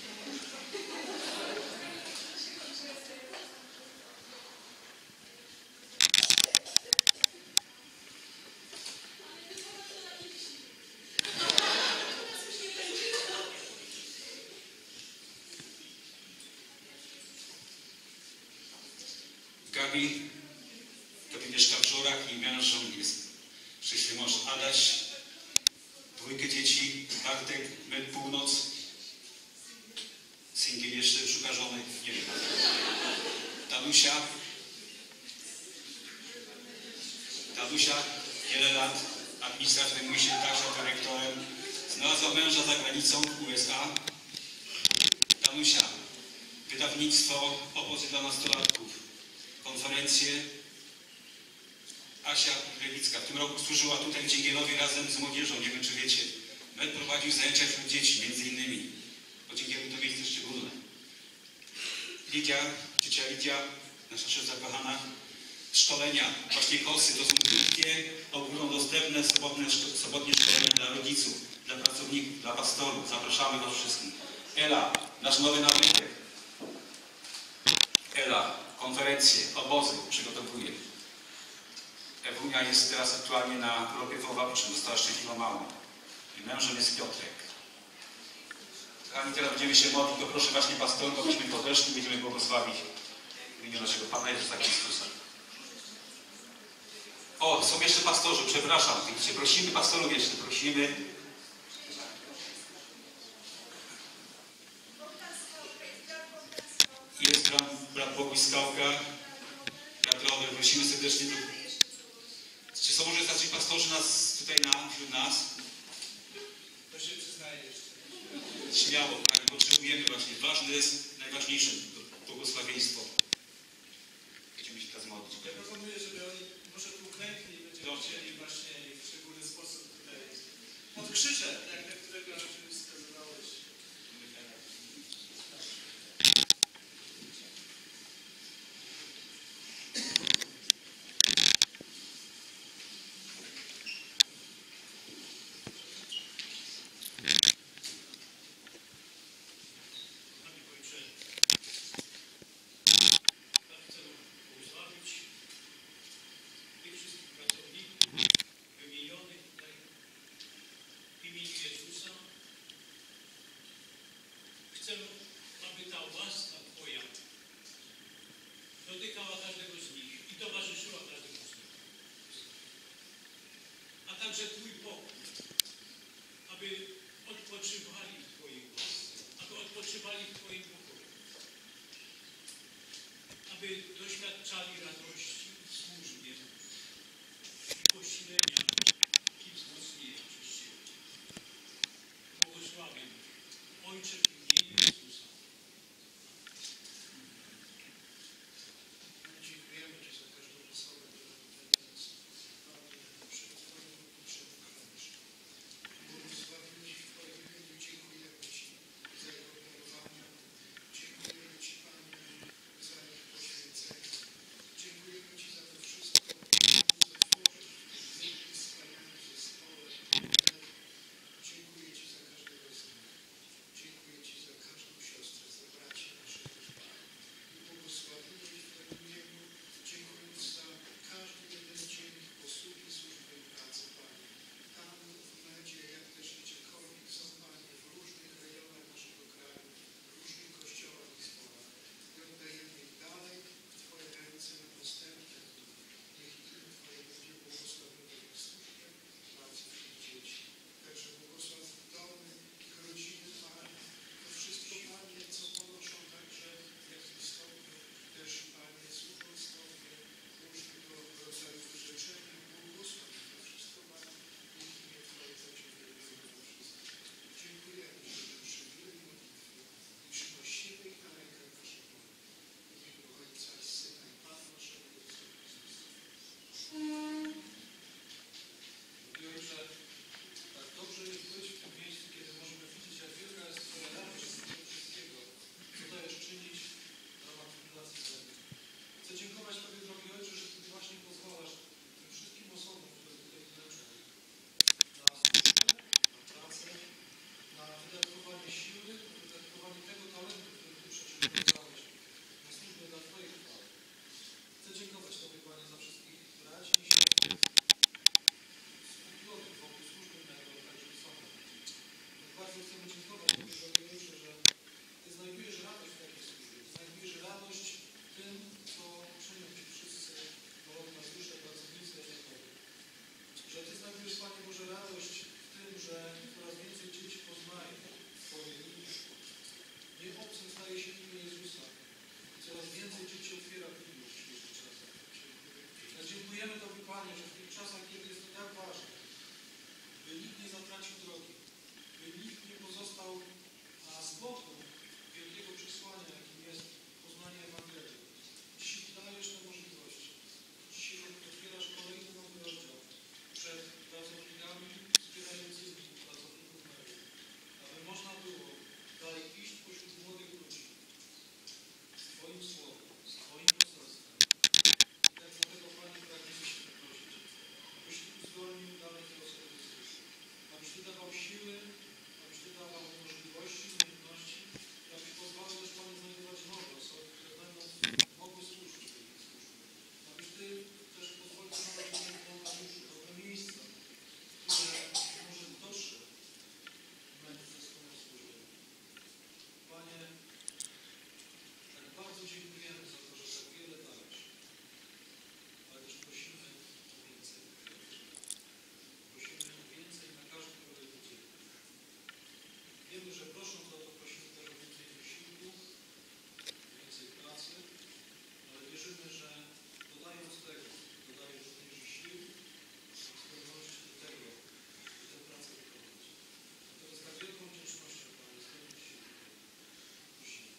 Gabi, Gabi mieszka w Żorach i mężem jest przyszły mąż Adaś, dwójkę dzieci, Bartek, Med Północ, singiel jeszcze szuka żony, nie wiem. Danusia, Danusia, wiele lat, administrator zajmuje się także dyrektorem, znalazła męża za granicą w U S A. Danusia, wydawnictwo Obozy dla nastolatków, konferencje. Asia Lewicka w tym roku służyła tutaj w Dzięgielowie razem z młodzieżą, nie wiem czy wiecie. Med prowadził zajęcia wśród dzieci, między innymi. Bo Dzięgielowie to miejsce szczególne. Lidia, ciocia Lidia, nasza szef zakochana. Szkolenia, właśnie kosy, to są krótkie, ogólnodostępne, sobotnie, sobotnie szkolenia dla rodziców, dla pracowników, dla pastorów. Zapraszamy was wszystkich. Ela, nasz nowy nabytek. Ela, konferencje, obozy przygotowuje. Ewunia jest teraz aktualnie na urlopie wychowawczym, dostała szczęśliwą mamę. I mężem jest Piotrek. Kochani, teraz będziemy się modlić, to proszę właśnie pastorów, abyśmy podeszli, będziemy błogosławić w imieniu naszego Pana Jezusa Chrystusa. O, są jeszcze pastorzy, przepraszam, widzicie, prosimy pastorów jeszcze, prosimy. Jest tam brat Boguś Skałka, brat Robert, prosimy serdecznie. Czy są może tacy pastorzy nas tutaj na, wśród nas? To się przyznaje jeszcze. Śmiało, tak, potrzebujemy właśnie. Ważne jest, najważniejsze, błogosławieństwo. Będziemy się teraz modlić. Ja proponuję, żeby oni może tu uklękli i będziemy Dobrze. chcieli właśnie w szczególny sposób tutaj odkrzyczeć, jak te, którego wskazywałeś. Chcę, aby ta łaska Twoja dotykała każdego z nich i towarzyszyła każdemu z nich. A także Twój pokój, aby odpoczywali w Twojej łasce, aby odpoczywali w Twoim pokoju, aby doświadczali radości w służbie i posilenia i wzmocnienia przez Ciebie. Błogosławię Ojcze w imieniu Jezusa. Dziękujemy Ci za każdą osobę, która tutaj jest przed Twoim przed krążem. Błogosławimy Ci w Twoim imieniu, dziękujemy Ci za jego darowania. Dziękujemy Ci, Panie, za ich poświęcenie. Dziękujemy że coraz więcej dzieci poznaje Twoje imię. Nie obcym staje się imię Jezusa. Coraz więcej dzieci otwiera Biblię w dzisiejszych czasach. Ja dziękujemy Tobie, Panie, że w tych czasach, kiedy jest to tak ważne, by nikt nie zatracił drogi, by nikt nie pozostał a z boku wielkiego przesłania, jakim jest poznanie Ewangelii. Dzisiaj dajesz te możliwości. Dzisiaj otwierasz kolejny nowy rozdział przed pracownikami wspierającymi pracowników mediów, aby można było dalej iść pośród młodych ludzi z Twoim słowem, z Twoim poselstwem. I tak dlatego, Panie, pragniemy się poprosić, abyś Ty uzdolnił dalej te osoby w życiu, abyś Ty dawał siły, abyś Ty dawał możliwości, umiejętności, abyś pozwalał też, Panie, znajdować nowe osoby, które będą mogły służyć tej służbie. Abyś Ty też pozwolił znaleźć wolontariuszy, dobre miejsca, które może doszedł moment ze swoją służbą. Panie, tak bardzo dziękujemy za to, że tak wiele dałeś, ale też prosimy o więcej. Prosimy o więcej na każdym kolejny dzień. Wiemy, że prosząc o to, prosimy też o więcej wysiłku, więcej pracy, ale wierzymy, że dodając tego, dodajesz również i sił, zdolności do tego, by tę pracę wykonać. Dlatego z tak wielką wdzięcznością, Panie, spełnić się prosimy.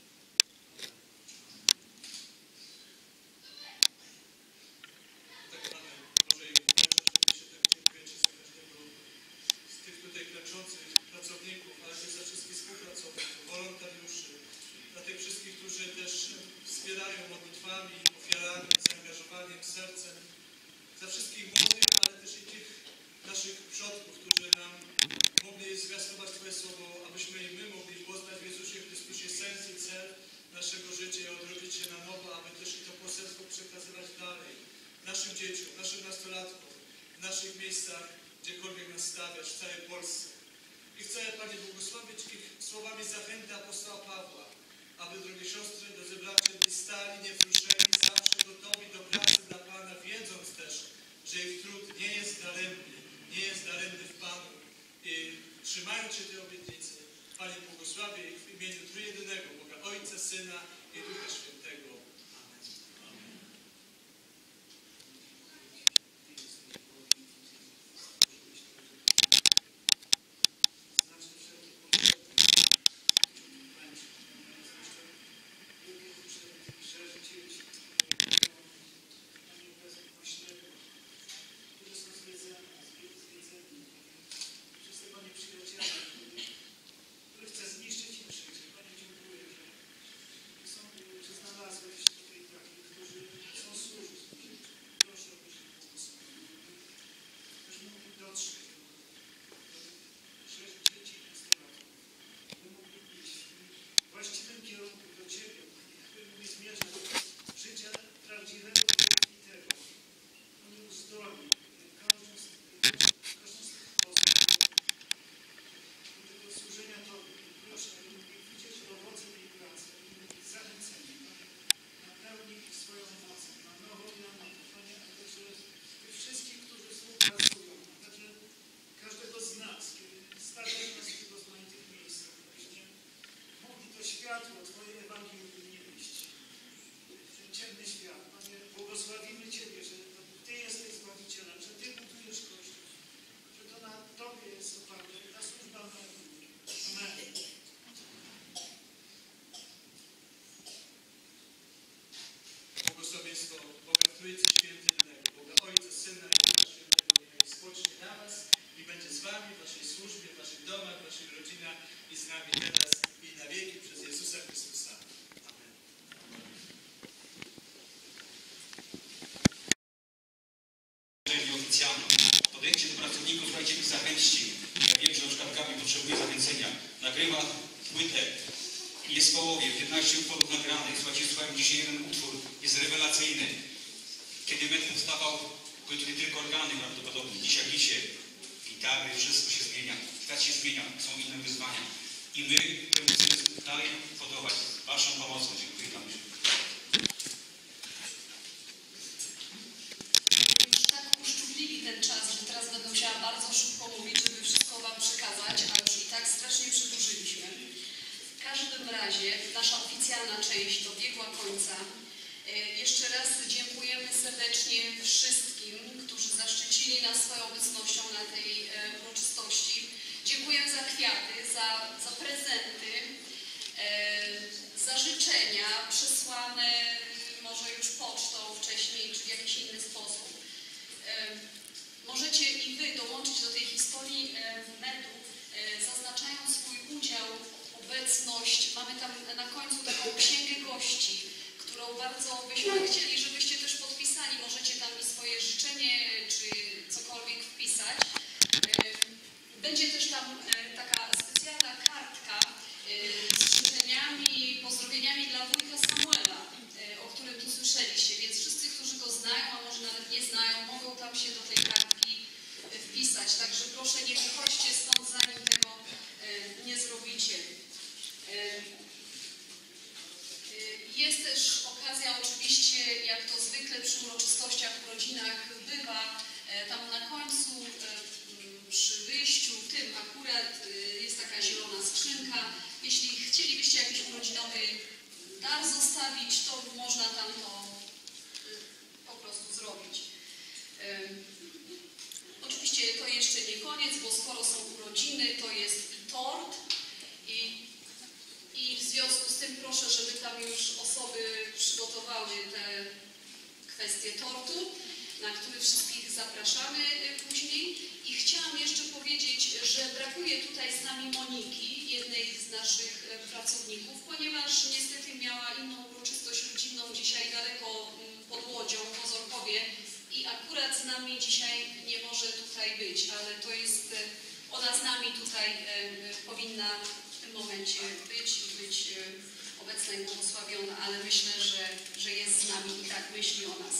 Tak, Panie, może i rzeczywiście tak dziękuję Ci za każdego z tych tutaj klęczących pracowników, ale też za wszystkich współpracowników, wolontariuszy, dla tych wszystkich, którzy też wspierają modlitwami, ofiarami, zaangażowaniem, sercem, za wszystkich młodych, ale też i tych naszych przodków, którzy nam mogli zwiastować Twoje słowo, abyśmy i my mogli poznać w Jezusie Chrystusie sens i cel naszego życia i odrodzić się na nowo, aby też i to poselstwo przekazywać dalej naszym dzieciom, naszym nastolatkom, w naszych miejscach, gdziekolwiek nas stawiasz, w całej Polsce. I chcę, Panie, błogosławić ich słowami zachęty apostoła Pawła, aby, drogie siostry, do zebraczy byli stali, niewzruszeni, zawsze gotowi do pracy dla Pana, wiedząc też, że ich trud nie jest daremny, nie jest daremny w Panu. I trzymając się tej obietnicy, Panie, błogosławię ich w imieniu Trójjedynego Boga, Ojca, Syna i Ducha Świętego. Amen. Właściwym kierunku do Ciebie, by mógł zmierzać do życia prawdziwego i tego. On nie uzdolni każdą z każdą z tych osób do tego służenia Tobie. Proszę, aby mogli widzieć owoce tej pracy, aby mogli zachęceni, napełnij ich swoją mocą, na nowo i na nowo. Panie, a także tych wszystkich, którzy współpracują, a także każdego z nas, kiedy stawiasz nas w tych rozmaitych miejscach, abyśmy mogli to światło Twojej Ewangelii nieść. Ten ciemny świat. Panie, błogosławimy Ciebie, że Ty jesteś Zbawicielem, że Ty budujesz Kościół, że to na Tobie jest oparte ta służba na Ewangelii. Amen. Błogosławieństwo Boga w Trójcy Świętego, Boga Ojca, Syna i Ducha Świętego, niech spocznie na Was i będzie z Wami w Waszej służbie, w Waszych domach, w Waszych rodzinach i z nami teraz i na wieki przez Jezusa Chrystusa. Amen. Oficjalną. Podejdźcie do pracowników, słuchajcie ich zachęćcie. Ja wiem, że na przykład Gabi potrzebuje zachęcenia. Nagrywa płytę i jest w połowie, piętnaście utworów nagranych. Słuchajcie, słuchałem dzisiaj jeden utwór, jest rewelacyjny. Kiedy Met powstawał, były tutaj tylko organy prawdopodobnie. Dzisiaj, dzisiaj, gitary, wszystko się zmienia. Świat się zmienia, są inne wyzwania. I my musimy dalej podobać Waszą pomocą. Dziękuję Wam. Już tak uszczuplili ten czas, że teraz będę musiała bardzo szybko mówić, żeby wszystko wszystko Wam przekazać, a już i tak strasznie przedłużyliśmy. W każdym razie nasza oficjalna część dobiegła końca. Jeszcze raz dziękujemy serdecznie wszystkim, którzy zaszczycili nas swoją obecnością na tej uroczystości. Dziękuję za kwiaty, za, za prezenty, za życzenia przesłane może już pocztą wcześniej, czy w jakiś inny sposób. Możecie i Wy dołączyć do tej historii medu, zaznaczając swój udział, obecność. Mamy tam na końcu taką księgę gości, którą bardzo byśmy chcieli, żebyście też podpisali. Możecie tam i swoje życzenie, czy cokolwiek wpisać. Będzie też tam taka specjalna kartka z życzeniami, pozdrowieniami dla wujka Samuela, o którym tu słyszeliście, więc wszyscy, którzy go znają, a może nawet nie znają, mogą tam się do tej kartki wpisać. Także proszę, nie wychodźcie stąd, zanim tego nie zrobicie. Jest też okazja oczywiście, jak to zwykle przy uroczystościach w rodzinach bywa, tam na końcu, przy wyjściu tym akurat jest taka zielona skrzynka. Jeśli chcielibyście jakiś urodzinowy dar zostawić, to można tam to po prostu zrobić. Oczywiście to jeszcze nie koniec, bo skoro są urodziny, to jest i tort i, i w związku z tym proszę, żeby tam już osoby przygotowały te kwestie tortu, na który wszystkich zapraszamy później. I chciałam jeszcze powiedzieć, że brakuje tutaj z nami Moniki, jednej z naszych pracowników, ponieważ niestety miała inną uroczystość rodzinną dzisiaj daleko pod Łodzią, w Ozorkowie i akurat z nami dzisiaj nie może tutaj być, ale to jest, ona z nami tutaj powinna w tym momencie być i być obecna i błogosławiona, ale myślę, że, że jest z nami i tak myśli o nas.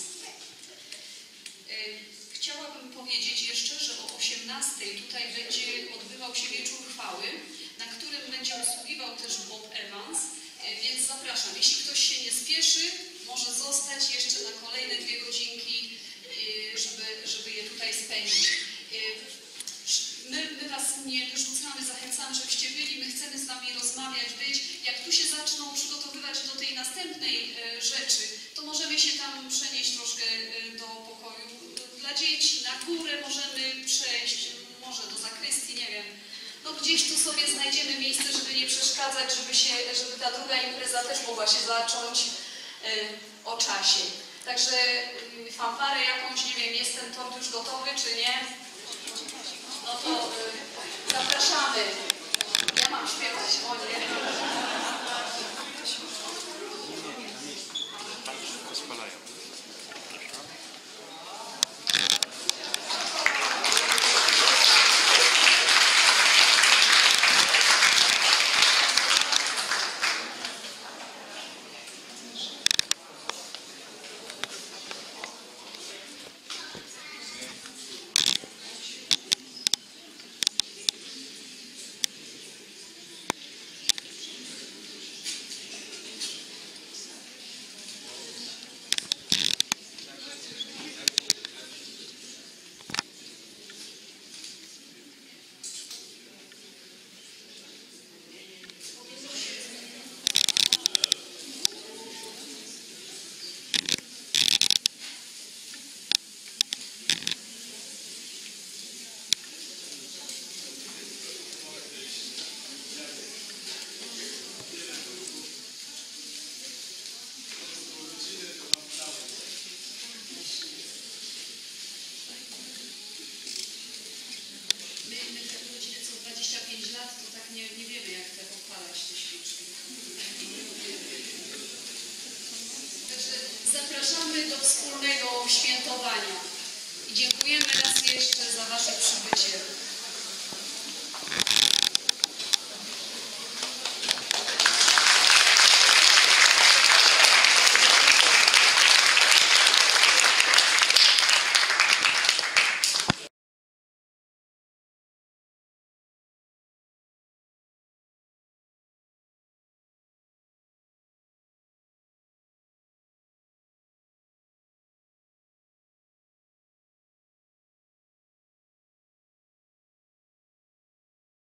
Chciałabym powiedzieć jeszcze, że o osiemnastej tutaj będzie odbywał się wieczór chwały, na którym będzie usługiwał też Bob Evans, więc zapraszam. Jeśli ktoś się nie spieszy, może zostać jeszcze na kolejne dwie godzinki, żeby, żeby je tutaj spędzić. My, my Was nie wyrzucamy, zachęcamy, żebyście byli, my chcemy z Wami rozmawiać, być. Jak tu się zaczną przygotowywać do tej następnej rzeczy, to możemy się tam przenieść troszkę do pokoju dla dzieci, na górę możemy przejść, może do zakrystii, nie wiem. No gdzieś tu sobie znajdziemy miejsce, żeby nie przeszkadzać, żeby, się, żeby ta druga impreza też mogła się zacząć y, o czasie. Także y, fanfarę jakąś, nie wiem, jest ten tort już gotowy, czy nie? No to y, zapraszamy. Ja mam śpiewać, o nie. Spalają. Zapraszamy do wspólnego świętowania i dziękujemy raz jeszcze za Wasze przybycie.